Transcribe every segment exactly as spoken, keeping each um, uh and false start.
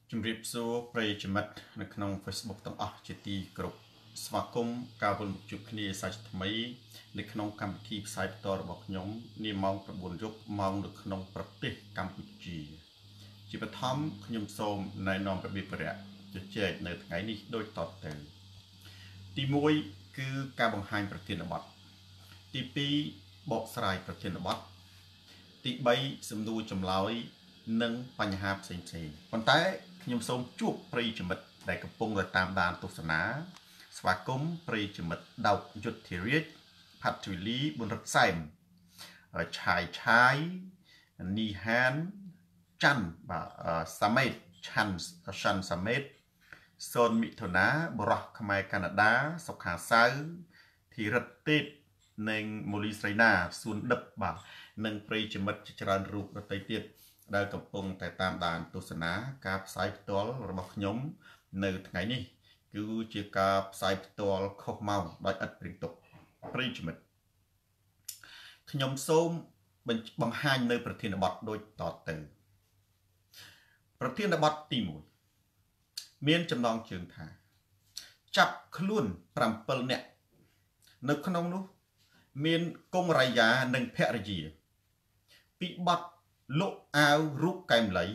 ជំរាបសួរប្រិយមិត្តនៅក្នុង Facebook ទាំងអស់ជាទីគោរពស្វាគមន៍ការវិលមកជួបគ្នាសាជាថ្មីនៅក្នុងកម្មវិធីផ្សាយផ្ទាល់របស់ខ្ញុំនាម៉ោង៩យប់ម៉ោងនៅក្នុងប្រទេសកម្ពុជាជាបឋមខ្ញុំសូមណែនាំរបៀបរយៈជជែកនៅថ្ងៃនេះដូចតទៅទីមួយគឺការបង្ហាញប្រធានបទទីពីរបកស្រាយប្រធានបទទីបីសំណួរចម្លើយនិងបញ្ហាផ្សេងៗប៉ុន្តែខ្ញុំសូមជួបប្រិយមិត្តដែលកំពុងតាមដានទស្សនាស្វាគមន៍ប្រិយមិត្តដោកយុទ្ធធិរាជផាត់ទ្វីលីប៊ុនរតសែមឆាយឆាយនីហានច័ន្ទបាទសាមេតឆាន់ឆាន់សាមេតសូនមិថុនាបរោះខ្មែរកាណាដាសុខាសៅធីរិតទេពនិងមូលីស្រីណាសួនដិបបាទនិងប្រិយមិត្តជាច្រើនរូបដទៃទៀតដែលកំពុងតែតាមដានទស្សនាការផ្សាយផ្ទាល់របស់ខ្ញុំនៅថ្ងៃនេះគឺជាការផ្សាយផ្ទាល់ខុសម៉ោងដោយឥតព្រៀងទុកប្រិយមិត្តខ្ញុំសូមបង្ហាញនៅប្រធានបទដូចតទៅប្រធានបទទីមួយមានចំណងជើងថាចាប់ខ្លួនប្រាំពិលនាក់នៅក្នុងនោះមានកុងរាយានិងភរិយាពីបទលក់អាវរូបកែមលី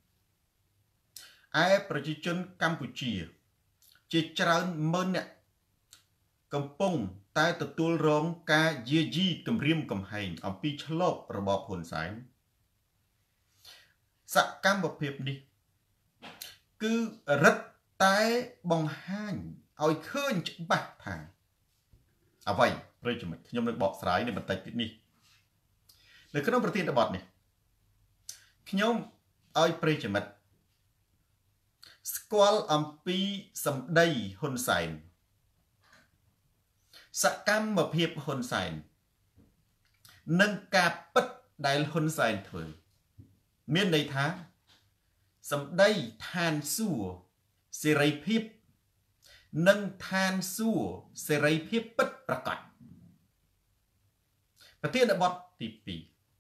ឯប្រជាជនកម្ពុជាជាច្រើនម៉ឺននាក់កំពុងតែទទួលរងការយាយីគំរាមកំហែងអំពីឆ្លប់របបហ៊ុនសែនសកម្មភាពនេះគឺរឹតតែបង្ហាញឲ្យឃើញច្បាស់ថាអ្វីប្រិយមិត្តខ្ញុំនឹងបកស្រាយនៅបន្តិចទៀតនេះនៅក្នុងប្រធានបទនេះខ្ញុំឲ្យប្រិយមិត្តស្គាល់អំពីសម្ដីហ៊ុនសែនសកម្មភាពហ៊ុនសែននិងការពិតដែលហ៊ុនសែនធ្វើមានន័យថាសម្ដីឋានសួគ៌សេរីភាពនិងឋានសួគ៌សេរីភាពពិតប្រាកដប្រធានបទទីពីរ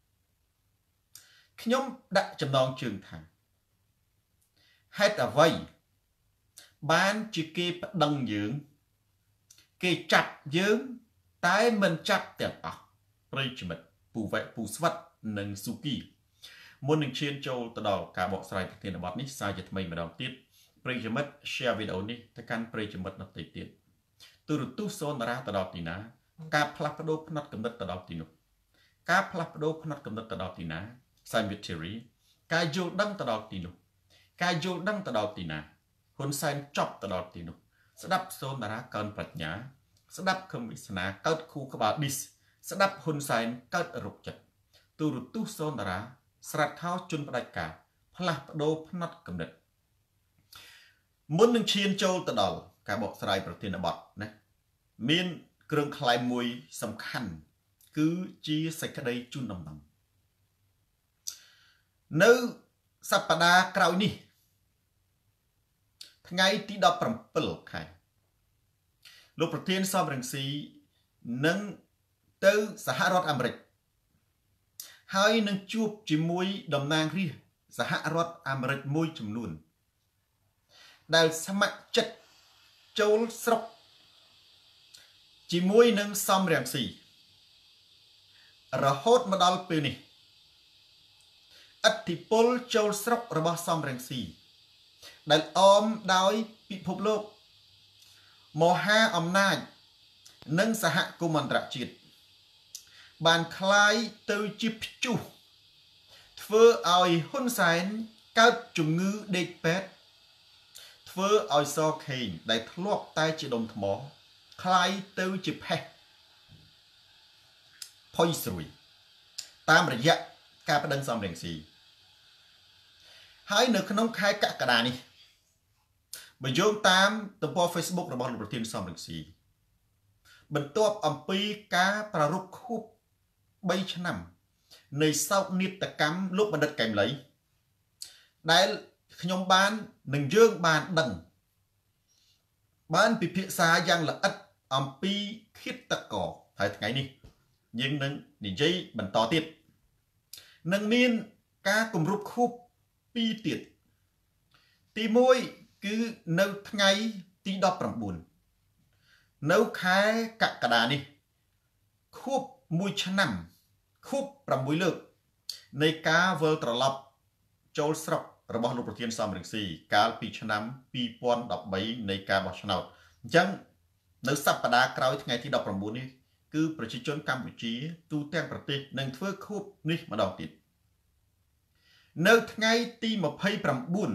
ខ្ញុំដាក់ចំណងជើងថាហេតុអ្វីបានជាគេប្តឹងយើងគេចាប់យើងតែមិនចាប់ទាំងអស់ប្រិយមិត្តពូវែពូស្វិតនិងស៊ូគីមុននឹងឈានចូលទៅដល់ការបកស្រាយប្រធានបទនេះសារជាថ្មីម្ដងទៀតប្រិយមិត្ត share វីដេអូនេះទៅកាន់ប្រិយមិត្តដទៃទៀតទូរទស្សន៍សូនតារាទៅដល់ទីណាការផ្លាស់ប្ដូរផ្នត់គំនិតទៅដល់ទីនោះការផ្លាស់ប្ដូរផ្នត់គំនិតទៅដល់ទីណាScience Theory ការយល់ដឹងទៅដល់ទីនោះការយល់ដឹងទៅដល់ទីណាហ៊ុនសែនចប់ទៅដល់ទីនោះស្ដាប់សូនតារាកើនប្រាជ្ញាស្ដាប់ខឹមវិស្នាកើតខួរក្បាលឌីសស្ដាប់ហ៊ុនសែនកើតរោគចិត្តទូរទស្សន៍សូនតារាស្រាត់ខោជន់ផ្ដាច់ការផ្លាស់ប្ដូរផ្នត់គំនិតមុននឹងឈានចូលទៅដល់ការបកស្រាយប្រធានបទណាមានគ្រឿងក្លែងមួយសំខាន់គឺជាសេចក្តីជូនដំណឹងនៅសប្តាហ៍ក្រោយនេះថ្ងៃទីដប់ប្រាំពិលខែលោកប្រធានសំរងស៊ីនឹងទៅសហរដ្ឋអាមេរិកហើយនឹងជួបជាមួយតំណាងរាស្ត្រសហរដ្ឋអាមេរិកមួយចំនួនដែលស្ម័គ្រចិត្តចូលស្រុកជាមួយនឹងសំរងស៊ីរហូតមកដល់ពេលនេះឥទ្ធិពលចូលស្រុករបស់សំរងស៊ីដែលអមដោយពិភពលោកមហាអំណាចនិងសហគមន៍អន្តរជាតិបានคล้ายទៅជាព្យុះធ្វើឲ្យហ៊ុនសែនកើតជំងឺដេកពេទ្យធ្វើឲ្យសខេងដែលធ្លាប់តែជាដុំថ្មคล้ายទៅជាផេះផុយស្រួយតាមរយៈការប្តឹងសំរងស៊ីហើយនៅក្នុងខែកក្កដានេះបើយោងតាមទំព័រ Facebook របស់លោកប្រធានសំរងស៊ីបន្ទាប់អំពីការប្រារព្ធខួបបីឆ្នាំនៃសោកនាដកម្មលោកបណ្ឌិតកែមលីដែលខ្ញុំបាននឹងយើងបានដឹងបានពិភាក្សាយ៉ាងល្អិតអំពីឃាតករហើយថ្ងៃនេះយើងនឹងនិយាយបន្តទៀតនឹងមានការគម្រប់ខួបពីរទៀតទីមួយគឺនៅថ្ងៃទីដប់ប្រាំបួននៅខែកក្កដានេះខួបមួយឆ្នាំខួបប្រាំមួយលើកនៃការវិលត្រឡប់ចូលស្រុករបស់លោកប្រធានសំរងស៊ីកាលពីឆ្នាំពីរពាន់ដប់បីនៃការបោះឆ្នោតអញ្ចឹងនៅសប្តាហ៍ក្រោយថ្ងៃទីដប់ប្រាំបួននេះគឺប្រជាជនកម្ពុជាទូទាំងប្រទេសនឹងធ្វើខួបនេះម្ដងទៀតនៅថ្ងៃទីម្ភៃប្រាំបួន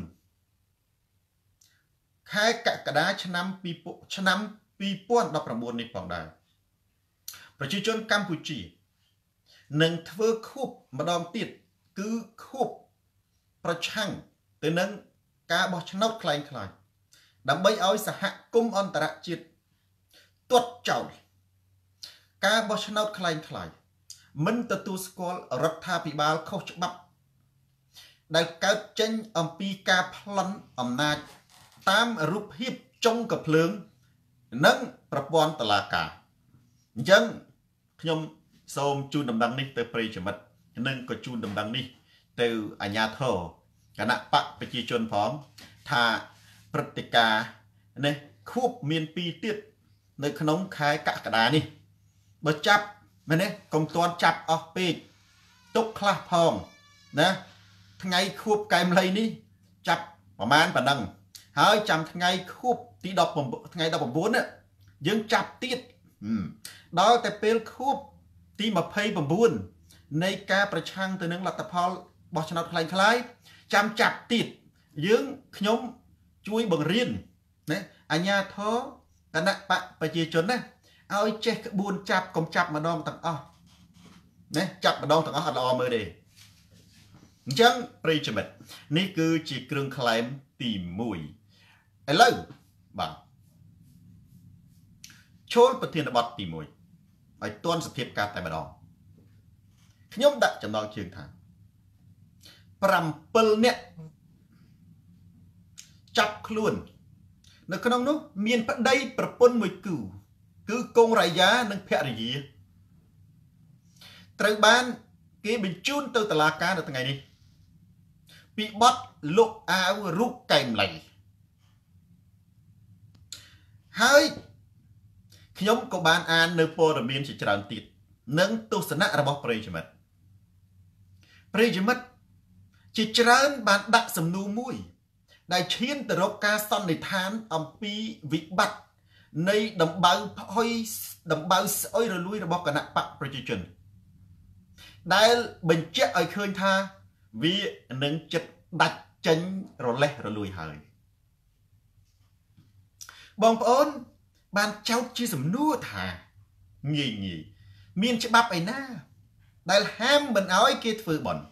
ខែកក្កដាឆ្នាំឆ្នាំពីរពាន់ដប់ប្រាំបួននេះផងដែរប្រជាជនកម្ពុជានឹងធ្វើខួបម្ដងទៀតគឺខួបប្រឆាំងទៅនឹងការបោះឆ្នោតคล้ายៗដើម្បីឲ្យសហគមន៍អន្តរជាតិទាត់ចោលការបោះឆ្នោតคล้ายៗមិនទទួលស្គាល់រដ្ឋាភិបាលខុសច្បាប់ដែលកើតចេញអំពីការប្លន់អំណាចតាមរូបភាពចុងកាភ្លើងនិងប្រព័ន្ធតុលាការអញ្ចឹងខ្ញុំសូមជូនដំណឹងនេះទៅប្រិយមិត្តនិងក៏ជូនដំណឹងនេះទៅអាជ្ញាធរគណៈបកប្រជាជនផងថាព្រឹត្តិការណ៍នេះខួបមានពីរទៀតនៅក្នុងខែកក្កដានេះបើចាប់មែនទេកុំទាន់ចាប់អស់ពេកទុកខ្លះផងណាថ្ងៃខួបកែមលីនេះចាប់ប្រហែលប៉ុណ្ណឹងហើយចាំថ្ងៃខួបទីដប់ថ្ងៃដប់ប្រាំបួនយើងចាប់ទៀតដល់តែពេលខួបទីម្ភៃប្រាំបួននៃការប្រឆាំងទៅនឹងលទ្ធផលបោះឆ្នោតคล้ายៗចាំចាប់ទៀតយើងខ្ញុំជួយបង្រៀនណាអាជ្ញាធរគណៈបកប្រជាជនណាឲ្យចេះក្បួនចាប់កុំចាប់ម្ដងទាំងអស់ណាចាប់ម្ដងទាំងអស់អត់ល្អមើលទេអញ្ចឹងប្រិយមិត្តនេះគឺជាគ្រឿងក្លែមទីមួយឥឡូវបាទចូលប្រធានបទទីមួយឲ្យទាន់សភាពការតែម្ដងខ្ញុំដាក់ចំណងជើងថាប្រាំពីរនាក់ចាប់ខ្លួននៅក្នុងនោះមានប្តីប្រពន្ធមួយគូគឺកងរាយានិងភរិយាត្រូវបានគេបញ្ជូនទៅតុលាការនៅថ្ងៃនេះពីបទលុកអាវរូបកែមលីហើយខ្ញុំក៏បានអាននៅព័ត៌មានជាច្រើនទៀតនិងទស្សនៈរបស់ប្រិយមិត្តប្រិយមិត្តជាច្រើនបានដាក់សំណួរមួយដែលឈានទៅរកការសន្និដ្ឋានអំពីវិបត្តិនៃដំបៅផុយដំបៅស្អុយរលួយរបស់គណៈបកប្រជាជនដែលបញ្ជាក់ឲ្យឃើញថាវានឹងចិត្តដាច់ចេញរលេះរលួយហើយបងប្អូនបានចោទជាសំណួរថាងាយងាយមានច្បាប់ឯណាដែលហាមមិនឲ្យគេធ្វើបន់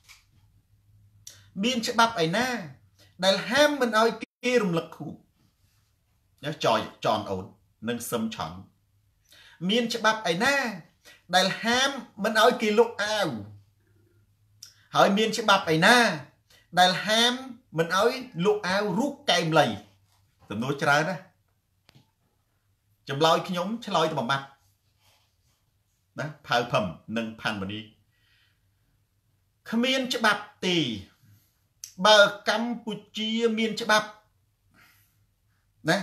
មានច្បាប់ឯណាដែលហាមមិនឲ្យគេរំលឹកខួបចយចនអូននិងសឹមឆន់មានច្បាប់ឯណាដែលហាមមិនឲ្យគេលុកអាវហើយមានច្បាប់ឯណាដែលហាមមិនឲ្យលុកអាវរូបកែមលីសំណួរច្រើនណាចម្លើយខ្ញុំឆ្លើយទៅបំបត្តិណាផៅផឹមនិងផាន់មនីគ្មានច្បាប់ទេបើកម្ពុជាមានច្បាប់ណា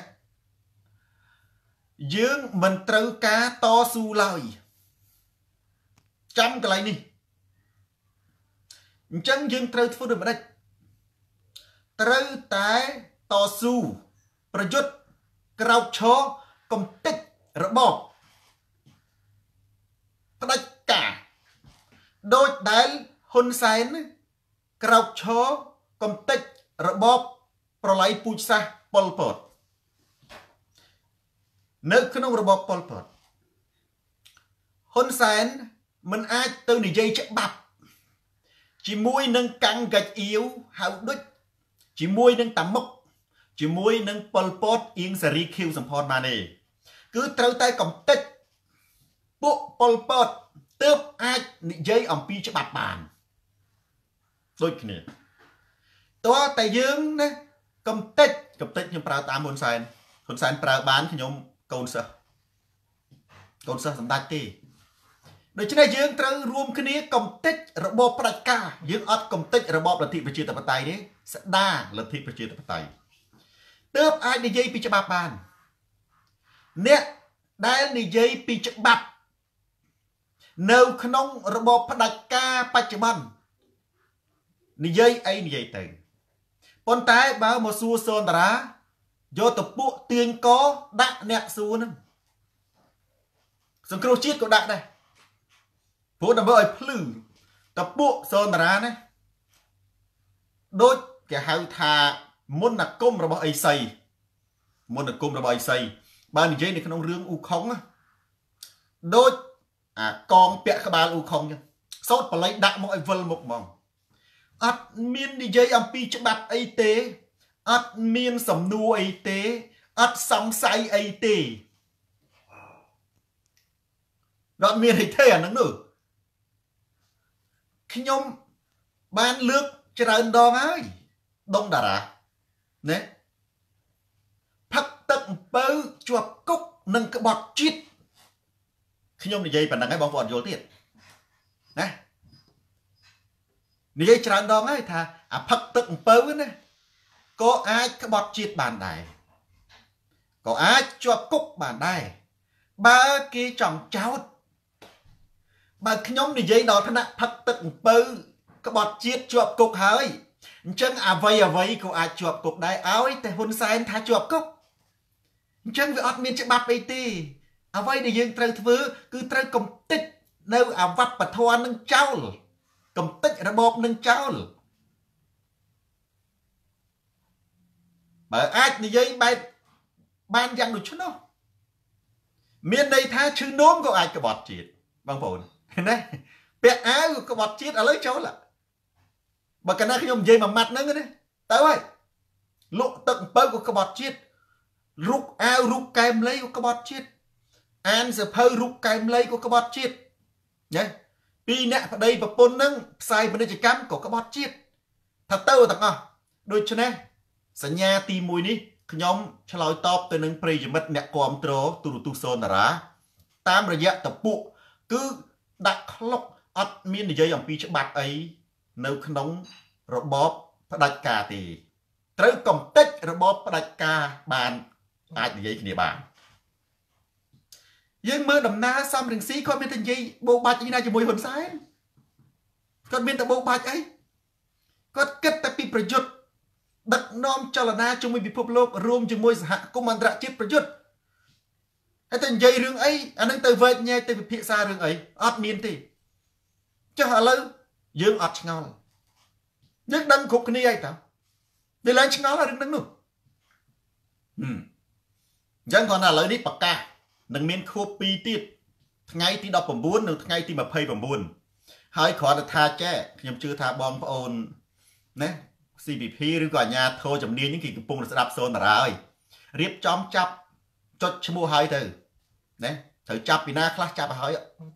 យើងមិនត្រូវការតស៊ូឡើយចាំកន្លែងនេះអញ្ចឹងយើងត្រូវធ្វើដូចម្ដេចត្រូវតែតស៊ូប្រយុទ្ធក្រោកឈរកំទេចរបបផ្ដាច់ការដូចដែលហ៊ុនសែនក្រោកឈរកំទេចរបបប្រល័យពូជសាសន៍ប៉ុលពតនៅក្នុងរបបប៉ុលពតហ៊ុនសែនមិនអាចទៅនិយាយច្បាប់ជាមួយនឹងកាំងកាច់អៀវហៅដូចជាមួយនឹងតាមុកជាមួយនឹងប៉ុលពតអៀងសារីខៀវសំផនបានទេគឺត្រូវតែកំទេចពួកប៉ុលពតទើបអាចនិយាយអំពីច្បាប់បានដូចគ្នាតើតែយើងណាកំទេចកំទេចខ្ញុំប្រើតាមហ៊ុនសែនហ៊ុនសែនប្រើបានខ្ញុំកូនសិស្សកូនសិស្សសម្ដេចទេដូច្នេះយើងត្រូវរួមគ្នាកំទេចរបបផ្ដាច់ការយើងអត់កំទេចរបបលទ្ធិប្រជាធិបតេយ្យទេស្ដារលទ្ធិប្រជាធិបតេយ្យទើបអាចនិយាយពីច្បាប់បានអ្នកដែលនិយាយពីច្បាប់នៅក្នុងរបបផ្ដាច់ការបច្ចុប្បន្ននិយាយអីនិយាយទៅប៉ុន្តែបើមកសួរសនតារាយកទៅពួកទាញកដាក់អ្នកសួរហ្នឹងសង្គ្រោះជាតិក៏ដាក់ដែរព្រោះដើម្បីឲ្យភ្លឺតពួកសនតារាណាដូចគេហៅថាមុនគមរបស់អេសីមុនគមរបស់អេសីបើនិយាយនៅក្នុងរឿងអ៊ូខុងដូចអាកងពាក់ក្បាលអ៊ូខុងចឹងសោតបល័យដាក់មកឲ្យវិលមុខហ្មងអត់មាននិយាយអំពីច្បាប់អីទេអត់មានសំណួរអីទេអត់សង្ស័យអីទេអត់មានអីទេអាហ្នឹងនោះខ្ញុំបានលើកច្រើនដងហើយដងតារាណាផឹកទឹកអំពៅជាប់គុកនិងក្បត់ជាតិខ្ញុំនិយាយប៉ុណ្ណឹងហើយបងប្អូនយល់ទៀតណានិយាយច្រើនដងហើយថាអាផឹកទឹកអំពៅណាក៏អាចក្បត់ជាតិបានដែរក៏អាចជាប់គុកបានដែរបើគេចង់ចោទបើខ្ញុំនិយាយដល់ថ្នាក់ផឹកទឹកអំពៅក្បត់ជាតិជាប់គុកហើយអញ្ចឹងអ្វីអ្វីក៏អាចជាប់គុកដែរឲ្យតែហ៊ុនសែនថាជាប់គុកអញ្ចឹងវាអត់មានច្បាប់អីទេអ្វីដែលយើងត្រូវធ្វើគឺត្រូវកំទេចនៅអវត្តធម៌នឹងចោលកំទេចរបបនឹងចោលបើអាចនិយាយបែបបានយ៉ាងដូច្នោះមានន័យថាឈឺនោមក៏អាចក្បត់ជាតិបងប្អូនណាពាក់អាវក្បត់ជាតិឥឡូវចូលបើកាលណាខ្ញុំនិយាយមួយម៉ាត់ហ្នឹងណាទៅហើយលក់ទឹកអំពៅក៏ក្បត់ជាតិរូបអាវរូបកែមលីក៏ក្បត់ជាតិអានសភៅរូបកែមលីក៏ក្បត់ជាតិណាពីអ្នកប្តីប្រពន្ធហ្នឹងផ្សាយពាណិជ្ជកម្មក៏ក្បត់ជាតិថាទៅទាំងអស់ដូច្នេះសញ្ញាទីមួយនេះខ្ញុំឆ្លើយតបទៅនឹងប្រិយមិត្តអ្នកគាំទ្រទូរទស្សន៍សូនតារាតាមរយៈតពុគឺដាក់ក្លុកអត់មាននិយាយអំពីច្បាប់អីនៅក្នុងរបបផ្ដាច់ការទេត្រូវកំទេចរបបផ្ដាច់ការបានអាចនិយាយគ្នាបានយើងមើលដំណើរសំរងស៊ីគាត់មានតែនិយាយបោកបាច់អីណាជាមួយហ៊ុនសែនគាត់មានតែបោកបាច់អីគាត់គិតតែពីប្រយុទ្ធដឹកនាំចលនាជាមួយពិភពលោករួមជាមួយសហគមន៍អន្តរជាតិប្រយុទ្ធហើយតែនិយាយរឿងអីអានឹងទៅវែកញែកទៅពិភាក្សារឿងអីអត់មានទេចុះឥឡូវយើងអត់ឆ្ងល់យើងដឹងគ្រប់គ្នាហើយតើវាឡើងឆ្ងល់រឿងហ្នឹងនោះអញ្ចឹងគាត់ថាឥឡូវនេះប្រកាសនឹងមានខួបពីរទៀតថ្ងៃទីដប់ប្រាំបួននិងថ្ងៃទីម្ភៃប្រាំបួនហើយគ្រាន់តែថាចេះខ្ញុំជឿថាបងប្អូនណា ซี พี พี ឬក៏អាជ្ញាធរជំនាញហ្នឹងគេកំពុងស្ដាប់សូនតារាហើយរៀបចំចាប់ចុចឈ្មោះហើយទៅណាត្រូវចាប់ពីណាខ្លះចាប់ឲ្យ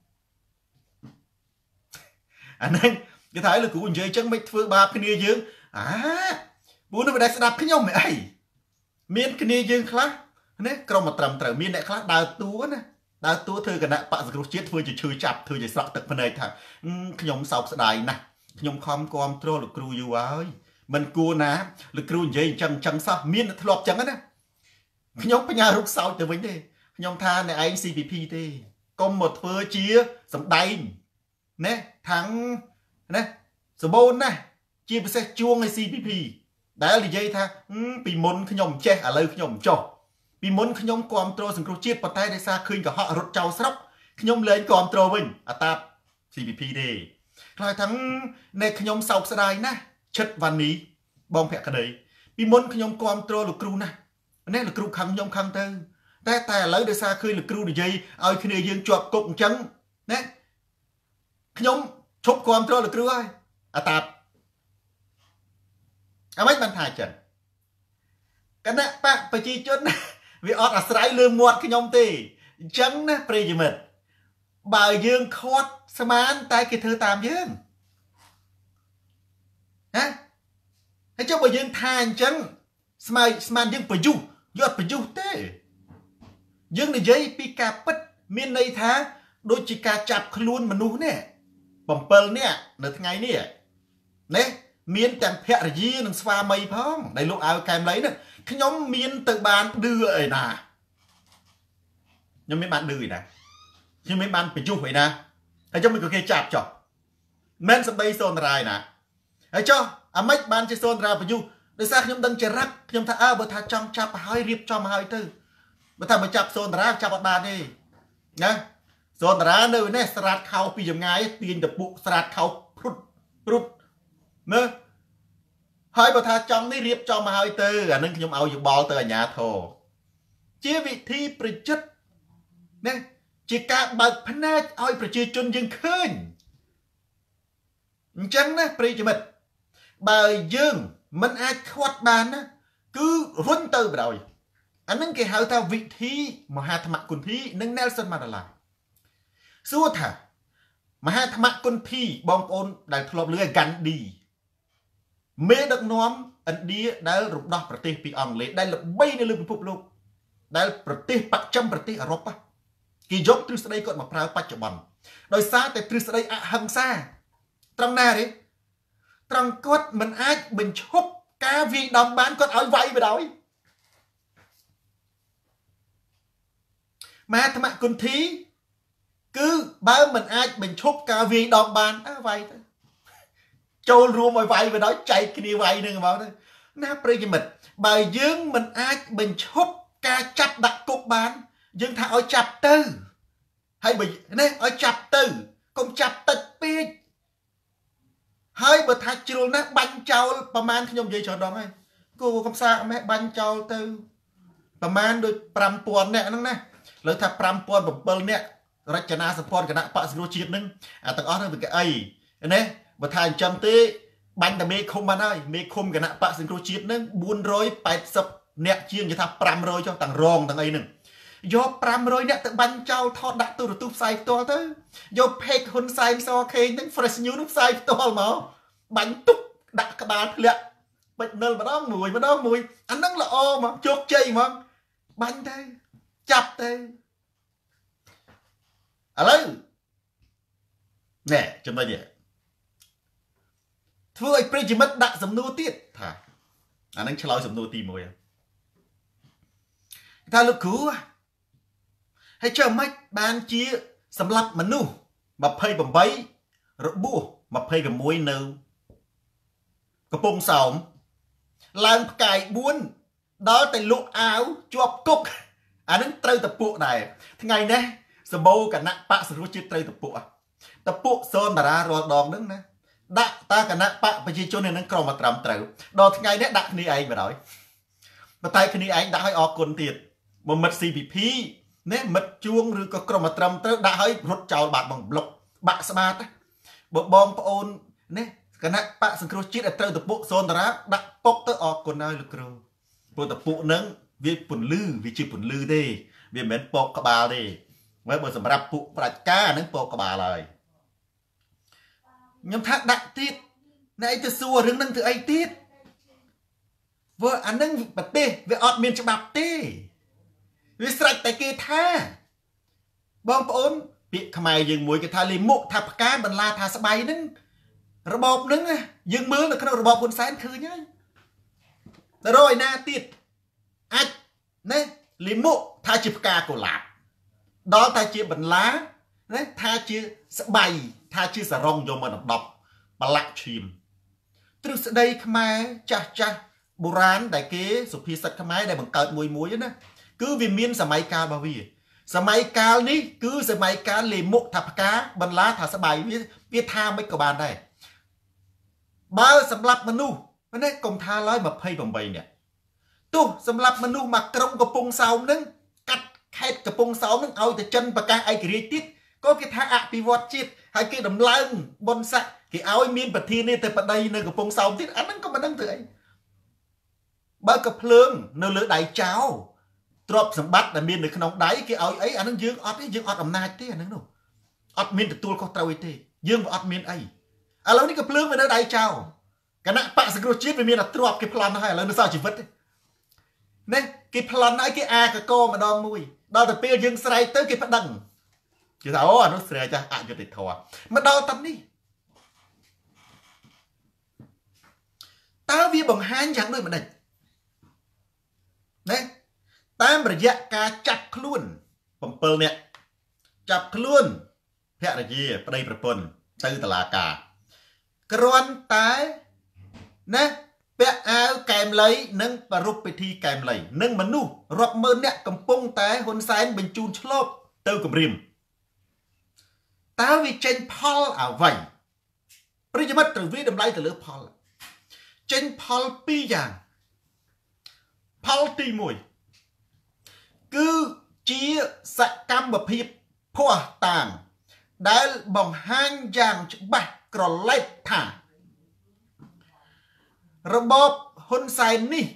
អាហ្នឹងគេថាលោកគ្រូនិយាយអញ្ចឹងមិនធ្វើបាបគ្នាយើងអាពួកនោះមិនដែលស្ដាប់ខ្ញុំមិនអីមានគ្នាយើងខ្លះណាក្រុមមកត្រឹមត្រូវមានអ្នកខ្លះដើរតួណាដើរតួធ្វើគណៈបកសង្គ្រោះជាតិធ្វើជាឈឺចាប់ធ្វើជាស្រក់ទឹកភ្នែកថាខ្ញុំសោកស្ដាយណាស់ខ្ញុំខំគាំទ្រលោកគ្រូយូរហើយមិនគួរណាលោកគ្រូនិយាយអញ្ចឹងអញ្ចឹងសោះមានធ្លាប់អញ្ចឹងណាខ្ញុំបញ្ញារូបសោចទៅវិញទេខ្ញុំថាអ្នកឯង ซี พี พี ទេកុំមកធ្វើជាសម្ដែងណាថាំងណាសម្បូរណាស់ជាពិសេសជួងឲ្យ ซี พี พี ដែលនិយាយថាពីមុនខ្ញុំចេះឥឡូវខ្ញុំចុះពីមុនខ្ញុំគ្រប់គ្រងសង្គ្រោះជាតិប៉ុន្តែដោយសារឃើញកុហករត់ចោលស្រុកខ្ញុំលែងគ្រប់គ្រងវិញអតាប ซี พี พี ទេខ្លាចថាអ្នកខ្ញុំសោកស្ដាយណាស់ឈិតវ៉ានីបងភក្តីពីមុនខ្ញុំគ្រប់គ្រងលោកគ្រូណាស់នេះលោកគ្រូខឹងខ្ញុំខឹងទៅតែតែឥឡូវដោយសារឃើញលោកគ្រូនិយាយឲ្យគ្នាយើងជាប់គុកអញ្ចឹងណាខ្ញុំឈប់គ្រប់គ្រងលោកគ្រូហើយអតាបអ្វីបានថាអញ្ចឹងគណៈបកប្រជាជនវាអត់អាស្រ័យលើមាត់ខ្ញុំទេអញ្ចឹងណាប្រិយមិត្តបើយើងខាត់ស្មានតែគេធ្វើតាមយើងណាហើយចុះបើយើងថាអញ្ចឹងស្មើស្មានយើងប្រយុទ្ធយកប្រយុទ្ធទេយើងនិយាយពីការពិតមានន័យថាដូចជាការចាប់ខ្លួនមនុស្សនេះបំពេលនេះនៅថ្ងៃនេះណាមានទាំងភរិយានិងស្វាមីផងដែលលោកអាវកែមលីនេះខ្ញុំមានទៅបានឌឺអីណាខ្ញុំមានបានឌឺអីណាខ្ញុំមានបានប្រយុទ្ធអីណាហើយខ្ញុំមិនក៏គេចាប់ចុះមិនសម្ដីសូនរាយណាហើយចុះអាម៉េចបានជាសូនរាប្រយុទ្ធដោយសារខ្ញុំដឹងចរិតខ្ញុំថាអើបើថាចង់ចាប់ឲ្យរៀបចំឲ្យទៅបើថាមកចាប់សូនរាចាប់អត់បានទេណាសូនរានៅនេះស្រាតខោពីចម្ងាយទាញតពុកស្រាតខោព្រុតព្រុតមើលហើយបើថាចង់នេះរៀបចំមកឲ្យទៅអានឹងខ្ញុំឲ្យយោបល់ទៅអាជ្ញាធរជាវិធីប្រយុទ្ធណាជាការបើកភ្នែកឲ្យប្រជាជនយើងឃើញអញ្ចឹងណាប្រិយមិត្តបើយើងមិនអាចខាត់បានណាគឺរុញទៅបដ ாய் អានឹងគេហៅថាវិធីមហាធម្មគុណធីនិង Nelson Mandela សួរថាមហាធម្មគុណធីបងប្អូនដែលធ្លាប់ឮឲ្យ Gandhi មេដឹកនាំឥណ្ឌាដែលរំដោះប្រទេសពីអង់គ្លេសដែលល្បីនៅលើពិភពលោកដែលប្រទេសបច្ចឹមប្រទេសអឺរ៉ុបគេយកទ្រឹស្ដីគាត់មកប្រើបច្ចុប្បន្នដោយសារតែទ្រឹស្ដីអហិង្សាត្រង់ណាទេត្រង់គាត់មិនអាចបញ្ឈប់ការវាយដំបានគាត់ឲ្យវាយបដ ாய் មហាធម្មគុណធីគឺបើមិនអាចបញ្ឈប់ការវាយដំបានអើវាយទៅចូលរួមឲ្យវាយបដ ாய் ចែកគ្នាវាយនឹងមកទៅណាប្រិយមិត្តបើយើងមិនអាចបញ្ឈប់ការចាប់ដាក់គុកបានយើងថាឲ្យចាប់ទៅហើយបើនេះឲ្យចាប់ទៅកុំចាប់តិចពេកហើយបើថាជ្រុលណាស់បាញ់ចោលប្រមាណខ្ញុំនិយាយច្រើនដងហើយគូកំសាម៉េះបាញ់ចោលទៅប្រមាណដូច ប្រាំពាន់ នាក់ហ្នឹងណាលើថា ប្រាំពាន់ ប្រាំពីរ នាក់រចនាសម្ព័ន្ធគណៈបក្សសង្គ្រោះជាតិហ្នឹងអាទាំងអស់ហ្នឹងវាកៅអីណាបើថាអញ្ចឹងទេបាញ់តែមេឃុំបានហើយមេឃុំគណៈបក្សសង្គ្រោះជាតិហ្នឹង បួនរយប៉ែតសិប នាក់ជាងនិយាយថា ប្រាំរយ ចុះទាំងរងទាំងអីហ្នឹងយក ប្រាំរយ នាក់ទៅបាញ់ចោលថតដាក់ទូរទស្សន៍ផ្សាយផ្ទាល់ទៅយក page ហ៊ុនសែនសខេងហ្នឹង Fresh News ហ្នឹងផ្សាយផ្ទាល់មកបាញ់ទុកដាក់ក្បាលធ្លាក់ពេជ្រនិលម្ដងមួយម្ដងមួយអាហ្នឹងល្អមកជោគជ័យមកបាញ់ទៅចាប់ទៅឥឡូវណែចំណុចនេះធ្វើឲ្យប្រិយមិត្តដាក់សំណួរទៀតថាអាហ្នឹងឆ្លើយសំណួរទីមួយថាលោកគ្រូហើយចុះមិនបានជាសម្រាប់មនុស្ស ម្ភៃប្រាំ របួស ម្ភៃប្រាំមួយ នៅកំពង់សោមឡើងផ្កាយបួនដល់តែលក់អាវជាប់គុកអានឹងត្រូវតពួកដែរថ្ងៃនេះសម្បូរគណៈបកសង្គ្រោះជាតិត្រូវតពួកតពួកសូនតារារាល់ដងហ្នឹងណាដាក់តាគណៈបកប្រជាជននឹងក្រុមមកត្រឹមត្រូវដល់ថ្ងៃនេះដាក់គ្នាឯងបណ្ដោយប៉ុន្តែគ្នាឯងដាក់ឲ្យអរគុណទៀតមកមិត្ត ซี พี พี ណាមិត្តជួងឬក៏ក្រុមមកត្រឹមត្រូវដាក់ឲ្យរត់ចោលបាត់បងប្លុកបាក់ស្បាតបើបងប្អូនណាគណៈបកសង្គ្រោះជាតិឲ្យត្រូវតពួកសូនតារាដាក់ពុកទៅអរគុណហើយលោកគ្រូព្រោះតពួកហ្នឹងវាពន្លឺវាជាពន្លឺទេវាមិនមែនពកក្បាលទេមើលបើសម្រាប់ពួកប្រាជ្ញាហ្នឹងពកក្បាលហើយខ្ញុំថាដាក់ទៀតអ្នកឯងទៅសួររឿងហ្នឹងធ្វើអីទៀតព្រោះអាហ្នឹងប្រទេសវាអត់មានច្បាប់ទេវាស្រេចតែគេថាបងប្អូនពាក្យខ្មែរយើងមួយគេថាលីមុខថាផ្កាបន្លាថាស្បៃហ្នឹងរបបហ្នឹងយើងមើលនៅក្នុងរបបហ៊ុនសែនឃើញហើយទៅរកឯណាទៀតអាចណាលីមុខថាជាផ្កាកុលាបដល់តែជាបន្លាណាថាជាស្បៃថាជាសរងយកមកដណ្ដប់ប្រឡាក់ឈាមទ្រឹស្ដីខ្មែរចាស់ចាស់បុរាណដែលគេសុភាសិតខ្មែរដែលបង្កើតមួយមួយណាគឺវាមានសម័យកាលរបស់វាសម័យកាលនេះគឺសម័យកាលលេមុខថាផ្កាបន្លាថាស្បៃវាវាថាមិនក៏បានដែរបើសម្រាប់មនុស្សណាកុំថាឡើយម្ភៃប្រាំបី នាក់ទោះសម្រាប់មនុស្សមកក្រុងកំពង់សោមនឹងកាត់ខេត្តកំពង់សោមនឹងឲ្យទៅចិនប្រកាសឯករាជ្យទៀតក៏គេថាអភិវឌ្ឍជាតិហើយគេដំឡើងបុណ្យស័ក្តិគេឲ្យមានប្រធានាធិបតីនៅកំពង់សោមទៀតអាហ្នឹងក៏មិនដឹងធ្វើអីបើក៏ភ្លើងនៅលើដៃចោលទ្រព្យសម្បត្តិដែលមាននៅក្នុងដៃគេឲ្យអីអាហ្នឹងយើងអត់ទេយើងអត់អំណាចទេអាហ្នឹងនោះអត់មានទទួលខុសត្រូវអីទេយើងក៏អត់មានអីឥឡូវនេះក៏ភ្លើងវានៅដៃចោលគណៈបកសង្គ្រោះជាតិវាមានតែទ្រព្យគេប្លន់ហើយឥឡូវនៅសល់ជីវិតទេណាគេប្លន់ឲ្យគេអាកកម្ដងមួយដល់ទៅពេលយើងស្រែកទៅគេប្តឹងគឺថាអូអានោះស្រីចាស់អយុត្តិធម៌មកដល់តាមនេះតើវាបង្ហាញយ៉ាងដូចម្ដេចណាតាមរយៈការចាប់ខ្លួន7នាក់ចាប់ខ្លួនភរិយាប្តីប្រពន្ធទៅតុលាការគ្រាន់តែណាពាក់អាវកែមលៃនិងប្រារព្ធពិធីកែមលៃនិងមនុស្សរាប់ម៉ឺននាក់កំពុងតែហ៊ុនសែនបញ្ជូនឆ្លប់ទៅគម្រាមតើវាចេញផលអ្វីប្រិយមិត្តត្រូវវាតម្លៃទៅលើផលចេញផលពីរយ៉ាងផលទីមួយគឺជាសកម្មភាពភ័ស្តុតាងដែលបង្ហាញយ៉ាងច្បាស់ក្រឡែកថារបបហ៊ុនសែននេះ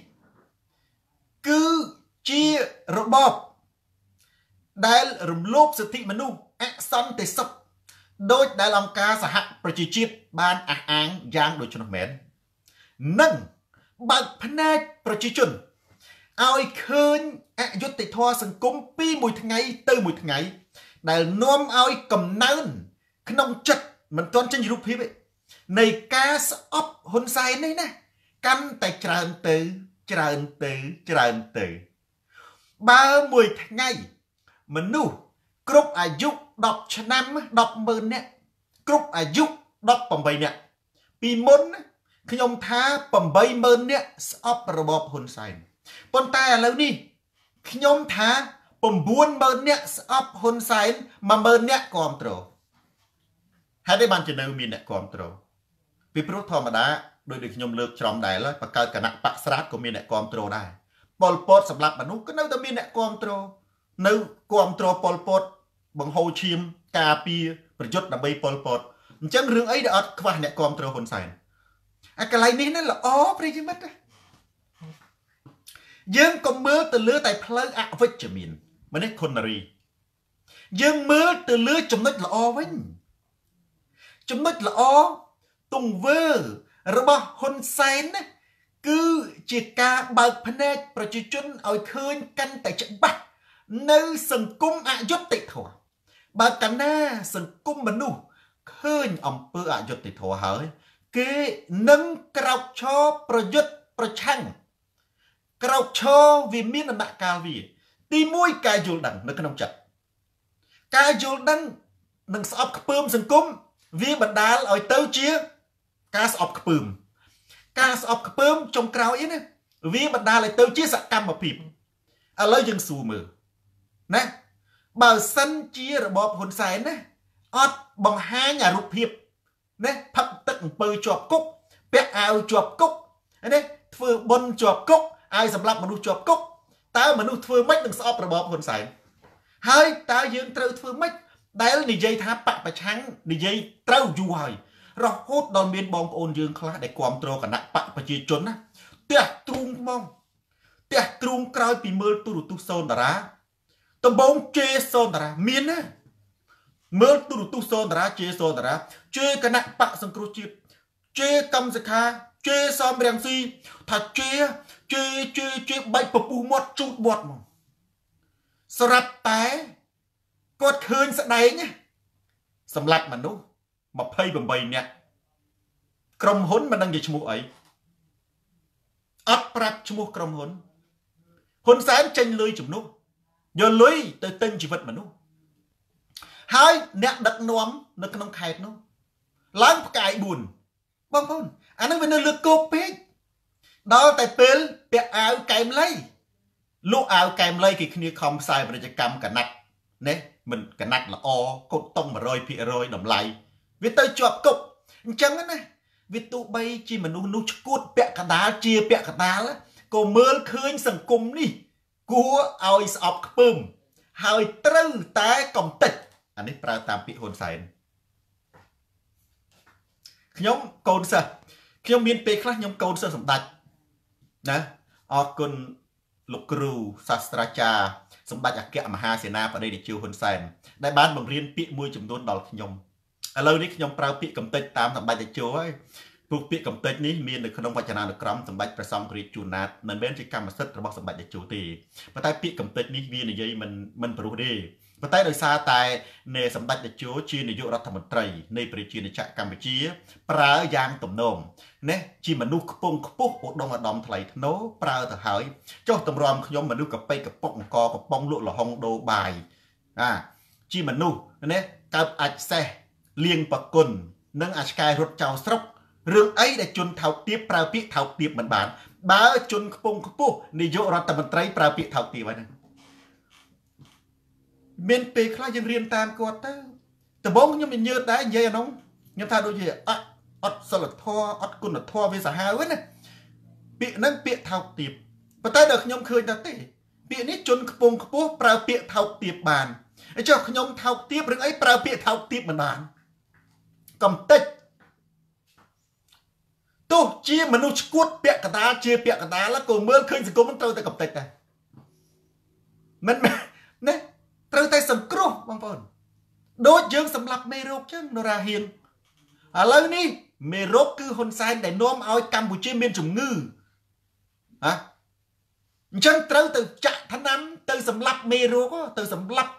គឺជារបបដែលរំលោភសិទ្ធិមនុស្សអសន្តិសុខដោយដែលអង្គការសហប្រជាជាតិបានអះអាងយ៉ាងដូចនោះមែននិងបើកភ្នែកប្រជាជនឲ្យឃើញអយុត្តិធម៌សង្គមពីមួយថ្ងៃទៅមួយថ្ងៃដែលនាំឲ្យកំណើនក្នុងចិត្តមិនទាន់ចេញរូបភាពទេនៃការស្អប់ហ៊ុនសែននេះណាកាន់តែច្រើនទៅច្រើនទៅច្រើនទៅបើមួយថ្ងៃមនុស្សគ្រប់អាយុដប់ឆ្នាំដប់ម៉ឺននាក់គ្រប់អាយុដប់ប្រាំបីនាក់ពីមុនខ្ញុំថាប្រាំបីម៉ឺននាក់ស្អប់របបហ៊ុនសែនប៉ុន្តែឥឡូវនេះខ្ញុំថាប្រាំបួនម៉ឺននាក់ស្អប់ហ៊ុនសែនមួយម៉ឺននាក់គ្រប់គ្រងហេតុអីបានជានៅមានអ្នកគ្រប់គ្រងពីព្រោះធម្មតាដោយដូចខ្ញុំលើកច្រំដែរបកកើតគណៈបកស្រាតក៏មានអ្នកគ្រប់គ្រងដែរប៉ុលពតសម្រាប់មនុស្សក៏នៅតែមានអ្នកគ្រប់គ្រងនៅគ្រប់គ្រងប៉ុលពតបង្ហូរឈាមការពារប្រយុទ្ធដើម្បីប៉ុលពតអញ្ចឹងរឿងអីដែលអត់ខ្វះអ្នកគ្រប់គ្រងហ៊ុនសែនអាកន្លែងនេះណាល្អប្រិយមិត្តយើងក៏មើលទៅលើតែផ្លូវអវិជ្ជមានម្នេះខុននារីយើងមើលទៅលើចំណុចល្អវិញចំណុចល្អទង្វើរបស់ហ៊ុនសែនណាគឺជាការបើកភ្នែកប្រជាជនឲ្យឃើញកាន់តែច្បាស់នៅសង្គមអយុត្តិធម៌បើកាលណាសង្គមមនុស្សឃើញអំពើអយុត្តិធម៌ហើយគេនឹងក្រោកឈរប្រយុទ្ធប្រឆាំងក្រោកឈរវាមានដំណាក់កាលវាទីមួយការយល់ដឹងនៅក្នុងចិត្តការយល់ដឹងនឹងស្អប់ខ្ពើមសង្គមវាបណ្ដាលឲ្យទៅជាការស្អប់ខ្ពើមការស្អប់ខ្ពើមចុងក្រោយណាវាបណ្ដាលឲ្យទៅជាសកម្មភាពឥឡូវយើងសួរមើលណាបើសិនជារបបហ៊ុនសែនណាអត់បង្ហាញអារូបភាពណាផឹកទឹកអំពើជាប់គុកពាក់អាវជាប់គុកណាធ្វើបុណ្យជាប់គុកឲ្យសម្រាប់មនុស្សជាប់គុកតើមនុស្សធ្វើម៉េចនឹងស្អប់របបហ៊ុនសែនហើយតើយើងត្រូវធ្វើម៉េចដែលនិយាយថាបកប្រឆាំងនិយាយត្រូវយូរហើយរហូតដល់មានបងប្អូនយើងខ្លះដែលគ្រប់គ្រងគណៈបកប្រជាជនណាផ្ទះទ្រូងហ្មងផ្ទះទ្រូងក្រោយពីមើលទូរទស្សន៍សូនតារាដំបងជេសូនតារាមានណាមើលទូរទស្សន៍សូនតារាជេសូនតារាជេគណៈបកសង្គ្រោះជាតិជេកម្មសខាជេសំរាំងស៊ីថាជេជេជេជេបែកពពុះមាត់ជូតមាត់ហ្មងស្រាប់តែគាត់ឃើញស្ដែងសម្រាប់មនុស្សម្ភៃប្រាំបីនាក់ក្រុមហ៊ុនមិនដឹងជាឈ្មោះអីអត់ប្រាប់ឈ្មោះក្រុមហ៊ុនហ៊ុនសែនចេញលុយជំនួសយកលុយទៅទិញជីវិតមនុស្សហើយអ្នកដឹកនាំនៅក្នុងខេត្តនោះឡើងផ្កាយបួនបងប្អូនអានោះវានៅលើគោកពេកដល់តែពេលពាក់អាវកែមលៃលក់អាវកែមលៃគេគ្នាខំផ្សាយពាណិជ្ជកម្មកណាត់ណាមិនកណាត់ល្អកូតតុងone hundred percent តម្លៃវាទៅជាប់គុកអញ្ចឹងណាវាទោះបីជាមនុស្សនោះឈួតពាក់កដាលជាពាក់កដាលក៏មើលឃើញសង្គមនេះគួរឲ្យស្អប់ខ្ពើមហើយត្រូវតែកំតិចអានេះប្រើតាមពាក្យហ៊ុនសែនខ្ញុំកូនសិស្សខ្ញុំមានពេលខ្លះខ្ញុំកូនសិស្សសម្ដេចណាអរគុណលោកគ្រូសាស្ត្រាចារ្យសម្ដេចអគ្គមហាសេនាបតីតេជោហ៊ុនសែនដែលបានបង្រៀនពាក្យមួយចំនួនដល់ខ្ញុំឥឡូវនេះខ្ញុំប្រើពាក្យកំតិចតាមសម្ដេចតេជោហើយព្រោះពាក្យកំតិចនេះមាននៅក្នុងវចនានុក្រមសម្ដេចព្រះសង្ឃរាជជួនណាតមិនមែនជាកម្មសិទ្ធិរបស់សម្ដេចតេជោទេប៉ុន្តែពាក្យកំតិចនេះវានិយាយមិនមិនព្រោះទេប៉ុន្តែដោយសារតែនៃសម្ដេចតេជោជានាយករដ្ឋមន្ត្រីនៃប្រជាណាចក្រកម្ពុជាប្រើយ៉ាងទំនងណាជាមនុស្សខ្ពង់ខ្ពស់ឧត្តមឧត្តមថ្លៃថ្នូរប្រើទៅហើយចុះតម្រាំខ្ញុំមនុស្សកប៉ិកកប៉ុកអង្គកំប៉ុងលក់លហុងដូរបាយអាជាមនុស្សណាកើបអាចសេះលៀងប្រគុណនិងអាឆ្កែរត់ចោលស្រុករឿងអីដែលជនថោកទាបប្រើពាក្យថោកទាបមិនបានបើជនខ្ពង់ខ្ពស់នាយករដ្ឋមន្ត្រីប្រើពាក្យថោកទាបហ្នឹងមានពេលខ្លះយើងរៀនតាមគាត់ទៅដំបូងខ្ញុំញញើតដែរនិយាយអានោះខ្ញុំថាដូចជាអត់អត់សិលធម៌អត់គុណធម៌វាសាហាវណាពាក្យហ្នឹងពាក្យថោកទាបប៉ុន្តែដល់ខ្ញុំឃើញថាទេពាក្យនេះជនខ្ពង់ខ្ពស់ប្រើពាក្យថោកទាបបានអញ្ចឹងខ្ញុំថោកទាបរឿងអីប្រើពាក្យថោកទាបមិនបានកំតិចទោះជាមនុស្សឈួតពាក់កដាលជាពាក់កដាលក៏មើលឃើញសង្គមមិនត្រូវតែកំតិចដែរមិនណាត្រូវតែសង្គ្រោះបងប្អូនដូចយើងសម្លាប់មេរោគចឹងនរាហ៊ានឥឡូវនេះមេរោគគឺហ៊ុនសែនដែលនាំឲ្យកម្ពុជាមានជំងឺហ៎អញ្ចឹងត្រូវទៅចាក់ថ្នាំទៅសម្លាប់មេរោគទៅសម្លាប់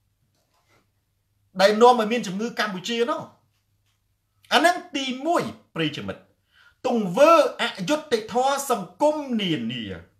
ដែលនាំឲ្យមានជំងឺកម្ពុជានោះអាហ្នឹងទីមួយប្រិយមិត្តទង្វើអយុត្តិធម៌សង្គមនានា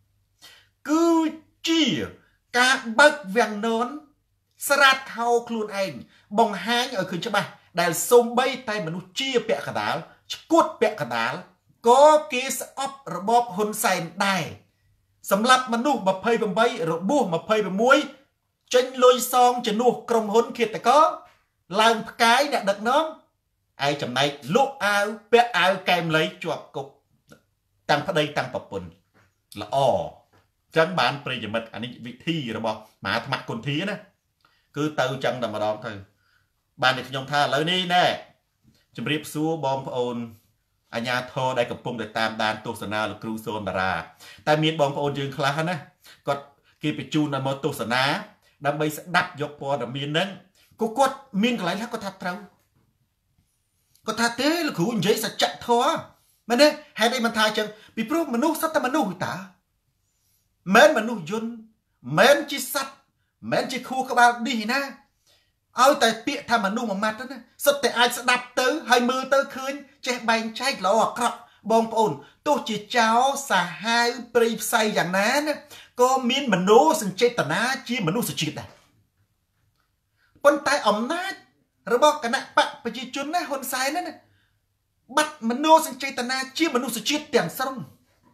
គឺជាការបើកវាំងននស្រាតខោខ្លួនឯងបង្ហាញឲ្យឃើញច្បាស់ដែលសូម្បីតែមនុស្សជាពាក់កដាលឈួតពាក់កដាលក៏គេស្អប់របបហ៊ុនសែនដែរសម្រាប់មនុស្សยี่สิบแปดរបួសยี่สิบหกចេញលុយសងជំនួសក្រុមហ៊ុនឃាតករឡើងផ្កាយអ្នកដឹកនាំឯចំណែកលក់អាវពាក់អាវកែមលៃជាប់គុកតាំងប្តីតាំងប្រពន្ធល្អចឹងបានប្រិយមិត្តអានេះវិធីរបស់មហាអាត្មគុន្ធាណាគឺទៅចឹងតែម្ដងទៅបានតែខ្ញុំថាឥឡូវនេះណែជម្រាបសួរបងប្អូនអាញាធរដែលកំពុងតែតាមដានទស្សនាលោកគ្រូសូនតារាតែមានបងប្អូនយើងខ្លះណាគាត់គេបញ្ជូនដល់មកទស្សនាដើម្បីស្ដាប់យកព័ត៌មានហ្នឹងក៏គាត់មានកន្លែងខ្លះគាត់ថាត្រូវគាត់ថាទេលោកគ្រូនិយាយសច្ចធម៌មែនទេហេតុអីមិនថាអញ្ចឹងពីព្រោះមនុស្សសត្វតែមនុស្សតាមិនមនុស្សយន្តមិនជាសត្វមិនជាខួរក្បាលឌីណាឲ្យតែពាក្យថាមនុស្សមួយម៉ាត់ទៅណាសុទ្ធតែអាចស្ដាប់ទៅហើយមើលទៅឃើញចេះបែងចែកល្អអាក្រក់បងប្អូនទោះជាចោរសាហាវព្រៃផ្សៃយ៉ាងណាណាក៏មានមនោសញ្ចេតនាជាមនុស្សជាតិដែរប៉ុន្តែអំណាចរបស់គណៈបកប្រជាជនណាហ៊ុនសែនណាបាត់មនោសញ្ចេតនាជាមនុស្សជាតិទាំងស្រុង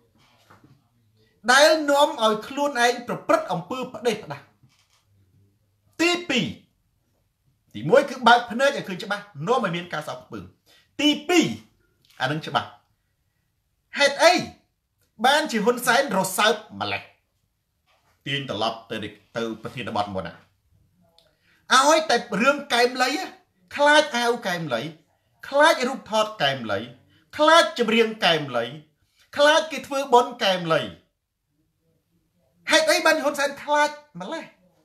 ដែលនាំឲ្យខ្លួនឯងប្រព្រឹត្តអំពើផ្ដេសផ្ដាស់ទីពីរទីមួយគឺបើកភ្នែកឲ្យឃើញច្បាស់នាំឲ្យមានការសោកខ្ពើមទីពីរអានឹងច្បាស់ហេតុអីបានជាហ៊ុនសែនរសើបម្លេះទាញត្រឡប់ទៅទៅប្រធានបទមុនណាឲ្យតែរឿងកែមលៃខ្លាចអាវកែមលៃខ្លាចរូបថតកែមលៃខ្លាចចម្រៀងកែមលៃខ្លាចគេធ្វើបន់កែមលៃហេតុអីបានហ៊ុនសែនខ្លាចម្លេះ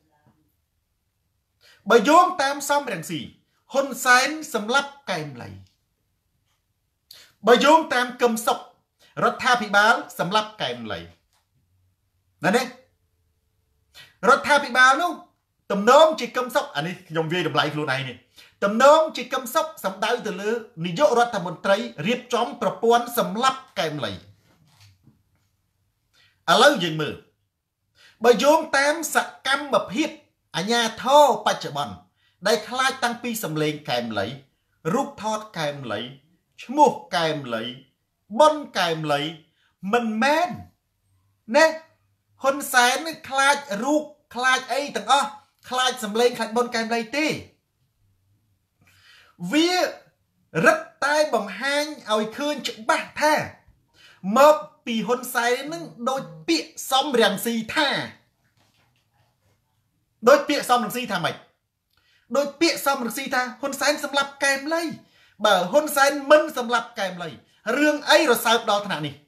បើយោងតាមសំរងស៊ីហ៊ុនសែនសម្លាប់កែមលៃបើយោងតាមកឹមសុខរដ្ឋាភិបាលសម្លាប់កែមលៃណានេះរដ្ឋាភិបាលនោះតំណងជាកឹមសុខអានេះខ្ញុំវាយតម្លៃខ្លួនឯងនេះតំណងជាកឹមសុខសម្ដៅទៅលើនាយករដ្ឋមន្ត្រីរៀបចំប្រព័ន្ធសម្លាប់កែមលៃឥឡូវយើងមើលបើយោងតាមសកម្មភាពអាញាធរបច្ចុប្បន្នដែលខ្លាចតាំងពីសម្លេងកែមលៃរូបថតកែមលៃឈ្មោះកែមលៃបនកែមលៃមិនមែនណាហ៊ុនសែនខ្លាចរូបខ្លាចអីទាំងអស់ខ្លាចសម្លេងខ្លាចបនកែមលៃទេវារឹតតែបង្ហាញឲ្យឃើញច្បាស់ថាមកពីហ៊ុនសែននឹងដូចពាក្យសំរងស៊ីថាដូចពាក្យសំរងស៊ីថាម៉េចដូចពាក្យសំរងស៊ីថាហ៊ុនសែនសម្លាប់កែមលៃបើហ៊ុនសែនមិនសម្លាប់កែមលៃរឿងអីរសើបដល់ថ្នាក់នេះ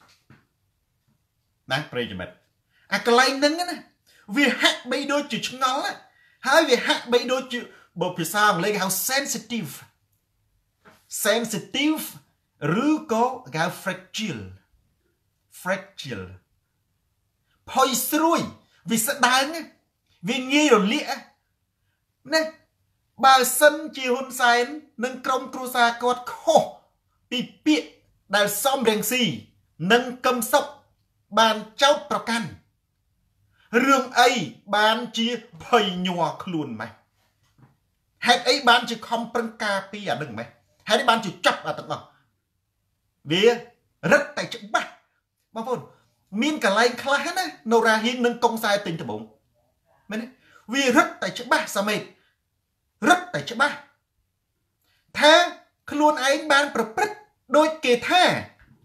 ណាប្រិយមិត្តអាកន្លែងហ្នឹងណាវាហាក់បីដូចជាឆ្ងល់ណាហើយវាហាក់បីដូចជាបើភាសាអង់គ្លេសគេហៅ sensitive sensitive ឬក៏គេហៅ fragile fragile ផុយស្រួយវាស្ដើងវាងាយរលាក nè bà sân chi hôn sai nâng công cru sa cọt khô bị bịa đào xóm rèn xì nâng cầm sọc bàn cháu trọc căn rương ấy bán chia phầy nhòa luôn mày hãy ấy bán chỉ không prăng ca pi à đừng mày hãy ấy bán chỉ chấp à tận ngọc vì rất tài chữ bạc bao phôn miên cả lành khá hết á nô ra hiên nâng công sai tình thờ bụng vì rất tài chữ bạc sao mệt rất tài chữ bạc tha luôn ấy bán bật bật đôi kề tha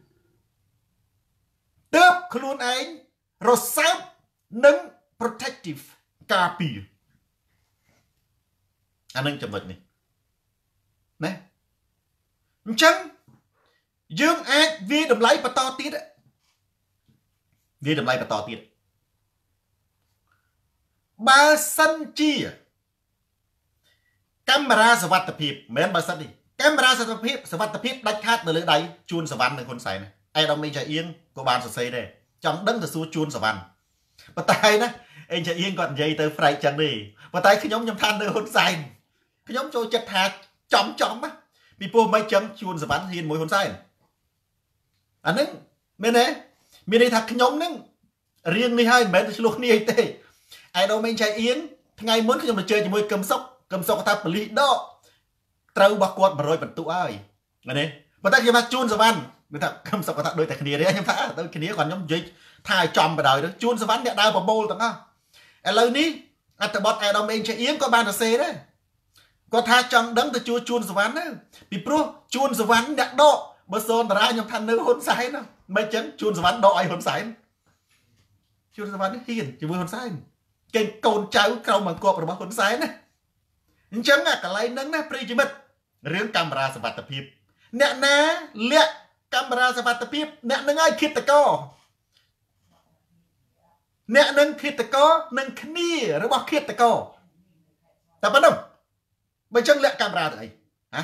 tớp luôn ấy rồi sao nâng protective ca pi anh nâng chậm vật này nè chẳng dương ác vì đầm lấy và to tiết đấy vì đầm lấy và to tiết ba sân chi cameraสวัสดิភាពមិនមែនបើសិនទេ camera សวัสดิភាពសวัสดิភាពដាច់ខាតនៅលើដៃជួនសវណ្ណនឹងហ៊ុនសែនឯដល់មីចាអៀងក៏បានសរសេរដែរចង់ដឹងទៅសួរជួនសវណ្ណប៉ុន្តែណាអេចាអៀងគាត់និយាយទៅប្រែកចឹងទេប៉ុន្តែខ្ញុំខ្ញុំថានៅហ៊ុនសែនខ្ញុំចូលចិត្តថាចំចំណាពីព្រោះមិនចឹងជួនសវណ្ណហ៊ានមួយហ៊ុនសែនអាហ្នឹងមែនទេមានន័យថាខ្ញុំហ្នឹងរៀងនេះហើយមិនមែនទៅឆ្លោះគ្នាអីទេឯដល់មីចាអៀងថ្ងៃមុនខ្ញុំទៅជើជាមួយកឹមសុកកឹមសុកថាបលិសដកត្រូវរបស់គាត់one hundredបន្ទុកហើយណានេះប៉ុន្តែខ្ញុំថាជួនសវណ្ណមិនថាកឹមសុកគាត់ថាដូចតែគ្នាទេខ្ញុំថាដូចគ្នាគាត់ខ្ញុំនិយាយថាឲ្យចំបដ ாய் ទៅជួនសវណ្ណអ្នកដើរបបូលទាំងអស់ឥឡូវនេះអត្ថបទអេដាមអេងចាអៀងក៏បានសរសេរដែរគាត់ថាចង់ដឹងទៅជួជួនសវណ្ណទៅពីព្រោះជួនសវណ្ណអ្នកដកបើសូនតារាខ្ញុំថានៅហ៊ុនសែនមិនចឹងជួនសវណ្ណដកឲ្យហ៊ុនសែនជួនសវណ្ណនេះហ៊ានជាមួយហ៊ុនសែនគេកូនចៅក្រោមបង្គាប់របស់ហ៊ុនសែនណាអញ្ចឹងកន្លែងហ្នឹងណាប្រិយមិត្តរឿងកាមេរ៉ាសវត្ថិភាពអ្នកណាលាក់កាមេរ៉ាសវត្ថិភាពអ្នកនឹងឲ្យឃាតករអ្នកនឹងឃាតករនឹងគ្នារបស់ឃាតករតែប៉ុណ្ណឹងបើចឹងលាក់កាមេរ៉ាទៅអីហ៎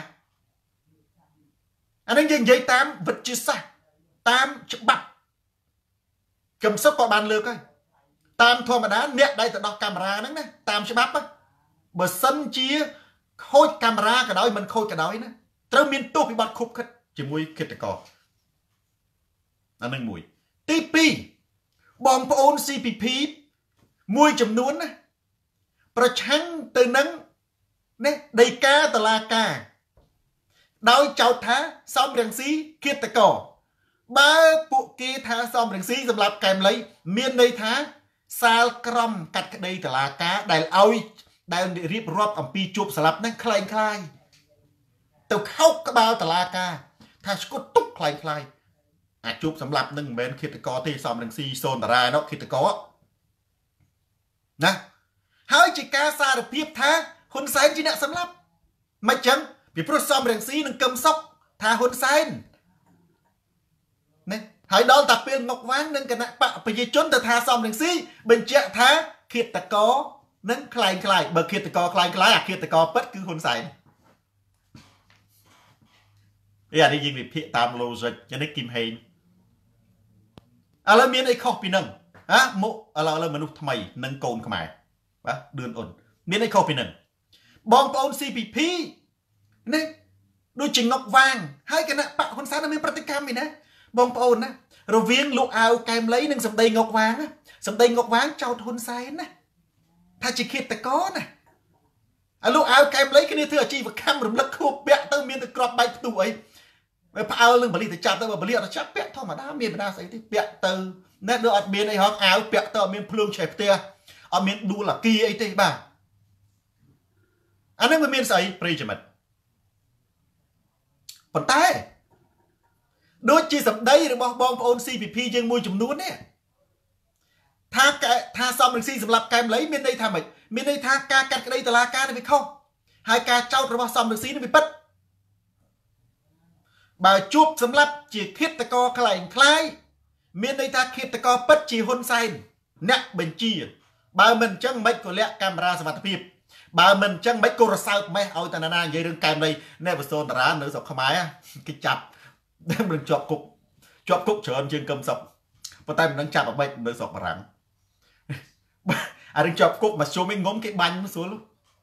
អានេះយើងនិយាយតាមវិទ្យាសាស្ត្រតាមច្បាប់កឹមសុខក៏បានលើកហើយតាមធម្មតាអ្នកដែលទៅដោះកាមេរ៉ាហ្នឹងណាតាមច្បាប់បើសិនជាខូចកាមេរ៉ាក៏ដោយមិនខូចក៏ដោយណាត្រូវមានទោសពីបទខុបខិតជាមួយឃាតករអានឹងមួយទីពីរបងប្អូន ซี พี พี មួយចំនួនណាប្រឆាំងទៅនឹងនេះដីកាតឡាការដោយចោទថាសំរងស៊ីឃាតករបើពួកគេថាសំរងស៊ីសម្រាប់កែមលីមានន័យថាសាលក្រមកាត់ក្តីតឡាការដែលឲ្យដែលរៀបរាប់អំពីជួបស្លាប់ហ្នឹងคล้ายคล้ายទៅខោកក្បាលតឡាការថាស្គត់ទុកคล้ายคล้ายអាជួបសម្លាប់នឹងមិនមែនឃាតករទេសំរងស៊ីសូនតារានោះឃាតករណាហើយជាការសារភាពថាហ៊ុនសែនជាអ្នកសម្លាប់មិនចឹងពីព្រោះសំរងស៊ីនឹងកឹមសុកថាហ៊ុនសែនណាហើយដល់តែពេលងុកវាងនឹងគណៈបកប្រជាជនទៅថាសំរងស៊ីបញ្ជាក់ថាឃាតករនឹងคล้ายคล้ายបើឃាតករคล้ายคล้ายអាឃាតករពិតគឺហ៊ុនសែនអីអានេះយើងវិភាគតាម logic ចឹងនេះគីមហេងឥឡូវមានអីខុសពីនឹងហ៎មុខឥឡូវឥឡូវមនុស្សថ្មីនឹងកូនខ្មែរបាទឌឿនអ៊ុនមានអីខុសពីនឹងបងប្អូន ซี พี พี នេះដូចជាងុកវាងហើយគណៈបកហ៊ុនសែនមានប្រតិកម្មឯណាបងប្អូនណារវាងលោកអាវកែមលីនិងសម្ដីងុកវាងសម្ដីងុកវាងចោទហ៊ុនសែនណាថាជាឃាតករណាអាលោកអាវកែមលីគ្នាធ្វើអាជីវកម្មរំលឹកខួបពាក់ទៅមានតែក្របបែកផ្ទុះអីផ្អើលនឹងបលិទៅចាប់ទៅបលិអត់ចាប់ពាក់ធម្មតាមានបណ្ដាស្អីទេពាក់ទៅណែដូចអត់មានអីហងអាវពាក់ទៅអត់មានភ្លើងឆេះផ្ទះអត់មានដួលអាគីអីទេបាទអានេះមិនមានស្អីប្រិយមិត្តប៉ុន្តែដូចជាសម្ដីរបស់បងប្អូន ซี พี พี យើងមួយចំនួននេះថាថាសំរងស៊ីសម្រាប់កែមលីមានន័យថាម៉េចមានន័យថាការកាត់ក្តីតឡាការនេះវាខុសហើយការចោទរបស់សំរងស៊ីនេះវាពិតបើជួបសម្រាប់ជាឃាតករខ្លែងខ្លាយមានន័យថាឃាតករពិតជាហ៊ុនសែនអ្នកបញ្ជាបើមិនអញ្ចឹងមិនក៏លាក់កាមេរ៉ាសវត្ថិភាពបើមិនអញ្ចឹងមិនក៏រសើបម៉េះឲ្យតាណានិយាយរឿងកែមលីអ្នកបសូនតារានៅស្រុកខ្មែរគេចាប់មិនជាប់គុកជាប់គុកច្រើនជាងកឹមសុខប៉ុន្តែមិនដឹងចាប់អ្វីនៅស្រុកបារាំងអារឿងជាប់គុកមកជុំឯងងុំគេបាញ់ស្រួល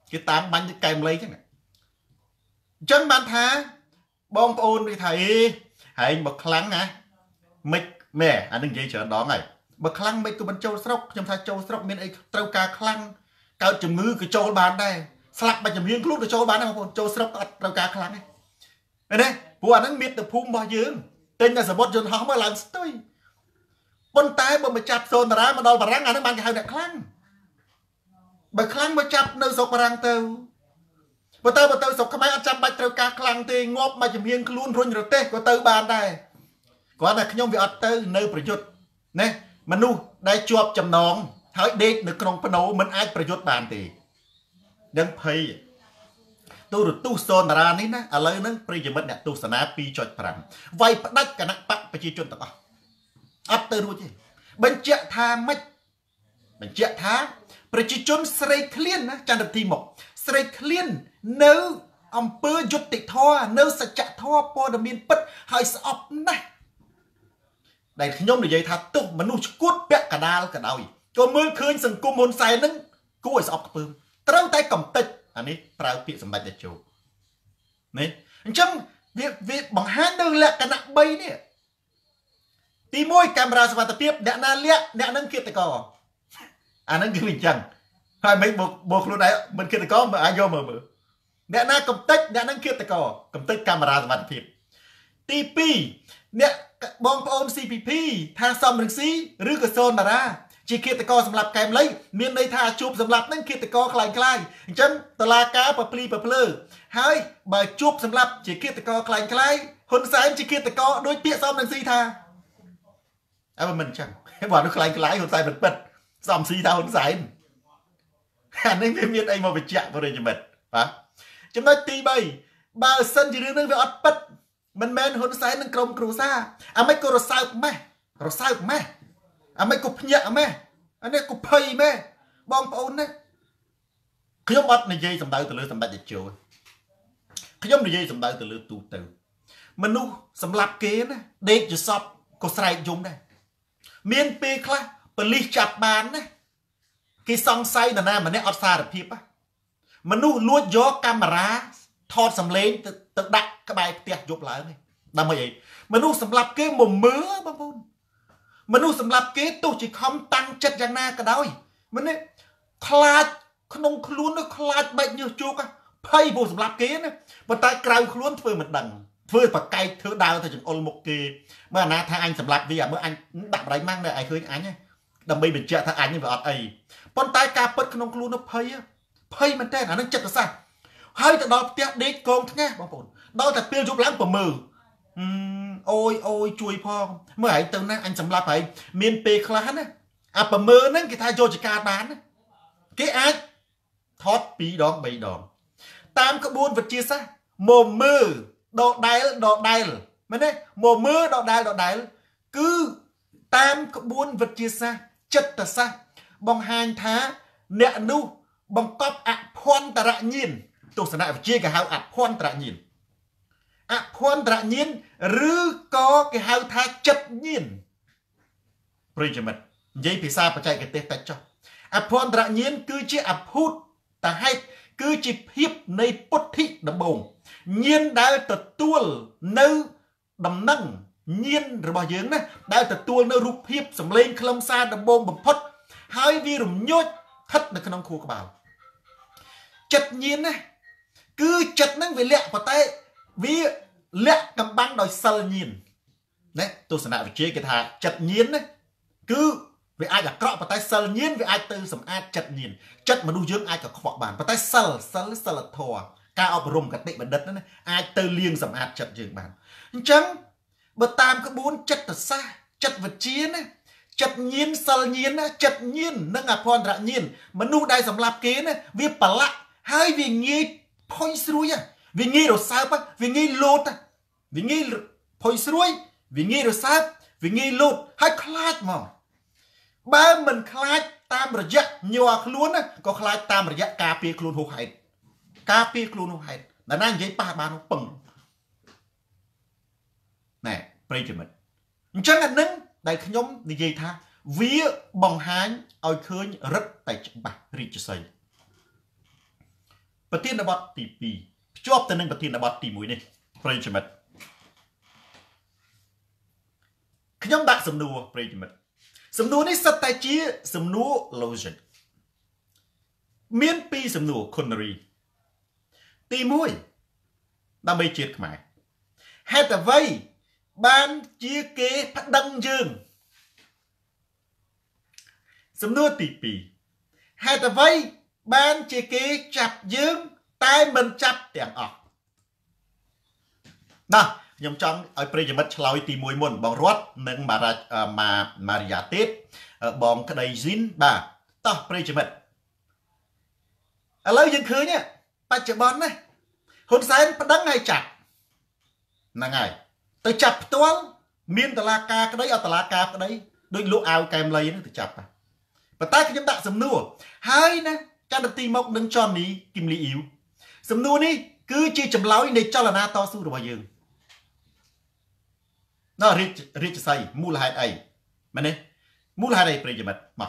គេតាមបាញ់ទៅកែមលៃចឹងអញ្ចឹងបានថាបងប្អូនគេថាអេហែងបើខ្លាំងណាមិនមែអានឹងនិយាយច្រើនដងហើយបើខ្លាំងមិនក៏មិនចូលស្រុកខ្ញុំថាចូលស្រុកមានអីត្រូវការខ្លាំងកើតជំងឺក៏ចូលបានដែរស្លាប់បាច់ជំនាញខ្លួនក៏ចូលបានដែរបងប្អូនចូលស្រុកក៏អត់ត្រូវការខ្លាំងដែរឃើញទេព្រោះអាហ្នឹងមានតែភូមិរបស់យើងទិញតែសមុទ្រយន្តហោះមកឡើងស្ទុយប៉ុន្តែបើមកចាប់សូនតារាមកដល់បារាំងអាហ្នឹងបានគេហៅអ្នកខ្លាំងបើខ្លាំងមកចាប់នៅស្រុកបារាំងទៅបើទៅបើទៅស្រុកខ្មែរអត់ចាំបាច់ត្រូវការខ្លាំងទេងាប់មកជំនាញខ្លួនរុញរទេសក៏ទៅបានដែរគាត់ថាខ្ញុំវាអត់ទៅនៅប្រយុទ្ធណាមនុស្សដែលជាប់ចំណងហើយដេកនៅក្នុងភ្នោមិនអាចប្រយុទ្ធបានទេដឹងភ័យទូរទស្សន៍សូនតារានេះណាឥឡូវហ្នឹងប្រិយមិត្តអ្នកទស្សនា ពីរ ប្រាំ វាយផ្ដាច់គណៈបកប្រជាជនទាំងអស់អត់ទៅរួចទេបញ្ជាក់ថាម៉េចបញ្ជាក់ថាប្រជាជនស្រេកឃ្លានណាចន្ទទីមកស្រេកឃ្លាននៅអង្គើយុត្តិធម៌នៅសច្ចធម៌ព័ត៌មានពិតហើយស្អប់ណាស់ដែលខ្ញុំនិយាយថាទោះមនុស្សឈួតពាក់កដាលក៏ដោយក៏មើលឃើញសង្គមហ៊ុនសែនហ្នឹងគួរឲ្យស្អប់ខ្ពើមត្រូវតែកំតិចអានេះប្រើពាក្យសម្ដេចតេជោនេះអញ្ចឹងវាវាបង្ហាញនៅលក្ខណៈ បី នេះទីមួយកាមេរ៉ាសុវត្ថិភាពអ្នកណាលាក់អ្នកនឹងឃាតករអាហ្នឹងគឺវាអញ្ចឹងហើយមិនបបោខ្លួនឯងមិនឃាតករមើលអាចយកមើលមើលអ្នកណាកំតិចអ្នកនឹងឃាតករកំតិចកាមេរ៉ាសុវត្ថិភាពទីពីរអ្នកបងប្អូន ซี พี พี ថាសំរងស៊ីឬក៏សូនតារាជាឃាតករសម្រាប់កែមលៃមានន័យថាជួបសម្រាប់នឹងឃាតករខ្លាំងខ្លាយអញ្ចឹងតឡាការប្រភ្លីប្រភ្លើហើយបើជួបសម្រាប់ជាឃាតករខ្លាំងខ្លាយហ៊ុនសែនជាឃាតករដោយពាក្យសំរងស៊ីថាអើមិនអញ្ចឹងបើនោះខ្លាំងខ្លាយហ៊ុនសែនពិតពិតសំស៊ីថាហ៊ុនសែនអានេះវាមានអីមកបញ្ជាក់បរិយាមិត្តបាទចំណុចទីបីបើសិនជារឿងនេះវាអត់ពិតមិនមែនហ៊ុនសែននឹងក្រុមគ្រួសារអាមិនក៏រសើបម៉េះរសើបម៉េះអាមិនក៏ភ្ញាក់ម៉េះអានេះក៏ភ័យម៉េះបងប្អូនណាខ្ញុំអត់និយាយសម្ដៅទៅលើសម្ដេចតេជោខ្ញុំនិយាយសម្ដៅទៅលើទូទៅមនុស្សសម្លាប់គេណាដេកជាសពក៏ស្រែកយំដែរមានពេលខ្លះប៉ូលីសចាប់បានណាគេសង្ស័យនរណាម្នាក់អត់សារភាពមនុស្សលួចយកកាមេរ៉ាថតសម្លេងទៅទៅដាក់ក្បែរផ្ទះយប់ឡើងនេះដើម្បីអីមនុស្សសម្លាប់គេមកមើលបងប្អូនមនុស្សសម្លាប់គេទោះជាខំតាំងចិត្តយ៉ាងណាក៏ដោយមនុស្សខ្លាចក្នុងខ្លួននោះខ្លាចបែកញើសជោគភ័យព្រោះសម្លាប់គេណាប៉ុន្តែក្រៅខ្លួនធ្វើមិនដឹងធ្វើប្រកែកធ្វើដើរទៅចង្អុលមុខគេមើលអាណាថាអញសម្លាប់វាមើលអញដាក់បរិយម៉ាំងនៅឯឃើញអញដើម្បីបញ្ជាក់ថាអញនេះវាអត់អីប៉ុន្តែការពិតក្នុងខ្លួននោះភ័យភ័យមែនតើអានឹងចិត្តសាស្ត្រហើយទៅដល់ផ្ទះដេកកងថ្ងាសបងប្អូនដល់តែពេលយប់ឡើងប្រមើអូយអូយជួយផងមើលឯងទៅណាអញសម្លាប់ហើយមានពេលខ្លះណាអាប្រមើហ្នឹងគេថាយកចការបានគេអាចថតពីរដងបីដងតាមក្បួនវិទ្យាសាស្ត្រមកមើលដដែលដដែលមែនទេមកមើលដដែលដដែលគឺតាមក្បួនវិទ្យាសាស្ត្រចិត្តសាស្ត្របង្ហាញថាអ្នកនោះបង្កប់អភ័ន្តរញ្ញាណទស្សនវិជ្ជាគេហៅអភ័ន្តរញ្ញាណអភ័ន្តរញ្ញាណឬក៏គេហៅថាចិត្តញាណប្រិយមិត្តនិយាយភាសាបច្ចេកទេសតិចចុះអភ័ន្តរញ្ញាណគឺជាអភូតតហេតុគឺជាភាពនៃពុទ្ធិដំបូងញាណដែលទទួលនៅដំណឹងញាណរបស់យើងណាដែលទទួលនៅរូបភាពសម្លេងខ្លឹមសារដំបូងបំផុតហើយវារំញោចស្ថិតនៅក្នុងខួរក្បាលចិត្តញាណណាគឺចិត្តហ្នឹងវាលាក់ប៉ុន្តែវាលាក់កំបាំងដោយសិលញាណណាទស្សនវិជ្ជាគេថាចិត្តញាណណាគឺវាអាចអាក្រក់ប៉ុន្តែសិលញាណវាអាចទៅសម្អាតចិត្តញាណចិត្តមនុស្សយើងអាចក៏ខ្វក់បានប៉ុន្តែសិលសិលសិលធម៌ការអប់រំកតិបណ្ឌិតណាអាចទៅលាងសម្អាតចិត្តយើងបានអញ្ចឹងបើតាមក្បួនចិត្តសាស្ត្រចិត្តវិទ្យាណាចិត្តញាណសិលញាណណាចិត្តញាណនិងអភ័ន្តរញ្ញាណមនុស្សដែលសម្លាប់គេណាវាប្រឡាក់ហើយវាងាយផុយស្រួយវាងាយរសើបវាងាយលោតវាងាយផុយស្រួយវាងាយរសើបវាងាយលោតហើយខ្លាចមកបើមិនខ្លាចតាមរយៈញ័រខ្លួនក៏ខ្លាចតាមរយៈការពារខ្លួនហួសហេតុការពារខ្លួនហួសហេតុណាស់ណានិយាយប៉ះបានពឹងណែប្រិយមិត្តអញ្ចឹងអានឹងដែលខ្ញុំនិយាយថាវាបង្ហាញឲ្យឃើញរឹតតែច្បាស់រាជសីប្រធានបទទីពីរភ្ជាប់ទៅនឹងប្រធានបទទីមួយនេះប្រិយមិត្តខ្ញុំដាក់សំណួរប្រិយមិត្តសំណួរនេះសិតតែជាសំណួរ logic មានពីរសំណួរ Connery ទីមួយដើម្បីជាតិខ្មែរហេតុអ្វីបានជាគេប្តឹងយើងសំណួរទីពីរហេតុអ្វីបានជាគេចាប់យើងតែមិនចាប់ទាំងអស់ណាខ្ញុំចង់ឲ្យប្រិយមិត្តឆ្លើយទីមួយមុនបងរត់និងម៉ារ៉ាម៉ាម៉ារីយ៉ាទេពបងក្តីស៊ីនបាទតោះប្រិយមិត្តឥឡូវយើងឃើញបច្ចុប្បន្នណាហ៊ុនសែនប្តឹងឲ្យចាប់ហ្នឹងហើយទៅចាប់ផ្ទាល់មានតឡាការក្តីអត់តឡាការក្តីដូចលោកអាវកែមលីហ្នឹងទៅចាប់ប៉ុន្តែខ្ញុំដាក់សំណួរហើយណាចន្ទទីមកនឹងចននីគឹមលីអ៊ីវសំណួរនេះគឺជាចម្លើយនៃចលនាតស៊ូរបស់យើងណ៎រាជរាជសីមូលហេតុអីមែនទេមូលហេតុអីប្រិយមិត្តមក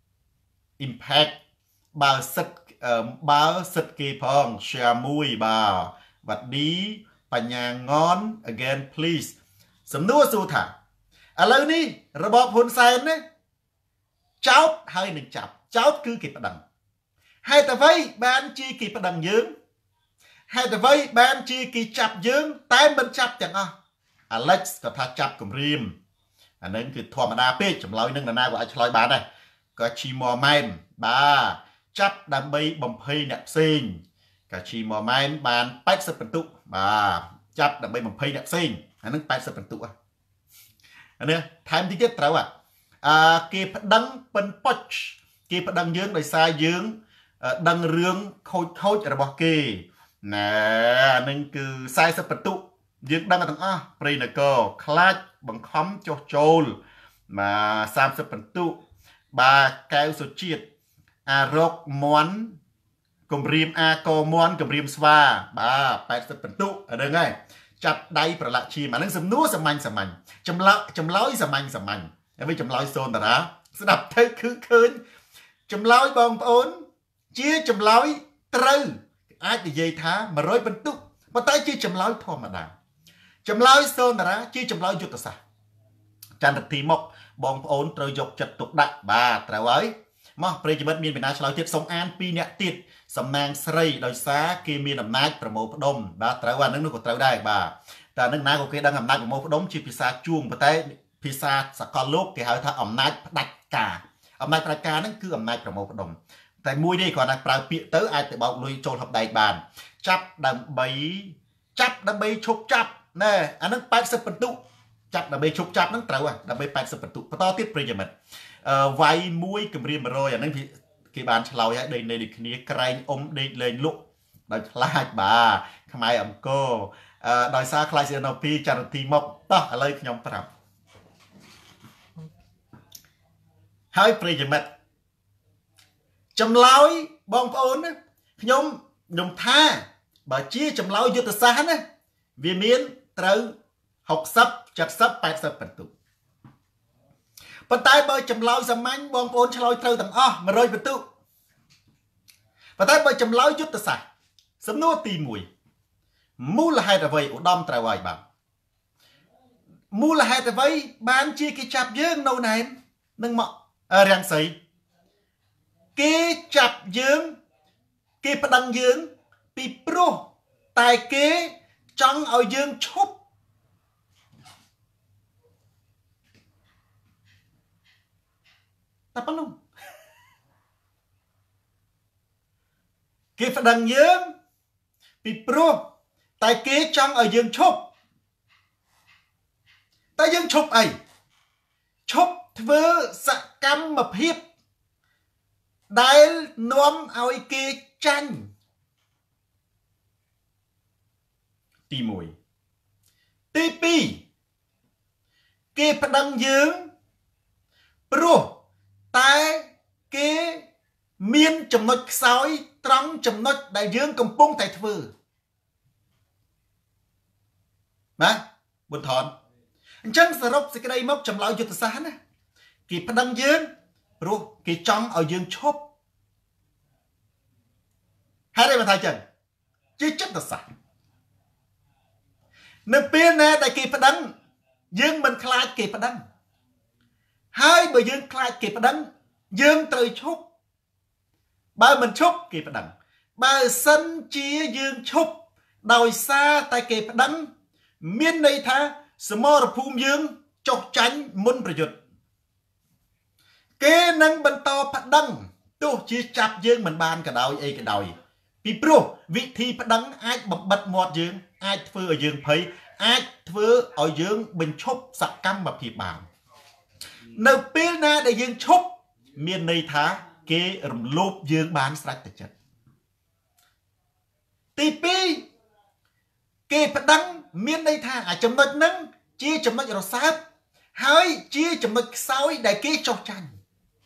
impact បើសិតបើសិតគេផង share មួយបាទវត្តឌីបញ្ញាងន again please សំណួរសួរថាឥឡូវនេះរបបហ៊ុនសែនណាចោតហើយនឹងចាប់ចោតគឺគេប្តឹងហេតុអ្វីបានជាគេប្តឹងយើងហេតុអ្វីបានជាគេចាប់យើងតែមិនចាប់ទាំងអស់ Alex ក៏ថាចាប់គម្រាមអានឹងគឺធម្មតាពេកចម្លើយនឹងនរណាក៏អាចឆ្លើយបានដែរក៏ឈីមម៉ែនបាទចាប់ដើម្បីបំភ័យអ្នកផ្សេងក៏ឈីមម៉ែនបានแปดสิบបន្ទុកបាទចាប់ដើម្បីបំភ័យអ្នកផ្សេងអានឹងแปดสิบបន្ទុកអានេះថែមតិចទៀតត្រូវអាគេប្តឹងប៉ិនប៉ុចគេប្តឹងយើងដោយសារយើងដឹងរឿងខូចខូចរបស់គេណែអានឹងគឺสี่สิบបន្ទុកយើងដឹងទាំងអស់ព្រៃនគរខ្លាចបង្ខំចុះចូលមកសាមសិបបន្ទុកបាទកែវសុជាតិអារកមន់គម្រាមអាកមន់គម្រាមស្វាបាទแปดสิบបន្ទុកអាហ្នឹងហើយចាប់ដៃប្រឡាក់ឈាមអាហ្នឹងសំណួរសាមញ្ញសាមញ្ញចម្លើយចម្លើយសាមញ្ញសាមញ្ញហើយចម្លើយសូនតារាស្ដាប់ទៅគឺឃើញចម្លើយបងប្អូនជាចម្លើយត្រូវអាចនិយាយថាmột trămបន្ទុកប៉ុន្តែជាចម្លើយធម្មតាចម្លើយសូនតារាជាចម្លើយយុទ្ធសាស្ត្រចន្ទទីមកបងប្អូនត្រូវយកចិត្តទុកដាក់បាទត្រូវហើយមកប្រិយមិត្តមានបណ្ដាឆ្លើយទៀតសូមអានពីរអ្នកទៀតសំណាងស្រីដោយសារគេមានអំណាចប្រមូលផ្ដុំបាទត្រូវអានឹងនោះក៏ត្រូវដែរបាទតែនឹងណាក៏គេដឹងអំណាចប្រមូលផ្ដុំជាភាសាជួងប៉ុន្តែភាសាសកលលោកគេហៅថាអំណាចផ្ដាច់ការអំណាចផ្ដាច់ការហ្នឹងគឺអំណាចប្រមូលផ្ដុំតែមួយនេះគ្រាន់តែប្រើពាក្យទៅអាចទៅបោកលុយចូលហបដែកបានចាប់ដើម្បីចាប់ដើម្បីឈប់ចាប់ណែអានឹងแปดสิบបន្ទុកចាប់ដើម្បីឈប់ចាប់ហ្នឹងត្រូវដើម្បីแปดสิบបន្ទុកបន្តទៀតប្រិយមិត្តអឺវាយមួយគម្រាមmột trămអាហ្នឹងគេបានឆ្លើយឲ្យដេកនៅដូចគ្នាក្រែងអ៊ំដេកលេងលក់ដោយខ្លាចបាទខ្មែរអង្គរអឺដោយសារខ្លាចស៊ីណូពីចន្ទទីមកតោះឥឡូវខ្ញុំប្រាប់ហើយប្រិយមិត្តចម្លើយបងប្អូនណាខ្ញុំខ្ញុំថាបើជាចម្លើយយុទ្ធសាស្ត្រណាវាមានត្រូវหกสิบ เจ็ดสิบ แปดสิบបន្ទុកប៉ុន្តែបើចម្លើយសាមញ្ញបងប្អូនឆ្លើយត្រូវទាំងអស់một trămបន្ទុកប៉ុន្តែបើចម្លើយយុទ្ធសាស្ត្រសំណួរទីមួយមូលហេតុអ្វីឧត្តមត្រូវហើយបាទមូលហេតុអ្វីបានជាគេចាប់យើងនៅណែននឹងមករាំងសីគេចាប់យើងគេប្តឹងយើងពីព្រោះតែគេចង់ឲ្យយើងឈប់តែប៉ុណ្ណឹងគេប្តឹងយើងពីព្រោះតែគេចង់ឲ្យយើងឈប់តែយើងឈប់អីឈប់ធ្វើសកម្មភាពដែលនាំឲ្យគេចាញ់ទីមួយទីពីរគេប្តឹងយើងព្រោះតែគេមានចំណុចខ្សោយត្រង់ចំណុចដែលយើងកំពុងតែធ្វើណាបុត្រថនអញ្ចឹងសរុបសេចក្តីមកចម្លើយយុទ្ធសាស្ត្រណាគេប្តឹងយើងព្រោះគេចង់ឲ្យយើងឈប់ហេតុអីមកថាអញ្ចឹងជាចិត្តសាស្ត្រនៅពេលណាដែលគេប្តឹងយើងមិនខ្លាចគេប្តឹងហើយបើយើងខ្លាចគេប្តឹងយើងត្រូវឈប់បើមិនឈប់គេប្តឹងបើសិនជាយើងឈប់ដោយសារតែគេប្តឹងមានន័យថាសមរភូមិយើងចុះចាញ់មុនប្រយុទ្ធគេនឹងបន្តប្តឹងទោះជាចាប់យើងមិនបានក៏ដោយអីក៏ដោយពីព្រោះវិធីប្តឹងអាចបំបិតមាត់យើងអាចធ្វើឲ្យយើងភ័យអាចធ្វើឲ្យយើងបញ្ឈប់សកម្មភាពបាននៅពេលណាដែលយើងឈប់មានន័យថាគេរំលោភយើងបានស្រេចតែចិត្តទីពីរគេប្តឹងមានន័យថាអាចំណុចហ្នឹងជាចំណុចរសើបហើយជាចំណុចខ្សោយដែលគេចោះចាញ់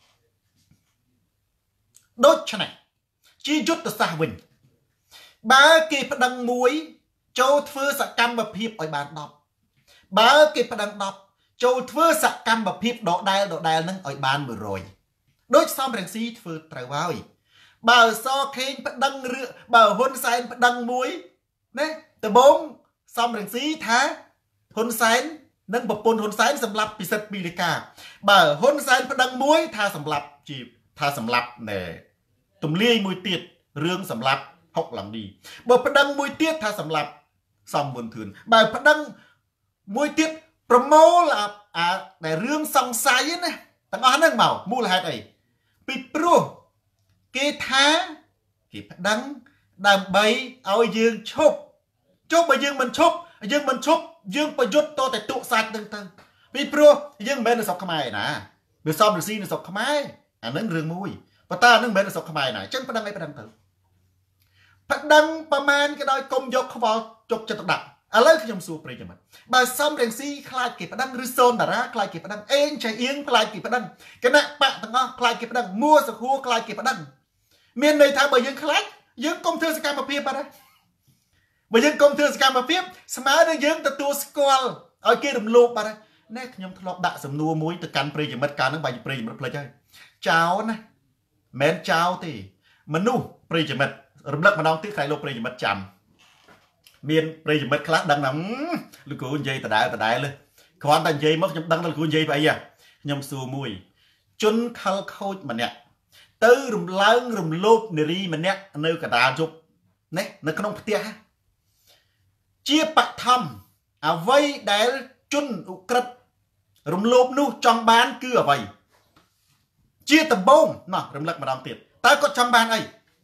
ដូច្នេះជាយុទ្ធសាស្ត្រវិញបើគេប្តឹងមួយចូលធ្វើសកម្មភាពឲ្យបានដប់បើគេប្តឹងដប់ចូលធ្វើសកម្មភាពដដែលដដែលនឹងឲ្យបានមួយរយដូចសំរងស៊ីធ្វើត្រូវហើយបើសខេងប្តឹងរឿងបើហ៊ុនសែនប្តឹងមួយណាដំបងសំរងស៊ីថាហ៊ុនសែននិងប្រពន្ធហ៊ុនសែនសម្លាប់ពិសិដ្ឋពីលីកាបើហ៊ុនសែនប្តឹងមួយថាសម្លាប់ជាថាសម្លាប់ណែទម្លាយមួយទៀតរឿងសម្លាប់ហុកឡាំឌីបើប្តឹងមួយទៀតថាសម្លាប់សំមុនធឿនបើប្តឹងមួយទៀតប្រមូលអាដែលរឿងសង្ស័យណាទាំងអស់ហ្នឹងមកមូលហេតុអីពីព្រោះគេថាគេប្តឹងដើម្បីឲ្យយើងឈប់ចុះបើយើងមិនឈប់យើងមិនឈប់យើងប្រយុទ្ធតតែទុកសាច់នឹងទៅពីព្រោះយើងមិនមែននៅស្រុកខ្មែរណាវាសំរស៊ីនៅស្រុកខ្មែរអានឹងរឿងមួយប៉ុន្តែអានឹងមិនមែននៅស្រុកខ្មែរណាអញ្ចឹងប្តឹងអីប្តឹងទៅប្តឹងប្រមាណក៏ដោយកុំយកខ្វល់ជុកចិត្តដាក់ឥឡូវខ្ញុំសួរប្រិយមិត្តបើសំរងស៊ីខ្លាចគេប្តឹងឬសូនតារាខ្លាចគេប្តឹងអេងចៃអៀងខ្លាចគេប្តឹងគណៈបកទាំងអស់ខ្លាចគេប្តឹងមួសុខួរខ្លាចគេប្តឹងមានន័យថាបើយើងខ្លាចយើងកុំធ្វើសកម្មភាពបាត់ហើយបើយើងកុំធ្វើសកម្មភាពស្មើនឹងយើងទទួលស្គាល់ឲ្យគេរំលោភបាត់ហើយណែខ្ញុំធ្លាប់ដាក់សំណួរមួយទៅកាន់ប្រិយមិត្តកាលហ្នឹងបាញ់ប្រិយមិត្តផ្លេចហើយចោលណាមិនចោលទេមនុស្សប្រិយមិត្តរំលឹកម្ដងទៀតក្រៃលោកប្រិយមិត្តចាំមានប្រិយមិត្តខ្លះដឹងថាលោកគ្រូនិយាយដដែលដដែលគ្រាន់តែនិយាយមកខ្ញុំដឹងថាលោកគ្រូនិយាយពីអីខ្ញុំសួរមួយជនខលខូចម្នាក់ទៅរំឡើងរំលោភនារីម្នាក់នៅកណ្ដាលយប់ណានៅក្នុងផ្ទះជាបឋមអ្វីដែលជនឧក្រិដ្ឋរំលោភនោះចង់បានគឺអ្វីជាដំបូងណោះរំលឹកម្ដងទៀតតើគាត់ចង់បានអី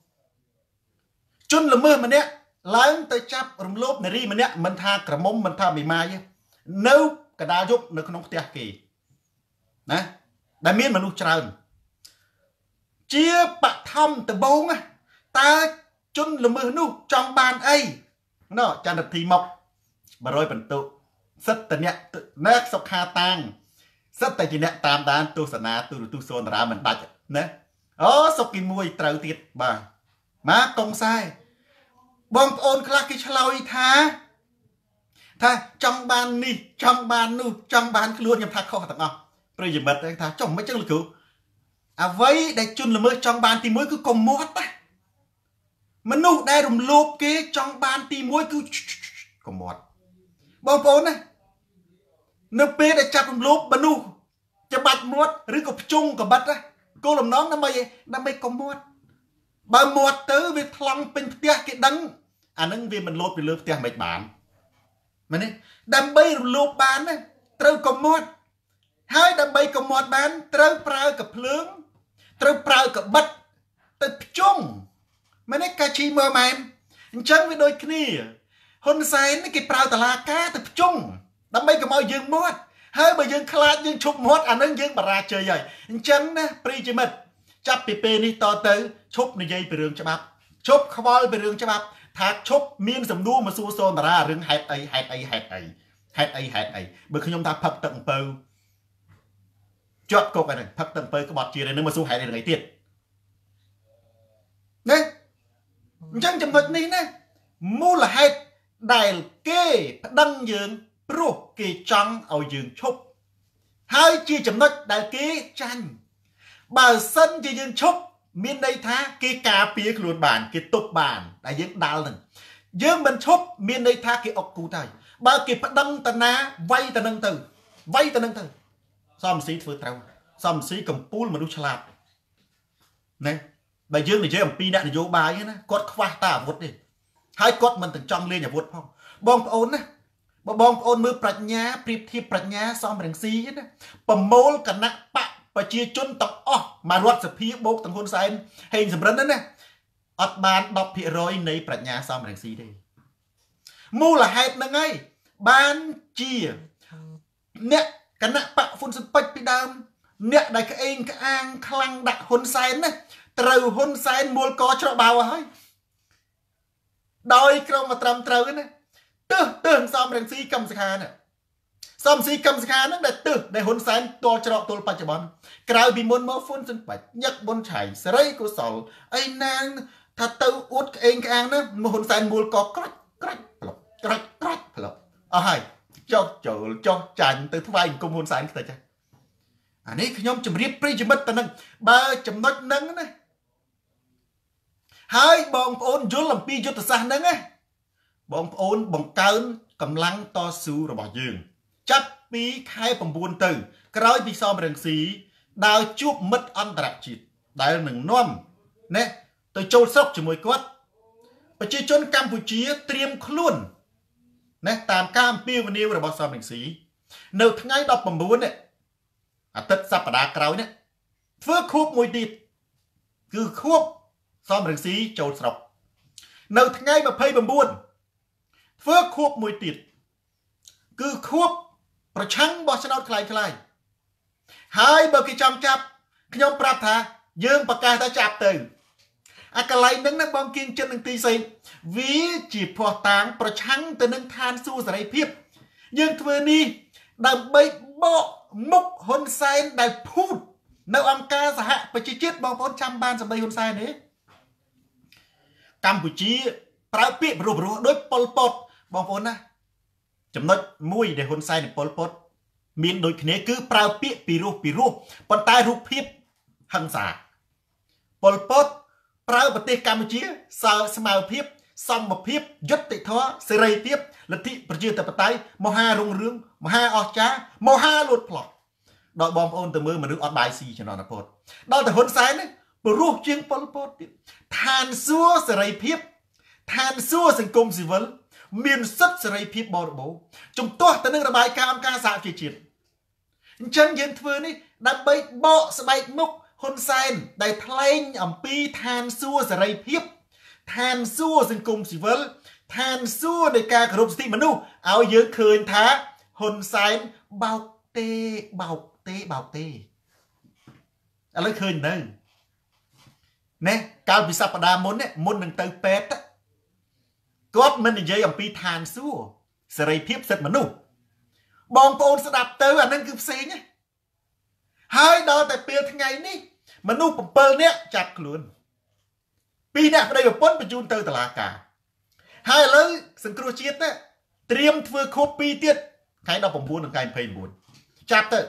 ជនល្មើសម្នាក់ឡើងទៅចាប់រំលោភនារីម្នាក់មិនថាក្រមុំមិនថាបិមាយនៅកណ្ដាលយប់នៅក្នុងផ្ទះគេណាដែលមានមនុស្សច្រើនជាបឋមដំបូងតើជនល្មើសនោះចង់បានអីណោះចន្ទធីមកបារយបន្ទុសិតតអ្នកណែសុខាតាំងសិតតែជាអ្នកតាមដានទស្សនាទូរទស្សន៍សូនតារាមិនដាច់ណាអូសុកទីមួយត្រូវទៀតបាទម៉ាកុងខ្សែបងប្អូនខ្លះគេឆ្លើយថាថាចង់បាននេះចង់បាននោះចង់បានខ្លួនខ្ញុំថាខុសទាំងអស់ប្រិយមិត្តថាចុះមិនចឹងលោកគ្រូអ្វីដែលជនល្មើសចង់បានទីមួយគឺកុំមាត់ណាមនុស្សដែលរំលោភគេចង់បានទីមួយគឺកុំមាត់បងប្អូនណានៅពេលដែលចាប់រំលោភមនុស្សច្បាច់មាត់ឬក៏ភ្ជង់កបិតណាគោលបំណងដើម្បីដើម្បីកុំមាត់បើមាត់ទៅវាថ្លង់ពេញផ្ទះគេដឹងអានឹងវាមិនលោភពីលើផ្ទះមិនបានមែនទេដើម្បីរំលោភបានណាត្រូវកុំមាត់ហើយដើម្បីកុំមាត់បានត្រូវប្រើកភ្លើងត្រូវប្រើកបិតទៅភ្ជង់មែនទេកាឈីមើម៉ែមអញ្ចឹងវាដូចគ្នាហ៊ុនសែនគេប្រើតឡាការទៅភ្ជង់ដើម្បីកុំឲ្យយើងមាត់ហើយបើយើងខ្លាចយើងឈប់មាត់អានឹងយើងបរាជ័យហើយអញ្ចឹងណាប្រិយមិត្តចាប់ពីពេលនេះតទៅឈប់និយាយពីរឿងច្បាប់ឈប់ខ្វល់ពីរឿងច្បាប់ថាឈប់មានសំណួរមកសួរសូនតារារឿងហេតុអីហេតុអីហេតុអីហេតុអីហេតុអីបើខ្ញុំថាផឹកទឹកអំពៅជាប់គុកហ្នឹងផឹកទឹកអំពៅក្បត់ជានឹងមកសួរហេតុអីរឿងអីទៀតណាអញ្ចឹងចំណុចនេះណាមូលហេតុដែលគេប្តឹងយើងព្រោះគេចង់ឲ្យយើងឈប់ហើយជាចំណុចដែលគេចាញ់បើសិនជាយើងឈប់មានន័យថាគេការពារខ្លួនបានគេទប់បានដែលយើងដាល់នឹង dương mình chốt miền đây tha cái ốc cú tay bao cái bắt đăng tận na vay tận nâng từ vay tận nâng từ xóm xí phơi trâu xóm xí cầm pul mà đu chlat này bài dương này chơi làm pi đạn vô bài á cốt khoa ta vụt đi hai cốt mình từng trong lên nhà vụt không bom ôn á bom ôn mưa bạch nhá priệp thiệp bạch nhá xóm rừng xí hết á bầm mول cả nặng bạ và chia chôn tộc ó mà ruột sập phía bốc từng hôn sai hình sầm rắn đó nè ọt bàn đọc phía rồi này bạch nhá xóm rừng xí đi mua là hai năng ngay ban chia nè cái nặng bạ phun sập bạch bị đam nè đại cái anh cái ang khăng đặt hôn sai nè trừ hôn sai mua co cho bao hơi đôi trong mà trầm trừ nè tư tư xóm rừng xí cầm sạc nè xóm xí cầm sạc nó để tư để hôn sai to cho tôi bạch bón cái bị muốn mơ phun sập bạch nhắc bốn chảy sấy của sầu anh nàng thật tự út cái anh cái ang đó mà hôn sai mua co crack crack crack crack à hay cho cho cho chành từ thứ vài cùng hôn sai cái gì anh ấy nhóm chấm riết pri chấm mất tận ba chấm nói nắng này hai bong ôn vô làm pi vô từ xa nắng á bong ôn bong cơn cầm lăng to su rồi bỏ giường chấp pi khai bằng buồn từ cái đó bị xóm rừng xí đào chuột mất ăn tạt chít đào nừng nom nè tôi trâu sốc chỉ mùi quất và chỉ chôn Campuchia tiêm luôn nè tạm cam piêu và niêu rồi bỏ xóm rừng xí nếu ngay đọc bằng buồn này à tất sắp ở đá kéo nhé phước khúc mùi tịt cứ khúc xóm rừng xí châu sọc nấu ngay mà phây bằng buồn phước khúc mùi tịt cứ khúc và trắng bỏ cho nó khai khai hai bờ cái trong chạp nhóm prap thà dương bạc ca ta chạp từ à cái này nâng nâng bong kiên chân nâng tí xây ví chỉ phò táng và trắng từ nâng than su ra đây phiếp dương thưa ni đầm bấy bộ mục hôn sai đại phút nấu ăn ca giả hạ và chỉ chết bong bốn trăm ban trăm bay hôn sai đấy Campuchia prao piệt bro bro đối Pol Pot bong bốn na chấm nói mùi để hôn sai để Pol Pot miền đối khné cứ prao piệt piru piru còn tai rụp phiếp hăng giả Pol Pot prao bờ tây Campuchia sao smile phiếp xong một phiếp dứt tị thoa sợi phiếp là thị bờ dưới tập tay màu ha rung rương màu ha ở cha màu ha lột plọt đội bom ôn từ mưa mà nước ở bài xì cho nó là Pot đó là hôn sai đấy bờ ruột chiên Pol Pot than xua sợi phiếp than xua thành công gì vấn miền sắt sợi phiếp bò bố chúng tôi ta nước là bài cam ca xạ chỉ triệt chân dân thưa này đã bay bọ sẽ bay mốc hôn sai đại thay ẩm pi than xua sợi phiếp than xua thành công gì vấn than xua để ca group thị mà nu áo dưới khơi thá hôn sai bao tê bao tê bao tê à lấy khơi nữa nè cao bị sập đà muốn nè muốn đừng tới pet á có mình thì dây ẩm pi than xua sợi phiếp sệt mà nu bong bồn sẽ đạp tới anh nên cứ xí nhé hai đó tại bia ngày ní mà nu bầm bơ nè chặt luôn pi nè ở đây là bốn bị chun tới là cả hai lấy sừng cua chiết á tiêm vừa copy tiết cái đó bầm buồn được cái phê buồn chặt tới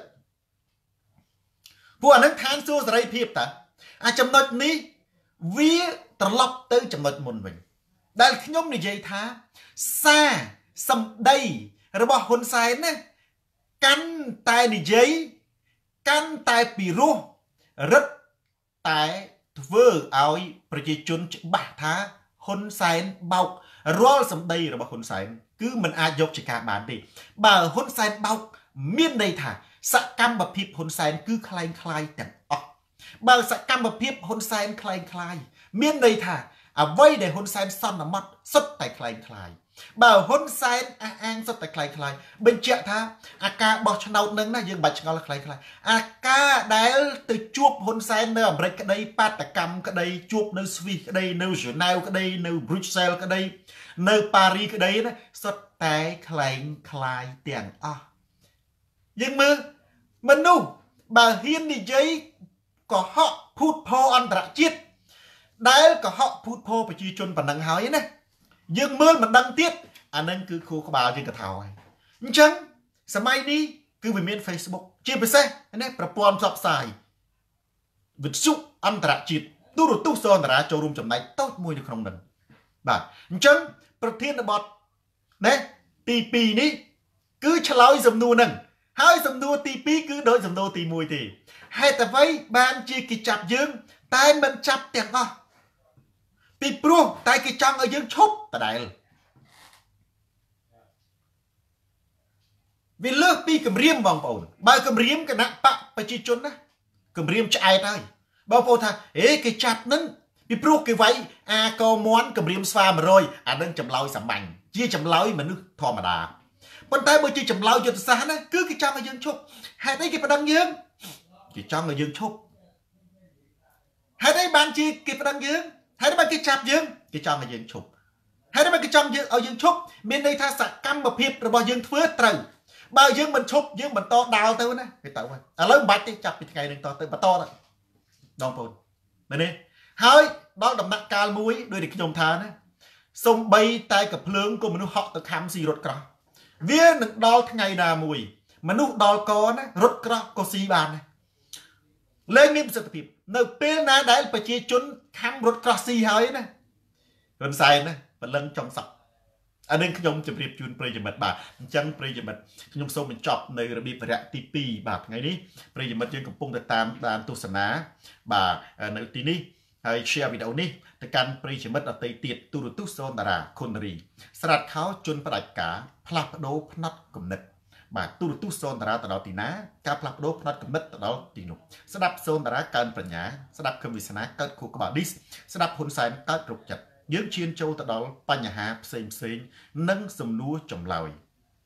vua anh than xua sợi phiếp ta à chấm nói ní vía trật lọc tới chấm nói một mình đại nhóm này dây thá xa xâm đây rồi bỏ hôn sai nè căn tài này dây căn tài bị rô rất tài vừa áo bởi chôn bả thá hôn sai bọc rồi xâm đây rồi bỏ hôn sai cứ mình ai dọc chỉ cả bản đi bà hôn sai bọc miên đây thả sạ cam bập hiệp hôn sai cứ khai khai chẳng ọc bà sạ cam bập hiệp hôn sai khai khai miên đây thả à vây để hôn sai xong là mắt xuất tại khai khai bảo hôn sai à an xuất tại khai khai bên trẻ tha à ca bỏ cho đâu nâng na dương bạch cho là khai khai à ca đã từ chuột hôn sai nơi ở cái đây pat tại cầm cái đây chuột nơi Swiss cái đây nơi Geneva cái đây nơi Brussels cái đây nơi Paris cái đấy đó xuất tại khai khai tiền à nhưng mà mình nu bà hiên đi giấy có họ phút po ăn đã chết đấy có họ phút po phải chi chôn bản năng hói nè dương mưa mà đăng tiết anh nên cứ khu có bao trên cả thảo này chẳng sao mai đi cứ về miền Facebook chia với xe anh ấy propon dọc xài vượt sụp ăn đã chết tu rồi tu son đã cho room chấm này tốt mùi được không đần bà chẳng ប្រធានបទណាទីពីរនេះគឺឆ្លើយសំណួរហ្នឹងហើយសំណួរទីពីរគឺដូចសំណួរទីមួយទេហេតុអ្វីបានជាគេចាប់យើងតែមិនចាប់ទាំងអស់ពីព្រោះតែគេចង់ឲ្យយើងឈប់ដដែលវាលើសពីគម្រាមបងប្អូនបើគម្រាមគណៈបកប្រជាជនណាគម្រាមឆ្អែតហើយបងប្អូនថាអេគេចាប់នឹងពីព្រោះគេវាយអាកមន់គម្រាមស្វាមួយរយអានឹងចម្លើយសាមញ្ញជាចម្លើយមនុស្សធម្មតាប៉ុន្តែបើជាចម្លើយយុទ្ធសាស្ត្រណាគឺគេចង់ឲ្យយើងឈប់ហេតុអីគេប្តឹងយើងគេចង់ឲ្យយើងឈប់ហេតុអីបានជាគេប្តឹងយើងហេតុអីបានគេចាប់យើងគេចង់ឲ្យយើងឈប់ហេតុអីបានគេចង់យើងឲ្យយើងឈប់មានន័យថាសកម្មភាពរបស់យើងធ្វើត្រូវបើយើងមិនឈប់យើងបន្តដាល់ទៅណាវាទៅហើយឥឡូវមិនបាច់ទេចាប់ពីថ្ងៃនេះតទៅបន្តទៅបងប្អូនមែនទេហើយដល់ដំណាក់កាលមួយដូចដែលខ្ញុំថាណាសំបីតែកភ្លើងក៏មនុស្សហក់ទៅខំស៊ីរត់ក្រោះវានឹងដល់ថ្ងៃណាមួយមនុស្សដល់កណារត់ក្រោះក៏ស៊ីបានដែរលែងមានប្រសិទ្ធភាពនៅពេលណាដែលប្រជាជនខំរត់ក្រោះស៊ីហើយណាហ៊ុនសែនណាបលឹងចំសក់អានឹងខ្ញុំជម្រាបជូនប្រិយមិត្តបាទអញ្ចឹងប្រិយមិត្តខ្ញុំសូមបញ្ចប់នៅរបៀបវរៈទីពីរបាទថ្ងៃនេះប្រិយមិត្តយើងកំពុងតែតាមដានទស្សនាបាទនៅទីនេះហើយ share វីដេអូនេះទៅកាន់ប្រិយមិត្តដទៃទៀតទូរទស្សន៍សូនតារាខុនរីស្រាតខោជន់ផ្ដាច់ការផ្លាស់ប្ដូរផ្នត់គំនិតបាទទូរទស្សន៍សូនតារាទៅដល់ទីណាការផ្លាស់ប្ដូរផ្នត់គំនិតទៅដល់ទីនោះស្ដាប់សូនតារាកើនបញ្ញាស្ដាប់ខឹមវិសនាកើតខួរក្បាលឌីសស្ដាប់ហ៊ុនសែនកើតគ្រប់ចិត្តយើងឈានចូលទៅដល់បញ្ហាផ្សេងផ្សេងនិងសំណួរចម្លើយ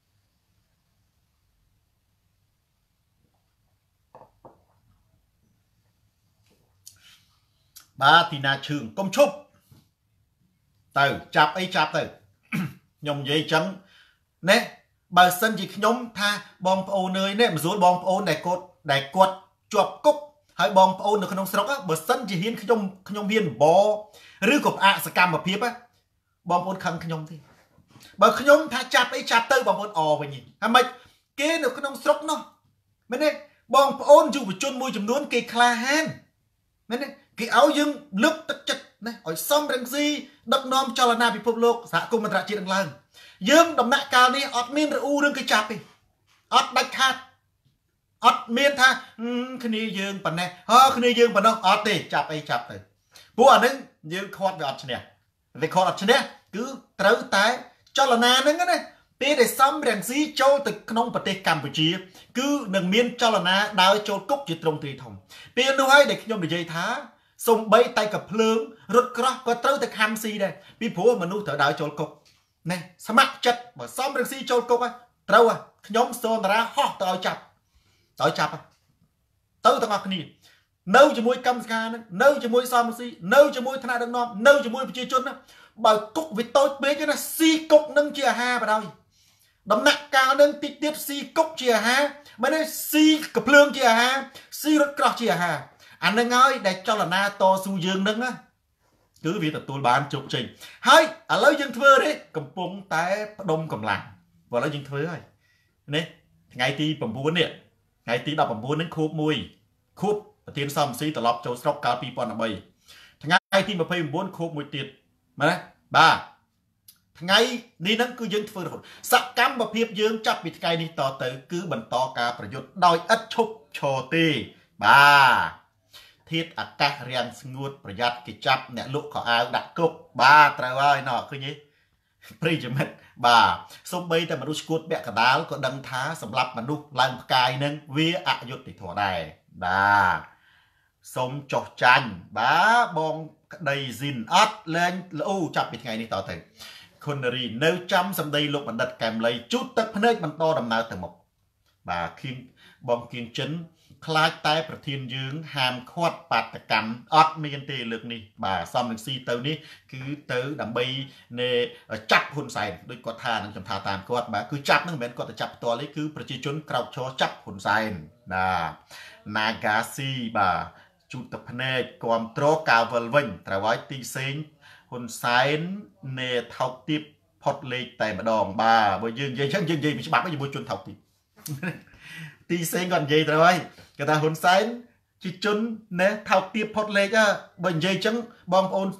បាទទីណាឈឿងកុំឈប់ទៅចាប់អីចាប់ទៅខ្ញុំនិយាយចឹងណែបើសិនជាខ្ញុំថាបងប្អូនអើយនេះមិនស្រួលបងប្អូនដែលគាត់ដែលគាត់ជាប់គុកហើយបងប្អូននៅក្នុងស្រុកបើសិនជាហ៊ានខ្ញុំខ្ញុំហ៊ានបឬក៏ផ្អាកសកម្មភាពបងប្អូនខឹងខ្ញុំទេបើខ្ញុំថាចាប់អីចាប់ទៅបងប្អូនអវិញហើយមិនគេនៅក្នុងស្រុកនោះមែនទេបងប្អូនយុវជនមួយចំនួនគេក្លាហានមែនទេគេឲ្យយើងលើកទឹកចិត្តណាឲ្យសំរងស៊ីដឹកនាំចលនាពិភពលោកសហគមន៍អន្តរជាតិឡើងយើងដំណាក់កាលនេះអត់មានរអ៊ូរឿងគេចាប់ទេអត់ដាច់ខាតអត់មានថាគ្នាយើងប៉ុណ្ណេះហ៎គ្នាយើងប៉ុណ្ណោះអត់ទេចាប់អីចាប់ទៅព្រោះអានឹងយើងខាត់វាអត់ឈ្នះវាខាត់អត់ឈ្នះគឺត្រូវតែចលនាហ្នឹងណាពេលដែលសំរងស៊ីចូលទៅក្នុងប្រទេសកម្ពុជាគឺនឹងមានចលនាដើរចូលគុកជាត្រង់ទ្រីធំពេលនោះហើយដែលខ្ញុំនិយាយថាសំបីតែកភ្លើងរត់ក្រោះក៏ត្រូវតែខំស៊ីដែរពីព្រោះមនុស្សត្រូវដើរចូលគុកណែស្ម័គ្រចិត្តបើសំរងស៊ីចូលគុកត្រូវខ្ញុំសូនតារាហោះទៅឲ្យចាប់ទៅចាប់ទៅទាំងអស់គ្នានៅជាមួយកម្មសការនៅជាមួយសំរងស៊ីនៅជាមួយថ្នាក់ដឹកនាំនៅជាមួយប្រជាជនណាបើគុកវាតូចពេកណាស៊ីគុកនឹងជាអាហារបណ្ដោយដំណាក់កាលនឹងតិចទៀតស៊ីគុកជាអាហារមិនទេស៊ីកភ្លើងជាអាហារស៊ីរត់ក្រោះជាអាហារអានឹងហើយដែលចលនាតស៊ូយើងនឹងណាគឺវាទទួលបានជោគជ័យហើយឥឡូវយើងធ្វើទេកំពុងតែផ្ដុំកម្លាំងព្រោះឥឡូវយើងធ្វើហើយនេះថ្ងៃទី9នេះថ្ងៃទីដប់9នឹងខួបមួយខួបប្រធានសំស៊ីត្រឡប់ចូលស្រុកកាលពី2013ថ្ងៃទី29ខួបមួយទៀតមែនទេបាទថ្ងៃនេះហ្នឹងគឺយើងធ្វើរហូតសកម្មភាពយើងចាប់ពីថ្ងៃនេះតទៅគឺបន្តការប្រយុទ្ធដោយឥតឈប់ឈរទេបាទធាតុអាកាសរាំងស្ងួតប្រយ័ត្នគេចាប់អ្នកលក់ខោអាវដាក់គុកបាទត្រូវហើយណោះឃើញទេប្រិយមិត្តបាទសូម្បីតែមនុស្សឈួតពាក់កដាលក៏ដឹងថាសម្រាប់មនុស្សឡើងផ្កាយនឹងវាអយុត្តិធម៌ដែរបាទសូមចោះចាញ់បាទបងក្តីស៊ីនអត់លែងល្អចាប់ពីថ្ងៃនេះតទៅខុនរីនៅចាំសម្ដីលោកបណ្ឌិតកែមលីជូតទឹកភ្នែកបន្តដំណើរទៅមុខបាទគៀងបងគៀងចិនខ្លាចតែប្រធានយើងហាមឃាត់បាតកម្មអត់មានទេលើកនេះបាទសំរងស៊ីទៅនេះគឺទៅដើម្បីនៃចាប់ហ៊ុនសែនដូចគាត់ថានឹងខ្ញុំថាតាមគាត់បាទគឺចាប់នឹងមិនមែនគាត់ទៅចាប់ផ្ទាល់ទេគឺប្រជាជនក្រោកឈរចាប់ហ៊ុនសែនណាណាហ្គាស៊ីបាទជូតទឹកភ្នែកគ្រប់ត្រការវិលវិញត្រូវឲ្យទីផ្សេងហ៊ុនសែននៃថោកទាបផុតលេខតែម្ដងបាទបើយើងនិយាយចឹងយើងនិយាយពីច្បាប់ជាមួយជនថោកទាបទីផ្សេងគាត់និយាយត្រូវហើយគេថាហ៊ុនសែនជាជនណែថោកទាបផុតលេខបើនិយាយចឹងបងប្អូន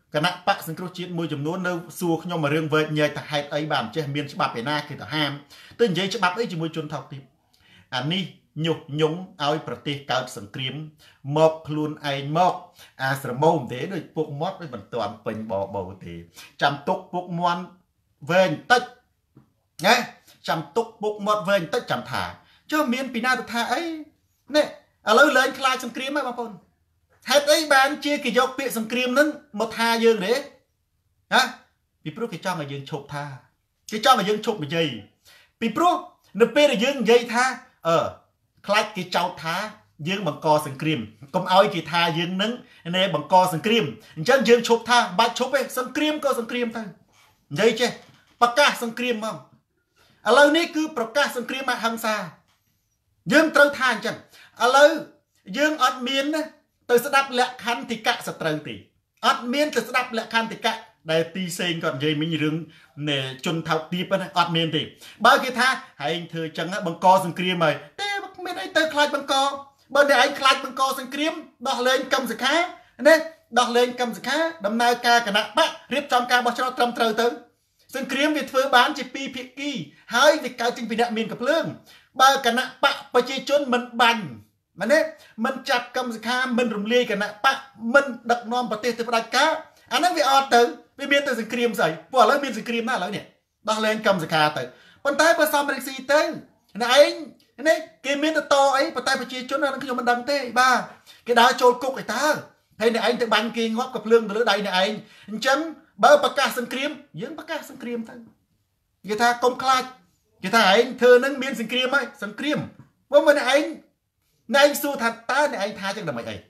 គណៈបកសង្គ្រោះជាតិមួយចំនួននៅសួរខ្ញុំមករឿងវែកញែកទៅហេតុអីបានចេះមានច្បាប់ឯណាគេទៅហាមទៅនិយាយច្បាប់អីជាមួយជនថោកទាបអានេះញុះញង់ឲ្យប្រទេសកើតសង្គ្រាមមកខ្លួនឯងមកអាស្រមោមទេដូចពុកមាត់ដូចមិនទាន់ពេញបបោទេចាំទុកពុកមាត់វែងតិចណាចាំទុកពុកមាត់វែងតិចចាំថាចុះមានពីណាទៅថាអីនេះឥឡូវលែងខ្លាចសង្គ្រាមហើយបងប្អូនហេតុអីបានជាគេយកពាក្យសង្គ្រាមនឹងមកថាយើងទេណាពីព្រោះគេចង់ឲ្យយើងឈប់ថាគេចង់ឲ្យយើងឈប់និយាយពីព្រោះនៅពេលដែលយើងនិយាយថាអឺខ្លាចគេចោទថាយើងបង្កសង្គ្រាមកុំឲ្យគេថាយើងនឹងណែបង្កសង្គ្រាមអញ្ចឹងយើងឈប់ថាបាច់ឈប់ទេសង្គ្រាមក៏សង្គ្រាមទៅនិយាយចេះប្រកាសសង្គ្រាមហ្មងឥឡូវនេះគឺប្រកាសសង្គ្រាមអហិង្សាយើងត្រូវថាអញ្ចឹងឥឡូវយើងអត់មានទៅស្ដាប់លក្ខន្តិកៈសត្រូវទេអត់មានទៅស្ដាប់លក្ខន្តិកៈដែលទីសេងគាត់និយាយមិញរឿងជនថោកទាបណាអត់មានទេបើគេថាហែងធ្វើអញ្ចឹងបង្កសង្គ្រាមហើយទេមានអីទៅខ្លាចបង្កបើតែឯងខ្លាចបង្កសង្គ្រាមដោះលែងកម្មសខាណាដោះលែងកម្មសខាដំណើរការគណៈបករៀបចំការបោះឆ្នោតត្រឹមត្រូវទៅសង្គ្រាមវាធ្វើបានជាពីរភាគីហើយវាកើតចេញពីអ្នកមានកំភ្លើងបើគណៈបកប្រជាជនមិនបាញ់មែនទេមិនចាប់កម្មសខាមិនរំលាយគណៈបកមិនដឹកនាំប្រទេសទៅផ្ដាច់ការអាហ្នឹងវាអត់ទៅវាមានតែសង្គ្រាមស្អីព្រោះឥឡូវមានសង្គ្រាមណាឥឡូវនេះដោះលែងកម្មសខាទៅប៉ុន្តែបើសំរងស៊ីទៅអ្នកឯងនេះគេមានតតអីប៉ុន្តែប្រជាជនហ្នឹងខ្ញុំមិនដឹងទេបាទគេដើរចូលគុកឯតើហើយអ្នកឯងទៅបាញ់គេងាប់ក៏ភ្លើងទៅលើដៃអ្នកឯងអញ្ចឹងបើប្រកាសសង្គ្រាមយើងប្រកាសសង្គ្រាមទៅគេថាកុំខ្លាចគេថាឯងធ្វើនឹងមានសង្គ្រាមហើយសង្គ្រាមបើមិនឯងអ្នកឯងសួរថាតើអ្នកឯងថាចឹងដើម្បីអី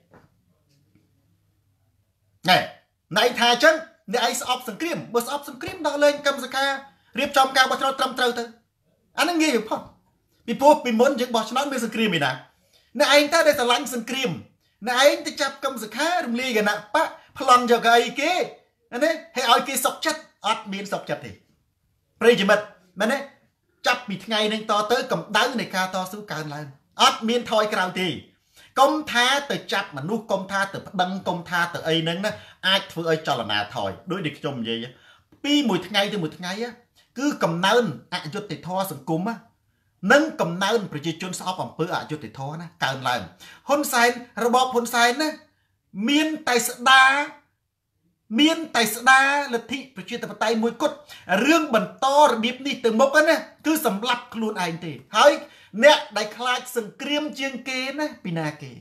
ណែអ្នកឯងថាចឹងអ្នកឯងស្អប់សង្គ្រាមបើស្អប់សង្គ្រាមដោះលែងកម្មសខារៀបចំការបោះឆ្នោតត្រឹមត្រូវទៅអាហ្នឹងងាយបំផុតពីព្រោះពីមុនយើងបោះឆ្នោតមានសង្គ្រាមឯណាអ្នកឯងតើដែលស្រឡាញ់សង្គ្រាមអ្នកឯងទៅចាប់កម្មសខារំលាយគណៈបកប្លន់យកអីគេណាហើយឲ្យគេសុកចិត្តអត់មានសុកចិត្តទេប្រិយមិត្តមែនទេចាប់ពីថ្ងៃនេះតទៅកម្ដៅនៃការតស៊ូកើនឡើងអត់មានថយក្រោយទេកុំថាទៅចាប់មនុស្សកុំថាទៅប្តឹងកុំថាទៅអីហ្នឹងណាអាចធ្វើឲ្យចលនាថយដោយដែលខ្ញុំនិយាយពីមួយថ្ងៃទៅមួយថ្ងៃគឺកំណើនអយុត្តិធម៌សង្គមនិងកំណើនប្រជាជនស្អប់អំពើអយុត្តិធម៌ណាកើនឡើងហ៊ុនសែនរបបហ៊ុនសែនណាមានតែស្ដាមានតែស្ដាលទ្ធិប្រជាធិបតេយ្យមួយគត់រឿងបន្តរបៀបនេះទៅមុខណាគឺសម្លាប់ខ្លួនឯងទេហើយអ្នកដែលខ្លាចសង្គ្រាមជាងគេណាពីណាគេ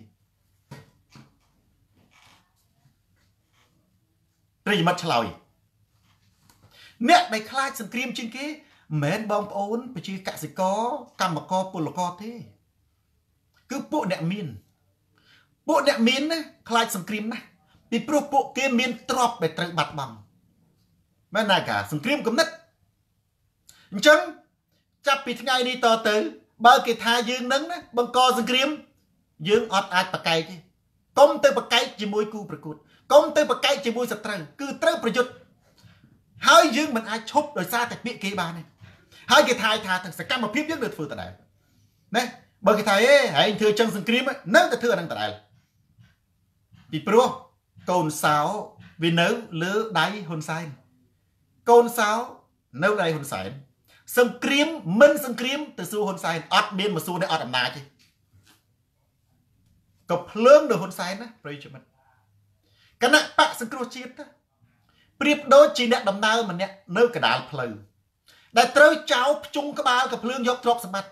ប្រិយមិត្តឆ្លើយអ្នកដែលខ្លាចសង្គ្រាមជាងគេមិនមែនបងប្អូនប្រជាកសិករកម្មករពលករទេគឺពួកអ្នកមានពួកអ្នកមានណាខ្លាចសង្គ្រាមណាពីព្រោះពួកគេមានទ្រព្យដែលត្រូវបាត់បង់មែនណាកាសង្គ្រាមគំនិតអញ្ចឹងចាប់ពីថ្ងៃនេះតទៅបើគេថាយើងនឹងណាបង្កសង្គ្រាមយើងអត់អាចប្រកែកទេកុំទៅប្រកែកជាមួយគូប្រកួតកុំទៅប្រកែកជាមួយសត្រូវគឺត្រូវប្រយុទ្ធហើយយើងមិនអាចឈប់ដោយសារតែពាក្យគេបានទេហើយគេថាថាទាំងសកម្មភាពយើងនៅធ្វើដដែលណាបើគេថាអេហែងធ្វើចឹងសង្គ្រាមនៅតែធ្វើអានឹងដដែលពីព្រោះកូនសោវានៅលើដៃហ៊ុនសែនកូនសោនៅដៃហ៊ុនសែនសង្គ្រាមមិនសង្គ្រាមទៅសួរហ៊ុនសែនអត់មានមកសួរអ្នកអត់អំណាចទេក៏ភ្លើងដោយហ៊ុនសែនណាប្រិយមិត្តគណៈបកសង្គ្រោះជាតិប្រៀបដូចជាអ្នកដំណើរម្នាក់នៅកណ្ដាលផ្លូវដែលត្រូវចោលភ្ជុំក្បាលក៏ភ្លើងយកទ្រព្យសម្បត្តិ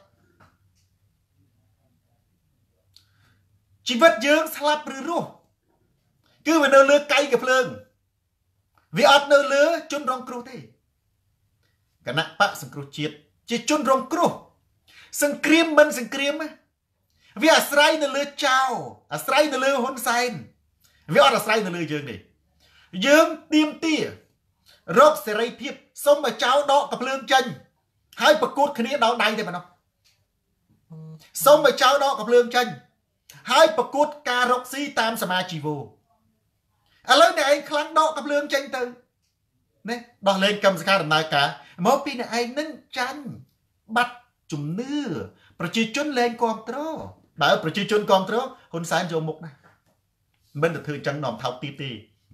ជីវិតយើងស្លាប់ឬរស់គឺវានៅលើកៃកាភ្លើងវាអត់នៅលើជនរងគ្រោះទេគណៈបកសង្គ្រោះជាតិជាជនរងគ្រោះសង្គ្រាមមិនសង្គ្រាមវាអាស្រ័យនៅលើចៅអាស្រ័យនៅលើហ៊ុនសែនវាអត់អាស្រ័យនៅលើយើងទេយើងទៀមទារកសេរីភាពសុំឲ្យចៅដកកាភ្លើងចេញហើយប្រកួតគ្នាដល់ដៃតែប៉ុណ្ណោះសុំឲ្យចៅដកកាភ្លើងចេញហើយប្រកួតការរកស៊ីតាមសមាជីវោឥឡូវអ្នកឯងខ្លាំងដកកាភ្លើងចេញទៅណាដោះលែងកម្មសខាដំណើរការមកពីអ្នកឯងនឹងចាញ់បាត់ជំនឿប្រជាជនលែងគ្រប់គ្រងបើប្រជាជនគ្រប់គ្រងហ៊ុនសែនយកមុខណាមិនទៅធ្វើចឹងនាំថោកទីទេ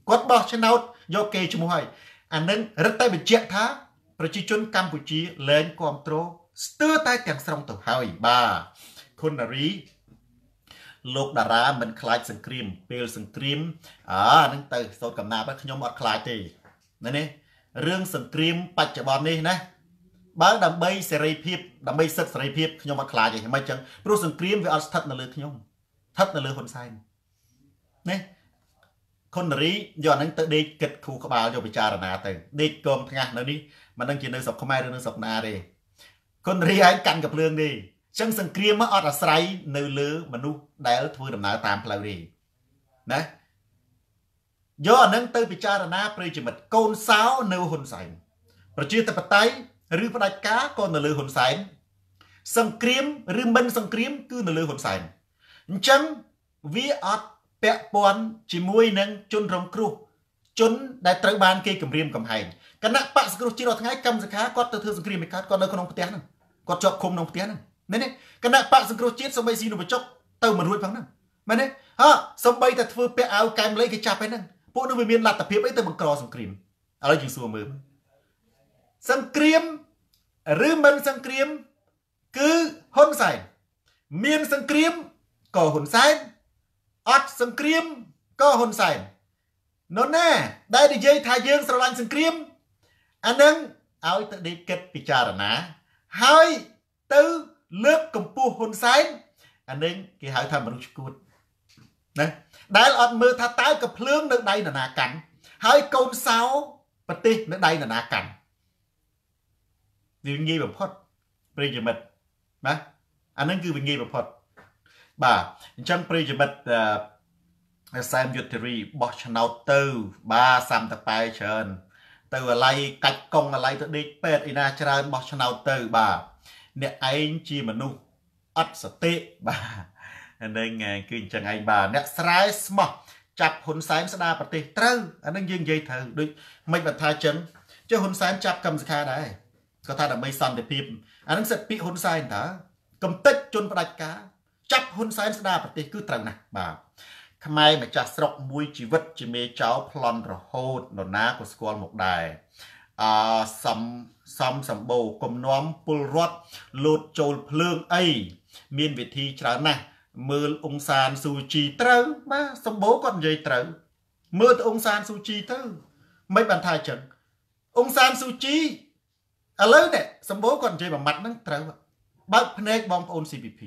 គាត់បោះឆ្នោតយកគេឈ្មោះហើយអានឹងរឹតតែបញ្ជាក់ថាប្រជាជនកម្ពុជាលែងគ្រប់គ្រងស្ទើរតែទាំងស្រុងទៅហើយបាទគុណនារីលោកតារាមិនខ្លាចសង្គ្រាមពេលសង្គ្រាមអើហ្នឹងទៅសោតកំណាប់ខ្ញុំអត់ខ្លាចទេណានេះរឿងសង្គ្រាមបច្ចុប្បន្ននេះណាបើដើម្បីសេរីភាពដើម្បីសិទ្ធិសេរីភាពខ្ញុំអត់ខ្លាចទេមិនចឹងព្រោះសង្គ្រាមវាអត់ស្ថិតនៅលើខ្ញុំស្ថិតនៅលើហ៊ុនសែនណាគុណនារីយកអាហ្នឹងទៅដេកគិតគូក្បាលយកពិចារណាទៅដេកកងថ្ងាស់នៅនេះមិនដឹងជានៅស្រុកខ្មែរឬនៅស្រុកណាទេគុណនារីឯងកាន់កាភ្លើងទេចឹងសង្គ្រាមមកអត់អាស្រ័យនៅលើមនុស្សដែលធ្វើដំណើរតាមផ្លូវទេណាយកអានឹងទៅពិចារណាប្រិយមិត្តកូនសោនៅហ៊ុនសែនប្រជាធិបតេយ្យឬផ្ដាច់ការក៏នៅលើហ៊ុនសែនសង្គ្រាមឬមិនសង្គ្រាមគឺនៅលើហ៊ុនសែនអញ្ចឹងវាអត់ពាក់ព័ន្ធជាមួយនឹងជនរងគ្រោះជនដែលត្រូវបានគេគំរាមកំហែងគណៈបកសង្គ្រោះជាតិរាល់ថ្ងៃកម្មសខាគាត់ទៅធ្វើសង្គ្រាមឯកើតគាត់នៅក្នុងផ្ទះហ្នឹងគាត់ជាប់ឃុំក្នុងផ្ទះហ្នឹងនេះនេះគណៈបកសង្គ្រោះជាតិសំបីស៊ីនុបចុកទៅមិនរួចផងហ្នឹងមែនទេហ៎សំបីតែធ្វើពាក់អាវកែមលីគេចាប់ឯហ្នឹងពួកនោះវាមានលទ្ធភាពអីទៅបង្ក្រសង្គ្រាមឥឡូវយើងសួរមើលសង្គ្រាមឬមិនសង្គ្រាមគឺហ៊ុនសែនមានសង្គ្រាមក៏ហ៊ុនសែនអត់សង្គ្រាមក៏ហ៊ុនសែននរណាដែលនិយាយថាយើងស្រឡាញ់សង្គ្រាមអានឹងឲ្យទៅដេកគិតពិចារណាហើយទៅលើកកម្ពស់ហ៊ុនសែនអានឹងគេហៅថាមនុស្សឈួតណាដែលអត់មើលថាតើកភ្លើងនៅដៃនរណាកាន់ហើយកូនសោប្រទេសនៅដៃនរណាកាន់វាងាយបំផុតប្រិយមិត្តណាអានឹងគឺវាងាយបំផុតបាទអញ្ចឹងប្រិយមិត្តសែមយុទ្ធរីបោះឆ្នោតទៅបាទសាំតប៉ែច្រើនទៅអាឡ័យកាច់កង់អាឡ័យទៅដេកពេទ្យឯណាច្រើនបោះឆ្នោតទៅបាទអ្នកឯងជាមនុស្សអត់សតិបាទអានឹងគឺអញ្ចឹងឯងបាទអ្នកស្រែស្មោះចាប់ហ៊ុនសែនស្ដារប្រទេសត្រូវអានឹងយើងនិយាយត្រូវដូចមិនបើថាចឹងចុះហ៊ុនសែនចាប់កម្មសខាដែរគាត់ថាដើម្បីសន្តិភាពអានឹងសិទ្ធិពាក្យហ៊ុនសែនតើកំតិចជនផ្ដាច់ការចាប់ហ៊ុនសែនស្ដារប្រទេសគឺត្រូវណាស់បាទខ្មែរម្ចាស់ស្រុកមួយជីវិតជាមេចៅប្លន់រហូតនរណាក៏ស្គាល់មកដែរអសំសំសម្បូរគំនុំពលរដ្ឋលោតចូលភ្លើងអីមានវិធីច្រើនណាស់មើលអង្សានស៊ូជីត្រូវបាទសម្បូរគាត់និយាយត្រូវមើលទៅអង្សានស៊ូជីទៅមិនបានថាចឹងអង្សានស៊ូជីឥឡូវនេះសម្បូរគាត់និយាយមួយម៉ាត់ហ្នឹងត្រូវបើកភ្នែកបងប្អូន ซี พี พี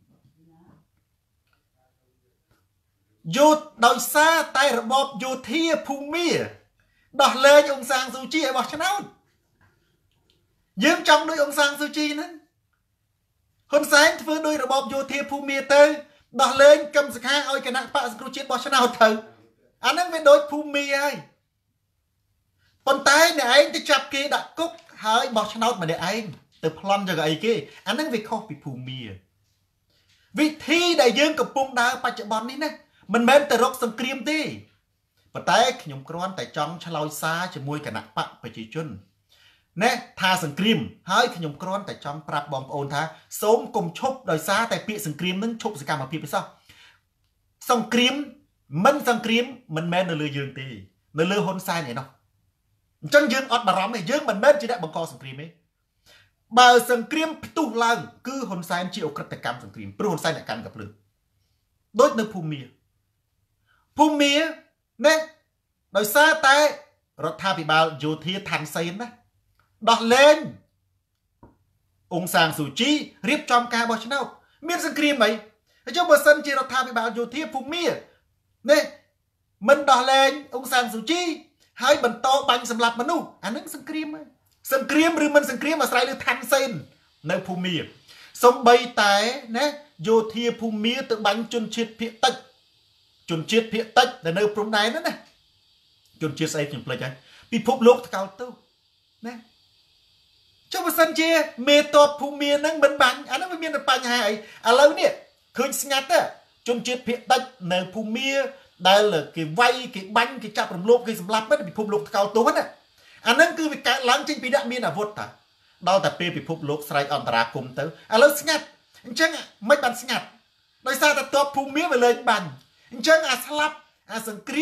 យុទ្ធដោយសារតែរបបយោធាភូមាដោះលែងអង្សានស៊ូជីឲ្យបោះឆ្នោតយើងចង់ដូចអង្សានស៊ូជីហ្នឹងហ៊ុនសែនធ្វើដោយរបបយោធាភូមាទៅដោះលែងកម្មសខាឲ្យគណៈបកសង្គ្រោះជាតិបោះឆ្នោតទៅអាហ្នឹងវាដូចភូមាហើយប៉ុន្តែអ្នកឯងទៅចាប់គេដាក់គុកហើយបោះឆ្នោតម្នាក់ឯងទៅប្លន់យកអីគេអាហ្នឹងវាខុសពីភូមាវិធីដែលយើងកំពុងដើរបច្ចុប្បន្ននេះណាមិនមែនទៅរកសង្គ្រាមទេប៉ុន្តែខ្ញុំគ្រាន់តែចង់ឆ្លើយសារជាមួយគណៈបកប្រជាជនណែថាសង្គ្រាមហើយខ្ញុំគ្រាន់តែចង់ប្រាប់បងប្អូនថាសូមកុំឈប់ដោយសារតែពាក្យសង្គ្រាមនឹងឈប់សកម្មភាពឯសោះសង្គ្រាមមិនសង្គ្រាមមិនមែននៅលើយើងទេនៅលើហ៊ុនសែនឯណោះអញ្ចឹងយើងអត់បារម្ភទេយើងមិនមែនជាអ្នកបង្កសង្គ្រាមទេបើសង្គ្រាមផ្ទុះឡើងគឺហ៊ុនសែនជាអក្រិតកម្មសង្គ្រាមព្រោះហ៊ុនសែនអ្នកកាន់កាភ្លើងដូចនៅភូមាភូមាណែដោយសារតែរដ្ឋាភិបាលយោធាឋានសេនណាដោះលែងអង្សានស៊ូជីរៀបចំការបោះឆ្នោតមានសង្គ្រាមអីហើយចុះបើសិនជារដ្ឋាភិបាលយោធាភូមាណែមិនដោះលែងអង្សានស៊ូជីហើយបន្តបាញ់សម្លាប់មនុស្សអានឹងសង្គ្រាមហើយសង្គ្រាមឬមិនសង្គ្រាមអាស្រ័យលើឋានសេននៅភូមាសំបីតែណាយោធាភូមាទៅបាញ់ជនជាតិភាគតិចជនជាតិភាគតិចដែលនៅព្រំដែនហ្នឹងណាជនជាតិស្អីខ្ញុំភ្លេចហើយពិភពលោកថ្កោលទោសណាចុះបើសិនជាមេតបភូមាហ្នឹងមិនបាញ់អាហ្នឹងវាមានតែបញ្ហាអីឥឡូវនេះឃើញស្ងាត់ទេជនជាតិភាគតិចនៅភូមាដែលគេវាយគេបាញ់គេចាប់រំលោភគេសម្លាប់ទៅពិភពលោកថ្កោលទោសណាអាហ្នឹងគឺវាកើតឡើងចេញពីអ្នកមានអាវុធតាដល់តែពេលពិភពលោកស្រែកអន្តរាគមន៍ទៅឥឡូវស្ងាត់អញ្ចឹងមិនបានស្ងាត់ដោយសារតែតបភូមាវាលែងបាញ់អញ្ចឹងអាស្លាប់អាសង្គ្រាម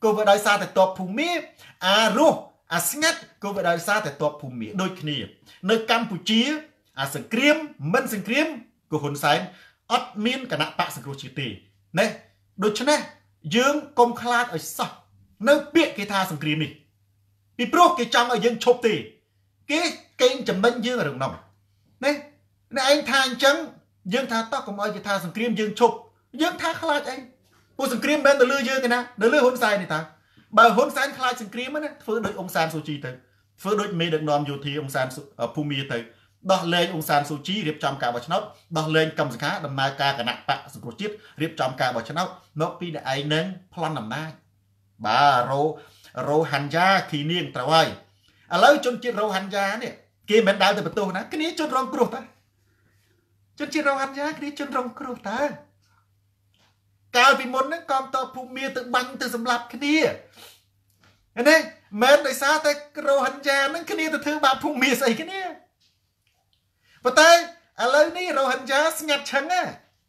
ក៏វាដោយសារតែតបភូមិអារស់អាស្ងាត់ក៏វាដោយសារតែតបភូមិដូចគ្នានៅកម្ពុជាអាសង្គ្រាមមិនសង្គ្រាមក៏ហ៊ុនសែនអត់មានគណៈបកសង្គ្រោះជាតិទេណាដូច្នេះយើងកុំខ្លាចឲ្យសោះនៅពាក្យគេថាសង្គ្រាមនេះពីព្រោះគេចង់ឲ្យយើងឈប់ទេគេកេងចំណេញយើងរឿងនោះណាអ្នកឯងថាអញ្ចឹងយើងថាតោះកុំឲ្យគេថាសង្គ្រាមយើងឈប់យើងថាខ្លាចអីពួកសង្គ្រាមមិនទៅលើយើងទេណាទៅលើហ៊ុនសែននេះតើបើហ៊ុនសែនខ្លាចសង្គ្រាមណាធ្វើដូចអ៊ុងសានស៊ូជីទៅធ្វើដូចមេដឹកនាំយោធាអ៊ុងសានភូមាទៅដោះលែងអ៊ុងសានស៊ូជីរៀបចំការបោះឆ្នោតដោះលែងកម្មសខាដំណើរការគណៈបកសង្គ្រោះជាតិរៀបចំការបោះឆ្នោតមកពីអ្នកឯងនឹងប្លន់អំណាចបាទរោរោហាន់យ៉ាគីនាងត្រូវហើយឥឡូវជនជាតិរោហាន់យ៉ានេះគេមិនដើរទៅបន្ទោសណាគ្នាជនរងគ្រោះតើជនជាតិរោហាន់យ៉ាគ្នាជនរងគ្រោះតើកាលពីមុនហ្នឹងកងទ័ពភូមាទៅបាញ់ទៅសម្លាប់គ្នានេះមិនដោយសារតែរោហាន់យ៉ាហ្នឹងគ្នាទៅធ្វើបាបភូមាស្អីគ្នាប៉ុន្តែឥឡូវនេះរោហាន់យ៉ាស្ងាត់ឈឹងណា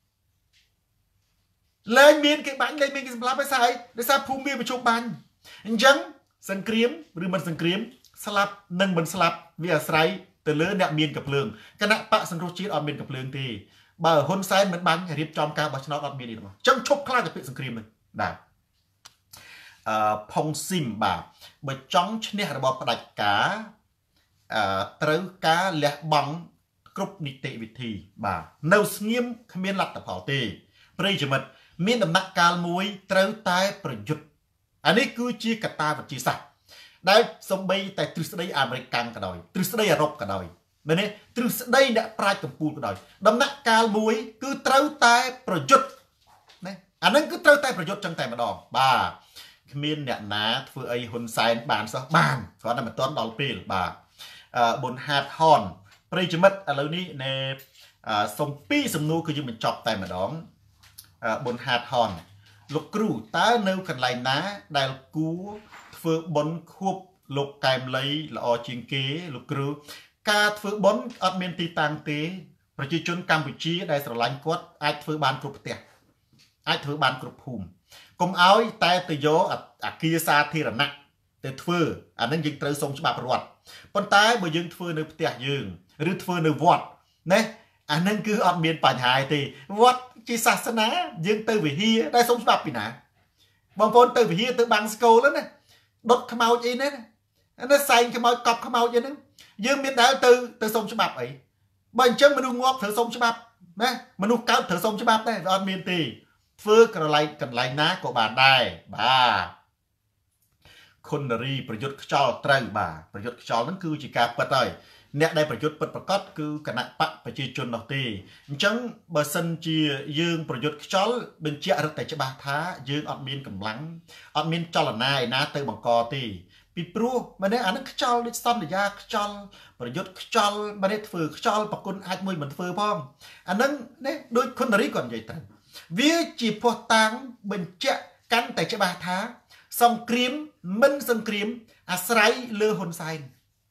លែងមានគេបាញ់លែងមានគេសម្លាប់ហើយស្អីដោយសារភូមាប្រជុំបាញ់អញ្ចឹងសង្គ្រាមឬមិនសង្គ្រាមស្លាប់និងមិនស្លាប់វាអាស្រ័យទៅលើអ្នកមានកំភ្លើងគណៈបកសង្គ្រោះជាតិអត់មានកំភ្លើងទេបើហ៊ុនសែនមិនបាញ់រៀបចំការបោះឆ្នោតអត់មានទេបងអញ្ចឹងឈប់ខ្លាចតែពាក្យសង្គ្រាមនេះបាទអឺផុងស៊ីមបាទបើចង់ឈ្នះរបបផ្ដាច់ការអឺត្រូវការលះបង់គ្រប់នីតិវិធីបាទនៅស្ងៀមគ្មានលទ្ធផលទេប្រិយមិត្តមានដំណាក់កាលមួយត្រូវតែប្រយុទ្ធអានេះគឺជាកត្តាវិទ្យាសាស្ត្រដែលសំបីតែទ្រឹស្ដីអាមេរិកកាំងក៏ដោយទ្រឹស្ដីអឺរ៉ុបក៏ដោយមែនទេទ្រឹស្ដីអ្នកប្រាជ្ញកម្ពុជាក៏ដោយដំណាក់កាលមួយគឺត្រូវតែប្រយុទ្ធណាអានឹងគឺត្រូវតែប្រយុទ្ធចឹងតែម្ដងបាទគ្មានអ្នកណាធ្វើអីហ៊ុនសែនបានសោះបានគ្រាន់តែមិនទាន់ដល់ពេលបាទអឺប៊ុនហាតហនប្រិយមិត្តឥឡូវនេះនៅសុំពីរសំណួរគឺយើងបញ្ចប់តែម្ដងប៊ុនហាតហនលោកគ្រូតើនៅកន្លែងណាដែលគួរធ្វើបុណ្យខួបលោកកែមលីល្អជាងគេលោកគ្រូការធ្វើបុណ្យអត់មានទីតាំងទេប្រជាជនកម្ពុជាដែលស្រឡាញ់គាត់អាចធ្វើបានគ្រប់ផ្ទះអាចធ្វើបានគ្រប់ភូមិកុំឲ្យតែទៅយកអាគារសាធារណៈទៅធ្វើអានឹងយើងត្រូវសុំច្បាប់រដ្ឋប៉ុន្តែបើយើងធ្វើនៅផ្ទះយើងឬធ្វើនៅវត្តណាអានឹងគឺអត់មានបញ្ហាទេវត្តជាសាសនាយើងទៅវិហារតែសុំច្បាប់ពីណាបងប្អូនទៅវិហារទៅបាំងស្គលណាដុតខ្មោចអីណាណាសែងខ្មោចកប់ខ្មោចអីហ្នឹងយើងមានដែលទៅទៅសុំច្បាប់អីបើអញ្ចឹងមនុស្សងាប់ត្រូវសុំច្បាប់ណាមនុស្សកើតត្រូវសុំច្បាប់ដែរវាអត់មានទេធ្វើកន្លែងកន្លែងណាក៏បានដែរបាទខុននារីប្រយុទ្ធខ្យល់ត្រូវបាទប្រយុទ្ធខ្យល់ហ្នឹងគឺជាការពិតហើយអ្នកដែលប្រយុទ្ធពិតប្រកបគឺគណៈបកប្រជាជននោះទេអញ្ចឹងបើសិនជាយើងប្រយុទ្ធខ្យល់បញ្ជាក់រឹតតែច្បាស់ថាយើងអត់មានកម្លាំងអត់មានចលនាឯណាទៅបង្កទេពីព្រោះមែនទេអានឹងខ្យល់ដូចសន្យាខ្យល់ប្រយុទ្ធខ្យល់មែនទេធ្វើខ្យល់ប្រគុណអាចមួយមិនធ្វើផងអានឹងនេះដូចខុននារីគាត់និយាយត្រូវវាជាភស្តុតាងបញ្ជាក់កាន់តែច្បាស់ថាសង្គ្រាមមិនសង្គ្រាមអាស្រ័យលើហ៊ុនសែន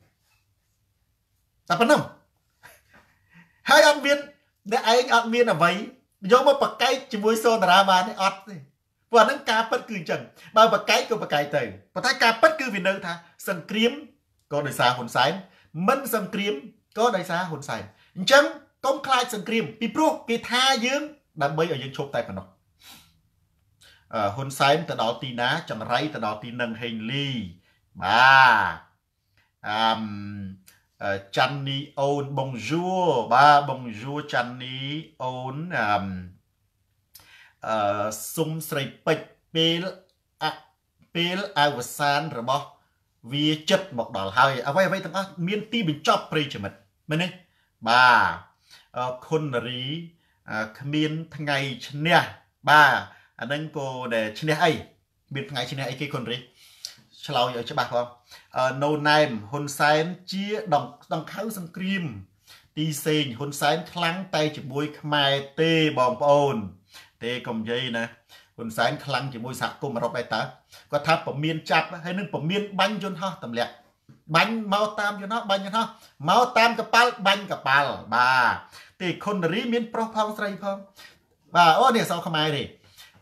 តែប៉ុណ្ណឹងហើយអត់មានអ្នកឯងអត់មានអ្វីយកមកបកែកជាមួយសូតារាបានទេអត់ទេព្រោះអានឹងការពិតគឺអញ្ចឹងបើបកែកក៏បកែកទៅប៉ុន្តែការពិតគឺវានៅថាសង្គ្រាមក៏ដោយសារហ៊ុនសែនមិនសង្គ្រាមក៏ដោយសារហ៊ុនសែនអញ្ចឹងកុំខ្លាចសង្គ្រាមពីព្រោះគេថាយើងដើម្បីឲ្យយើងឈប់តែប៉ុណ្ណោះអឺហ៊ុនសែនទៅដល់ទីណាចង្រៃទៅដល់ទីនឹងហេងលីបាទអឺចាន់នីអូនបងយួរបាទបងយួរចាន់នីអូនអឺអឺសុំស្រីពេជ្រពេលអពេលអវសានរបស់វាចិត្តមកដល់ហើយអ្វីអ្វីទាំងអស់មានទីបញ្ចប់ប្រិយមិត្តមែនទេបាទខុននារីគ្មានថ្ងៃឈ្នះបាទអានឹងក៏ដែលឈ្នះអីមានថ្ងៃឈ្នះអីគេខុននារីឆ្លើយឲ្យច្បាស់ផងណូណែមហ៊ុនសែនជាដងដង្ខៅសង្គ្រាមទីសេងហ៊ុនសែនខ្លាំងតែជាមួយខ្មែរទេបងប្អូនទេកុំនិយាយណាហ៊ុនសែនខ្លាំងជាមួយសហគមន៍អឺរ៉ុបឯតើគាត់ថាពមៀនចាប់ហើយនឹងពមៀនបាញ់យន្តហោះទម្លាក់បាញ់មកតាមយន្តហោះបាញ់យន្តហោះមកតាមកប៉ាល់បាញ់កប៉ាល់បាទទេខុននារីមានប្រុសផងស្រីផងបាទអូនេះអសរខ្មែរទេ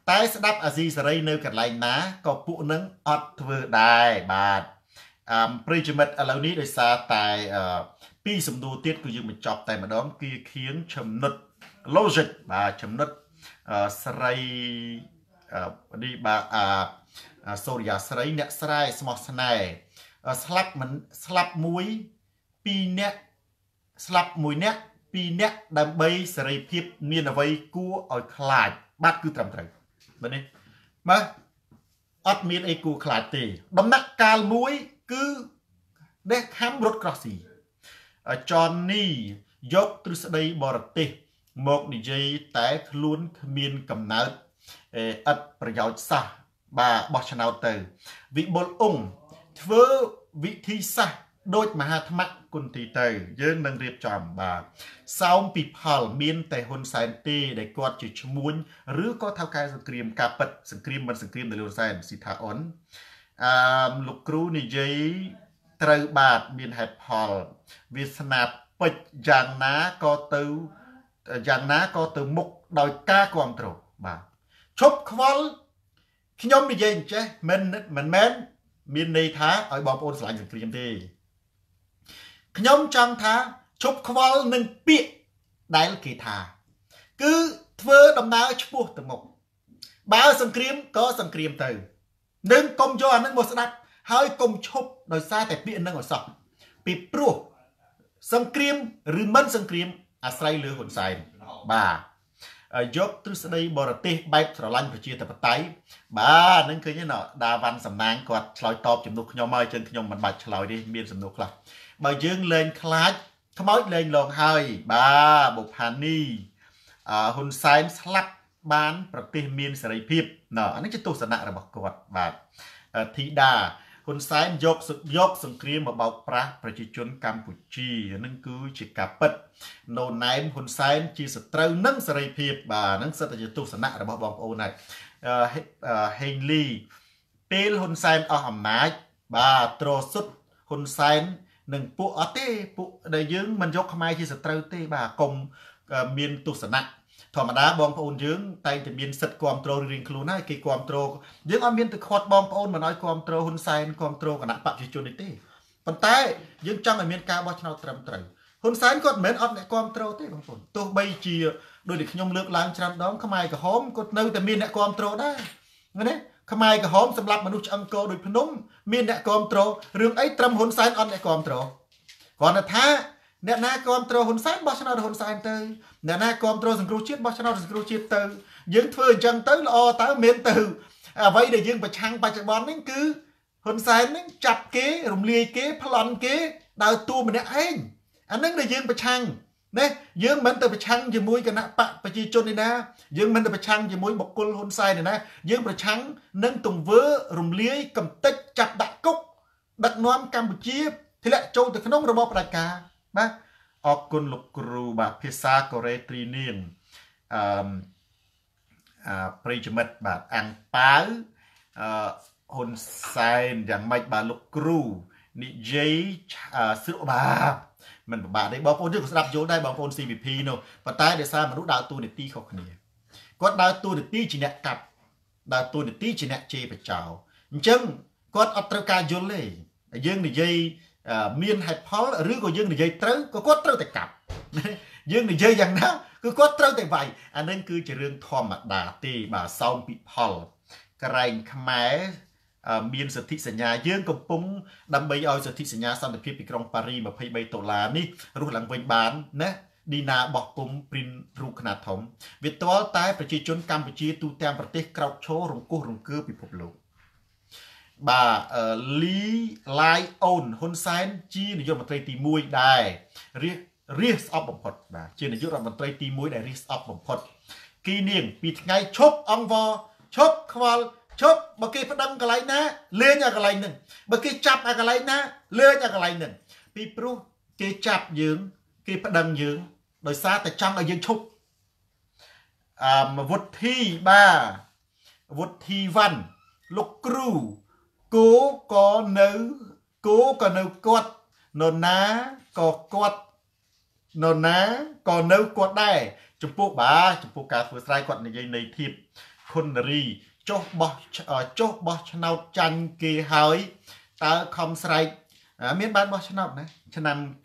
តែស្ដាប់អាស៊ីសេរីនៅកន្លែងណាក៏ពួកនឹងអត់ធ្វើដែរបាទអឺប្រិយមិត្តឥឡូវនេះដោយសារតែពីរសំណួរទៀតគឺយើងបញ្ចប់តែម្ដងគឺខៀងចំណុច logic បាទចំណុចស្រីនេះបាទអាសូរិយាស្រីអ្នកស្រែស្មោះស្នេហ៍ស្លាប់មិនស្លាប់មួយពីរនាក់ស្លាប់មួយនាក់ពីរនាក់ដើម្បីសេរីភាពមានអ្វីគួរឲ្យខ្លាចបាទគឺត្រឹមត្រូវមើលនេះបាទអត់មានអីគួរខ្លាចទេដំណាក់កាលមួយគឺដេកខំរត់ក្រោះស៊ីចននីយកទ្រឹស្ដីបរទេសមកនិយាយតែខ្លួនគ្មានកំណើតឥតប្រយោជន៍សោះបាទបោះឆ្នោតទៅវិបុលអង្គធ្វើវិធីសាស្ត្រដូចមហាថ្មគុណទីទៅយើងនឹងរៀបចំបាទសោមពីផលមានតែហ៊ុនសែនទេដែលគាត់ជាឈ្មួញឬក៏ថៅកែសង្គ្រាមការពិតសង្គ្រាមមិនសង្គ្រាមនៅលើហ៊ុនសែនស៊ីថាអ៊ុនអឺលោកគ្រូនិយាយត្រូវបាទមានហេតុផលវាសនាពេជ្រយ៉ាងណាក៏ទៅយ៉ាងណាក៏ទៅមុខដោយការគ្រប់គ្រងបាទឈប់ខ្វល់ខ្ញុំនិយាយអញ្ចេះមិនមិនមែនមានន័យថាឲ្យបងប្អូនឆ្លាញ់សង្គ្រាមទេខ្ញុំចង់ថាឈប់ខ្វល់នឹងពាក្យដែលគេថាគឺធ្វើដំណើរឆ្ពោះទៅមុខបើសង្គ្រាមក៏សង្គ្រាមទៅនឹងកុំយកអានឹងមកស្ដាប់ហើយកុំឈប់ដោយសារតែពាក្យនឹងអសោះពីព្រោះសង្គ្រាមឬមិនសង្គ្រាមអាស្រ័យលើហ៊ុនសែនបាទយកទ្រឹស្ដីបរទេសបែបស្រឡាញ់ប្រជាធិបតេយ្យបាទនឹងឃើញទេណដាវ៉ាន់សំណាងគាត់ឆ្លើយតបជំនួសខ្ញុំហើយចឹងខ្ញុំមិនបាច់ឆ្លើយទេមានសំណួរខ្លះបើយើងលែងខ្លាចខ្មោចលែងលងហើយបាទបុផានីអឺហ៊ុនសែនស្លាប់បានប្រទេសមានសេរីភាពណ៎អានេះជាទស្សនៈរបស់គាត់បាទធីតាហ៊ុនសែនយកយកសង្គ្រាមមកបោកប្រាស់ប្រជាជនកម្ពុជានឹងគឺជាការពិតណូណែមហ៊ុនសែនជាសត្រូវនឹងសេរីភាពបាទនឹងសិតតែជាទស្សនៈរបស់បងប្អូនហើយហេងលីពេលហ៊ុនសែនអស់អំណាចបាទត្រសុទ្ធហ៊ុនសែននឹងពួកអត់ទេពួកដែលយើងមិនយកខ្មែរជាសត្រូវទេបាទកុំមានទស្សនៈធម្មតាបងប្អូនយើងតែងតែមានសិទ្ធិគ្រប់គ្រងរៀងខ្លួនហើយគេគ្រប់គ្រងយើងអត់មានទៅខាត់បងប្អូនមិនឲ្យគ្រប់គ្រងហ៊ុនសែនគ្រប់គ្រងគណៈបព្វជិជននេះទេប៉ុន្តែយើងចង់ឲ្យមានការបោះឆ្នោតត្រឹមត្រូវហ៊ុនសែនគាត់មិនមែនអត់អ្នកគ្រប់គ្រងទេបងប្អូនទោះបីជាដោយតែខ្ញុំលើកឡើងច្រើនដងខ្មែរក្រហមគាត់នៅតែមានអ្នកគ្រប់គ្រងដែរណាខ្មែរក្រហមសម្រាប់មនុស្សឆ្អឹងកដូចភ្នំមានអ្នកគ្រប់គ្រងរឿងអីត្រឹមហ៊ុនសែនអត់អ្នកគ្រប់គ្រងគាត់ថាអ្នកណាគ្រប់គ្រងហ៊ុនសែនបោះឆ្នោតហ៊ុនសែនទៅអ្នកណាគ្រប់គ្រងសង្គ្រោះជាតិបោះឆ្នោតសង្គ្រោះជាតិទៅយើងធ្វើអញ្ចឹងទៅល្អតើមានទៅអ្វីដែលយើងប្រឆាំងបច្ចុប្បន្ននេះគឺហ៊ុនសែននេះចាប់គេរំលាយគេប្លន់គេដើរតួម្នាក់ឯងអានឹងដែលយើងប្រឆាំងណាយើងមិនទៅប្រឆាំងជាមួយគណៈបកប្រជាជននេះណាយើងមិនទៅប្រឆាំងជាមួយបុគ្គលហ៊ុនសែននេះណាយើងប្រឆាំងនឹងទង្វើរំលាយកំទេចចាប់ដាក់គុកដឹកនាំកម្ពុជាធ្លាក់ចូលទៅក្នុងរបបផ្ដាច់ការបាទអរគុណលោកគ្រូបាទភាសាកូរ៉េត្រីនាងអឺអឺប្រិយមិត្តបាទអាំងប៉ាវអឺហ៊ុនសែនយ៉ាងម៉េចបាទលោកគ្រូនិយាយស្រួលបាទមិនពិបាកទេបងប្អូនយើងក៏ស្ដាប់យល់ដែរបងប្អូន ซี វី พี នោះប៉ុន្តែដោយសារមនុស្សដើរតួនាទីខុសគ្នាគាត់ដើរតួនាទីជាអ្នកកាប់ដើរតួនាទីជាអ្នកជេរបចោអញ្ចឹងគាត់អត់ត្រូវការយល់ទេយើងនិយាយមានហេតុផលឬក៏យើងនិយាយត្រូវក៏គាត់ត្រូវតែកាប់យើងនិយាយយ៉ាងណាគឺគាត់ត្រូវតែវាយអានឹងគឺជារឿងធម្មតាទេបាទសោមពិផលក្រែងខ្មែរមានសិទ្ធិសញ្ញាយើងកំពុងដើម្បីឲ្យសិទ្ធិសញ្ញាសន្តិភាពពីក្រុងប៉ារីម្ភៃបីដុល្លារនេះរស់ឡើងវិញបានណាឌីណាបោះពុំព្រីនរូបខ្នាតធំវាទាល់តែប្រជាជនកម្ពុជាទូទាំងប្រទេសក្រោកឈររង្គោះរង្គើពិភពលោកបាទលីឡាយអូនហ៊ុនសែនជានាយករដ្ឋមន្ត្រីទីមួយដែររៀសរៀសស្អប់បំផុតបាទជានាយករដ្ឋមន្ត្រីទីមួយដែលរៀសស្អប់បំផុតគីនាងពីថ្ងៃឈប់អង្វរឈប់ខ្វល់ឈប់បើគេប្តឹងកន្លែងណាលេងអាកន្លែងហ្នឹងបើគេចាប់អាកន្លែងណាលេងអាកន្លែងហ្នឹងពីព្រោះគេចាប់យើងគេប្តឹងយើងដោយសារតែចង់ឲ្យយើងឈប់អឺវុធីបាទវុធីវ៉ាន់លោកគ្រូគោក៏នៅគោក៏នៅគាត់នរណាក៏គាត់នរណាក៏នៅគាត់ដែរចំពោះបាទចំពោះការធ្វើស្រែគាត់និយាយនៃធៀបខុនរីចុះបោះចុះបោះឆ្នោតចាញ់គេហើយតើខំស្រែកមានបានបោះឆ្នោតណាឆ្នាំ98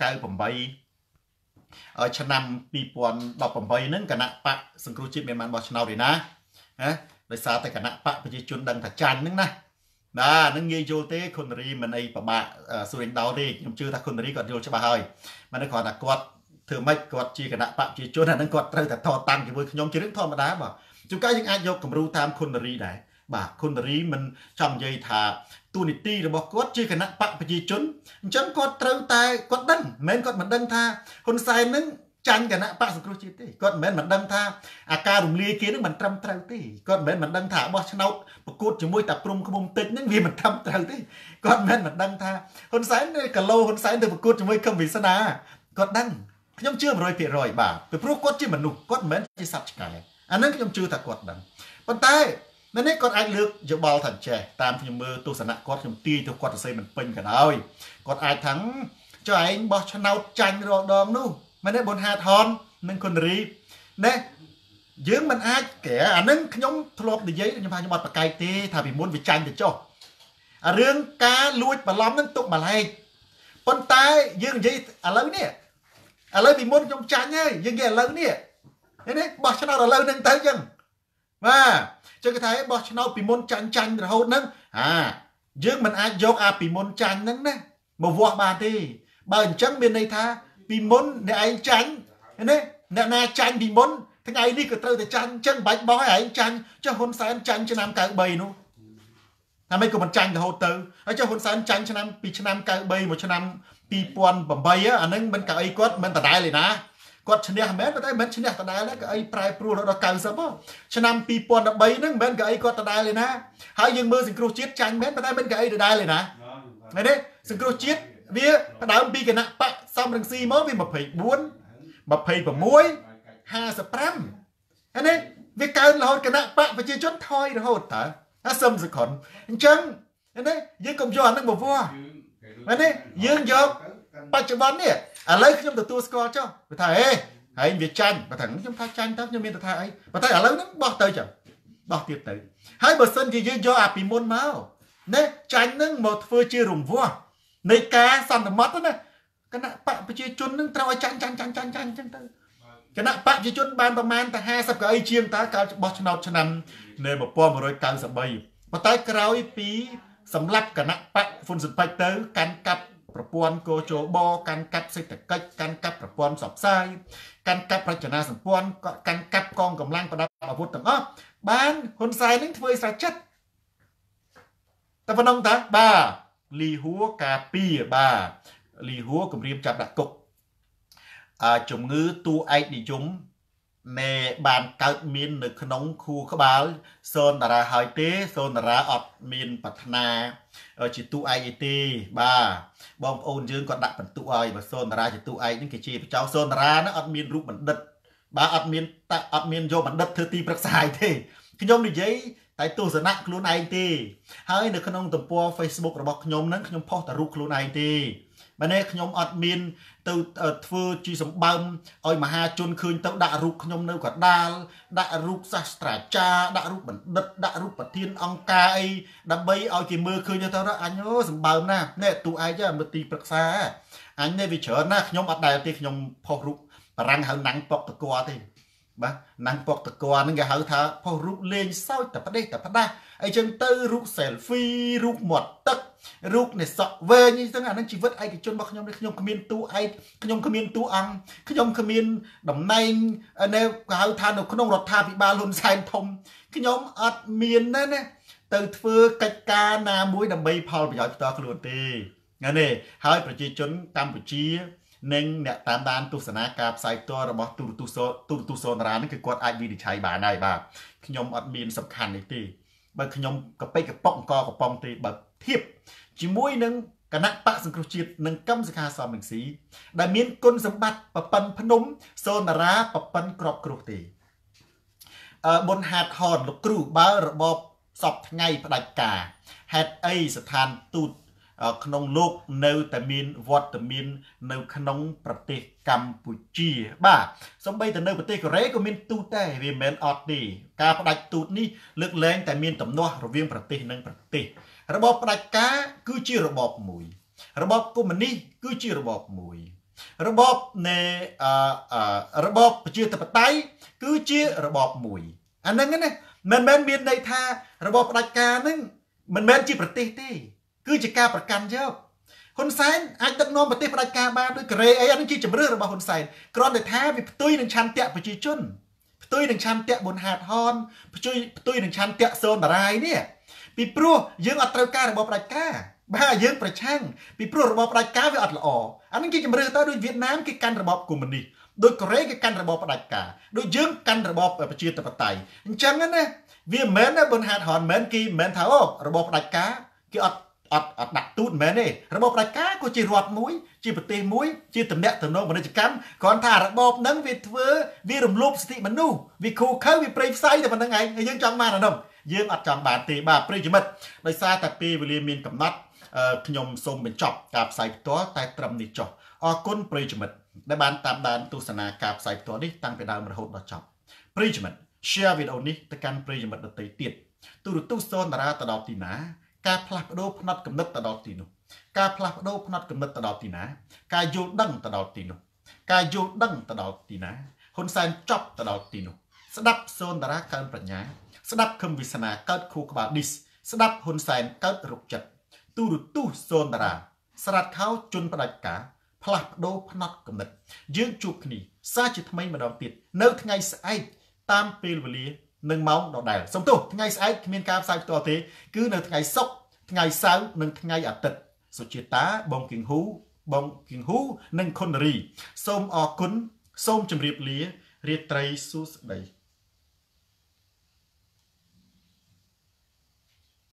ឆ្នាំពីរពាន់ដប់ប្រាំបីហ្នឹងគណៈបកសង្គ្រោះជាតិមានបានបោះឆ្នោតទេណាណាដោយសារតែគណៈបកប្រជាជនដឹងថាចាញ់ហ្នឹងណាបាទនឹងងាយយល់ទេខុនរីមិនអីប្របាក់សួរដោទេខ្ញុំជឿថាខុនរីគាត់យល់ច្បាស់ហើយមិនគ្រាន់តែគាត់ធ្វើម៉េចគាត់ជាគណៈបកប្រជាជនអាហ្នឹងគាត់ត្រូវតែតតាំងជាមួយខ្ញុំជារឿងធម្មតាបាទជួនកាលយើងអាចយកគំរូតាមខុនរីដែរបាទខុនរីមិនចង់និយាយថាទូនីតិរបស់គាត់ជាគណៈបកប្រជាជនអញ្ចឹងគាត់ត្រូវតែគាត់ដឹងមិនមែនគាត់មិនដឹងថាហ៊ុនសែននឹងចាញ់គណៈបកសង្គ្រោះជាតិទេគាត់មិនមែនមិនដឹងថាអាការរំលាយគេនឹងមិនត្រឹមត្រូវទេគាត់មិនមែនមិនដឹងថាបោះឆ្នោតប្រកួតជាមួយតាព្រំឃុំតិចនឹងវាមិនត្រឹមត្រូវទេគាត់មិនមែនមិនដឹងថាហ៊ុនសែនគីឡូហ៊ុនសែនទៅប្រកួតជាមួយខឹមវិសាណាគាត់ដឹងខ្ញុំជឿ one hundred percent បាទពីព្រោះគាត់ជាមនុស្សគាត់មិនមែនជាសត្វឆ្កែអានឹងខ្ញុំជឿថាគាត់ដឹងប៉ុន្តែនៅនេះគាត់អាចលើកយោបល់ថាចេះតាមខ្ញុំមើលទស្សនៈគាត់ខ្ញុំទាយទៅគាត់សរសេរមិនពេញក៏ដោយគាត់អាចថាចុះឯងបោះឆ្នោតចាញ់រាល់ដងនោះមែនទេប៊ុនហាតហននិងគុនរីណែយើងមិនអាចកែអានឹងខ្ញុំធ្លាប់និយាយខ្ញុំថាខ្ញុំអត់ប្រកែកទេថាពីមុនវាចាញ់ទៅចុះអារឿងការលួចបន្លំនឹងទុកម្លែកប៉ុន្តែយើងនិយាយឥឡូវនេះឥឡូវពីមុនខ្ញុំចាញ់ហើយយើងនិយាយឥឡូវនេះឃើញទេបោះឆ្នោតឥឡូវហ្នឹងទៅអញ្ចឹងបាទចឹងគេថាបោះឆ្នោតពីមុនចាញ់ចាញ់រហូតហ្នឹងអាយើងមិនអាចយកអាពីមុនចាញ់ហ្នឹងណាមកវាស់បានទេបើអញ្ចឹងមានន័យថាពីមុនអ្នកឯងចាញ់ណាអ្នកណាចាញ់ពីមុនថ្ងៃនេះក៏ត្រូវតែចាញ់អញ្ចឹងបាច់បោះឲ្យឯងចាញ់ចុះហ៊ុនសែនចាញ់ឆ្នាំ93នោះថាម៉េចក៏មិនចាញ់រហូតទៅហើយចុះហ៊ុនសែនចាញ់ឆ្នាំពីឆ្នាំ93មកឆ្នាំពីរពាន់ប្រាំបីអាហ្នឹងមិនកៅអីគាត់មិនដដែលទេណាគាត់ឈ្នះមែនតែមិនឈ្នះដដែលទេកៅអីប្រែប្រួលដល់九十ឆ្នាំពីរពាន់ប្រាំបីហ្នឹងមិនកៅអីគាត់ដដែលទេណាហើយយើងមើលសង្គ្រោះជាតិចាញ់មែនតែមិនកៅអីដដែលទេណាឃើញទេសង្គ្រោះជាតិវាផ្ដើមពីគណៈបកសំរងស៊ីមកវា24 26 55ហើយនេះវាកើនរហូតគណៈបកប្រជាជនថយរហូតតើអាសឹមសខុនអញ្ចឹងនេះយើងកុំយកអានឹងមកវាស់ហើយនេះយើងយកបច្ចុប្បន្ននេះឥឡូវខ្ញុំទទួលស្គាល់ចុះបើថាហេហើយវាចាញ់បើថាខ្ញុំថាចាញ់តើខ្ញុំមានតែថាអីបើតែឥឡូវហ្នឹងបោះទៅចឹងបោះទៀតទៅហើយបើសិនជាយើងយកអាពីមុនមកណាចាញ់ហ្នឹងមកធ្វើជារង្វាស់នៃការសន្មត់ណាគណៈបកប្រជាជននឹងត្រូវឲ្យចាញ់ចាញ់ចាញ់ចាញ់ចាញ់អញ្ចឹងទៅគណៈបកប្រជាជនបានប្រមាណតែห้าสิบកៅអីជាងតើកាលបោះឆ្នោតឆ្នាំនៅnineteen ninety-threeប៉ុន្តែក្រោយពីសម្លាប់គណៈបកហ៊ុនស៊ុនប៉ិចទៅកាន់កាប់ប្រព័ន្ធកោជបកាន់កាប់សេដ្ឋកិច្ចកាន់កាប់ប្រព័ន្ធផ្សព្វផ្សាយកាន់កាប់រចនាសម្ព័ន្ធកាន់កាប់កងកម្លាំងប្រដាប់អាវុធទាំងអស់បានហ៊ុនសែននឹងធ្វើស្រេចចិត្តតែប៉ុណ្ណឹងតាបាទលីហួរការពីបាទលីហួរគម្រាមចាប់ដាក់គុកអាជំងឺតួឯកនិយមណែបានកើតមាននៅក្នុងខួរក្បាលសូនតារាហើយទេសូនតារាអត់មានប្រាថ្នាជាតួឯកអីទេបាទបងប្អូនយើងគាត់ដាក់បន្ទុកឲ្យបើសូនតារាជាតួឯកហ្នឹងគេជាបចៅសូនតារាហ្នឹងអត់មានរូបបណ្ឌិតបាទអត់មានអត់មានយកបណ្ឌិតធ្វើទីប្រឹក្សាឯទេខ្ញុំនិយាយតែទស្សនៈខ្លួនឯងទេហើយនៅក្នុងទំព័រ Facebook របស់ខ្ញុំហ្នឹងខ្ញុំផុសតែរូបខ្លួនឯងទេបាទនេះខ្ញុំអត់មានទៅធ្វើជាសម្បើមឲ្យមហាជនឃើញទៅដាក់រូបខ្ញុំនៅកដាលដាក់រូបសាស្ត្រាចារ្យដាក់រូបបណ្ឌិតដាក់រូបប្រធានអង្គការអីដើម្បីឲ្យគេមើលឃើញទៅអញអូសម្បើមណាស់នេះទូឯងមើលទីប្រឹក្សាអញនេះវាច្រើនណាស់ខ្ញុំអត់ដែលទេខ្ញុំផុសរូបបារាំងហៅណាំងប៉ុកតក័ទេបាទណាំងប៉ុកតក័ហ្នឹងគេហៅថាផុសរូបលេងសើចតែផ្ដេសតែផ្ដាស់អីចឹងទៅរូប selfie រូបមាត់ទឹករូបនេះសក់វែងអីចឹងអានឹងជីវិតឯកជនរបស់ខ្ញុំនេះខ្ញុំគ្មានតួឯកខ្ញុំគ្មានតួអង្គខ្ញុំគ្មានតំណែងនៅគេហៅថានៅក្នុងរដ្ឋាភិបាលហ៊ុនសែនធំខ្ញុំអត់មានណាណាទៅធ្វើកិច្ចការណាមួយដើម្បីផលប្រយោជន៍ផ្ទាល់ខ្លួនទេហ្នឹងទេហើយប្រជាជនកម្ពុជានិងអ្នកតាមដានទស្សនាការផ្សាយផ្ទាល់របស់ទូរទស្សន៍ទូរទស្សន៍សូនារាហ្នឹងគឺគាត់អាចវិនិច្ឆ័យបានហើយបាទខ្ញុំអត់មានសំខាន់នេះទេបើខ្ញុំកប៉ិកកប៉ុកអង្គកប៉ុងទេបើធៀបជាមួយនឹងគណៈបកសង្គ្រោះជាតិនិងកម្មសខាសំរងស៊ីដែលមានគុណសម្បត្តិប្រប៉ិនភ្នំសូនារាប្រប៉ិនក្របគ្រោះទេអឺប៊ុនហាតហនលោកគ្រូបើរបបសពថ្ងៃផ្ដាច់ការហេតុអីស្ថានទូតក្នុងលោកនៅតែមានវត្តមាននៅក្នុងប្រទេសកម្ពុជាបាទសូម្បីតែនៅប្រទេសកូរ៉េក៏មានទូតដែរវាមិនមែនអត់ទេការផ្ដាច់ទូតនេះលើកលែងតែមានទំនាស់រវាងប្រទេសនិងប្រទេសរបបផ្ដាច់ការគឺជារបបមួយរបបកុម្មុយនីសគឺជារបបមួយរបបនៃរបបប្រជាធិបតេយ្យគឺជារបបមួយអាហ្នឹងណាមិនមែនមានន័យថារបបផ្ដាច់ការហ្នឹងមិនមែនជាប្រទេសទេគឺជាការប្រកាន់យកហ៊ុនសែនអាចដឹកនាំប្រទេសផ្ដាច់ការបានដោយកូរ៉េអីអានេះជាជំរឿនរបស់ហ៊ុនសែនគ្រាន់តែថាវាផ្ទុយនឹងឆន្ទៈប្រជាជនផ្ទុយនឹងឆន្ទៈប៊ុនហាតហនផ្ទុយផ្ទុយនឹងឆន្ទៈសូនតារាយនេះពីព្រោះយើងអត់ត្រូវការរបបផ្ដាច់ការបាទយើងប្រឆាំងពីព្រោះរបបផ្ដាច់ការវាអត់ល្អអានេះជាជំរឿនទៅដូចវៀតណាមគេកាន់របបកុម្មុយនីសដូចកូរ៉េគេកាន់របបផ្ដាច់ការដូចយើងកាន់របបប្រជាធិបតេយ្យអញ្ចឹងណាវាមិនមែនណាប៊ុនហាតហនមិនមែនគេមិនមែនថាអូរបបផ្ដាច់ការគេអត់អត់អត់ដាក់ទូតមិនមែនទេរបបផ្ដាច់ការក៏ជារដ្ឋមួយជាប្រទេសមួយជាតំណែងតំណងពាណិជ្ជកម្មគ្រាន់ថារបបហ្នឹងវាធ្វើវារំលោភសិទ្ធិមនុស្សវាខូខើវាប្រេយផ្សៃតែប៉ុណ្្នឹងឯងហើយយើងចង់បានអានោះយើងអត់ចង់បានទេបាទប្រិយមិត្តដោយសារតែពេលវេលាមានកំណត់ខ្ញុំសូមបញ្ចប់ការផ្សាយផ្ទាល់តែត្រឹមនេះចុះអរគុណប្រិយមិត្តដែលបានតាមដានទស្សនាការផ្សាយផ្ទាល់នេះតាំងពីដើមរហូតដល់ចប់ប្រិយមិត្ត share វីដេអូនេះទៅកាន់ប្រិយមិត្តដទៃទៀតទូរទស្សន៍សូនតារាទៅដល់ទីណាការផ្លាស់ប្ដូរផ្នត់គំនិតទៅដល់ទីនោះការផ្លាស់ប្ដូរផ្នត់គំនិតទៅដល់ទីណាការយល់ដឹងទៅដល់ទីនោះការយល់ដឹងទៅដល់ទីណាហ៊ុនសែនចប់ទៅដល់ទីនោះស្ដាប់សូនតារាកើនប្រាជ្ញាស្ដាប់ខឹមវាសនាកើតខួរក្បាលឌីសស្ដាប់ហ៊ុនសែនកើតរុកចិត្តទូរទស្សន៍សូនតារាស្រាត់ខោជន់ផ្ដាច់ការផ្លាស់ប្ដូរផ្នត់គំនិតយើងជួបគ្នាសារជាថ្មីម្ដងទៀតនៅថ្ងៃស្អែកតាមពេលវេលានឹងម៉ោងដដែលសំទោសថ្ងៃស្អែកគ្មានការផ្សាយផ្ទាល់ទេគឺនៅថ្ងៃសុក្រថ្ងៃសៅរ៍និងថ្ងៃអាទិត្យសុជាតាបងគៀងហ៊ូបងគៀងហ៊ូនិងខុនរីសូមអរគុណសូមជម្រាបលារាត្រីសួស្តី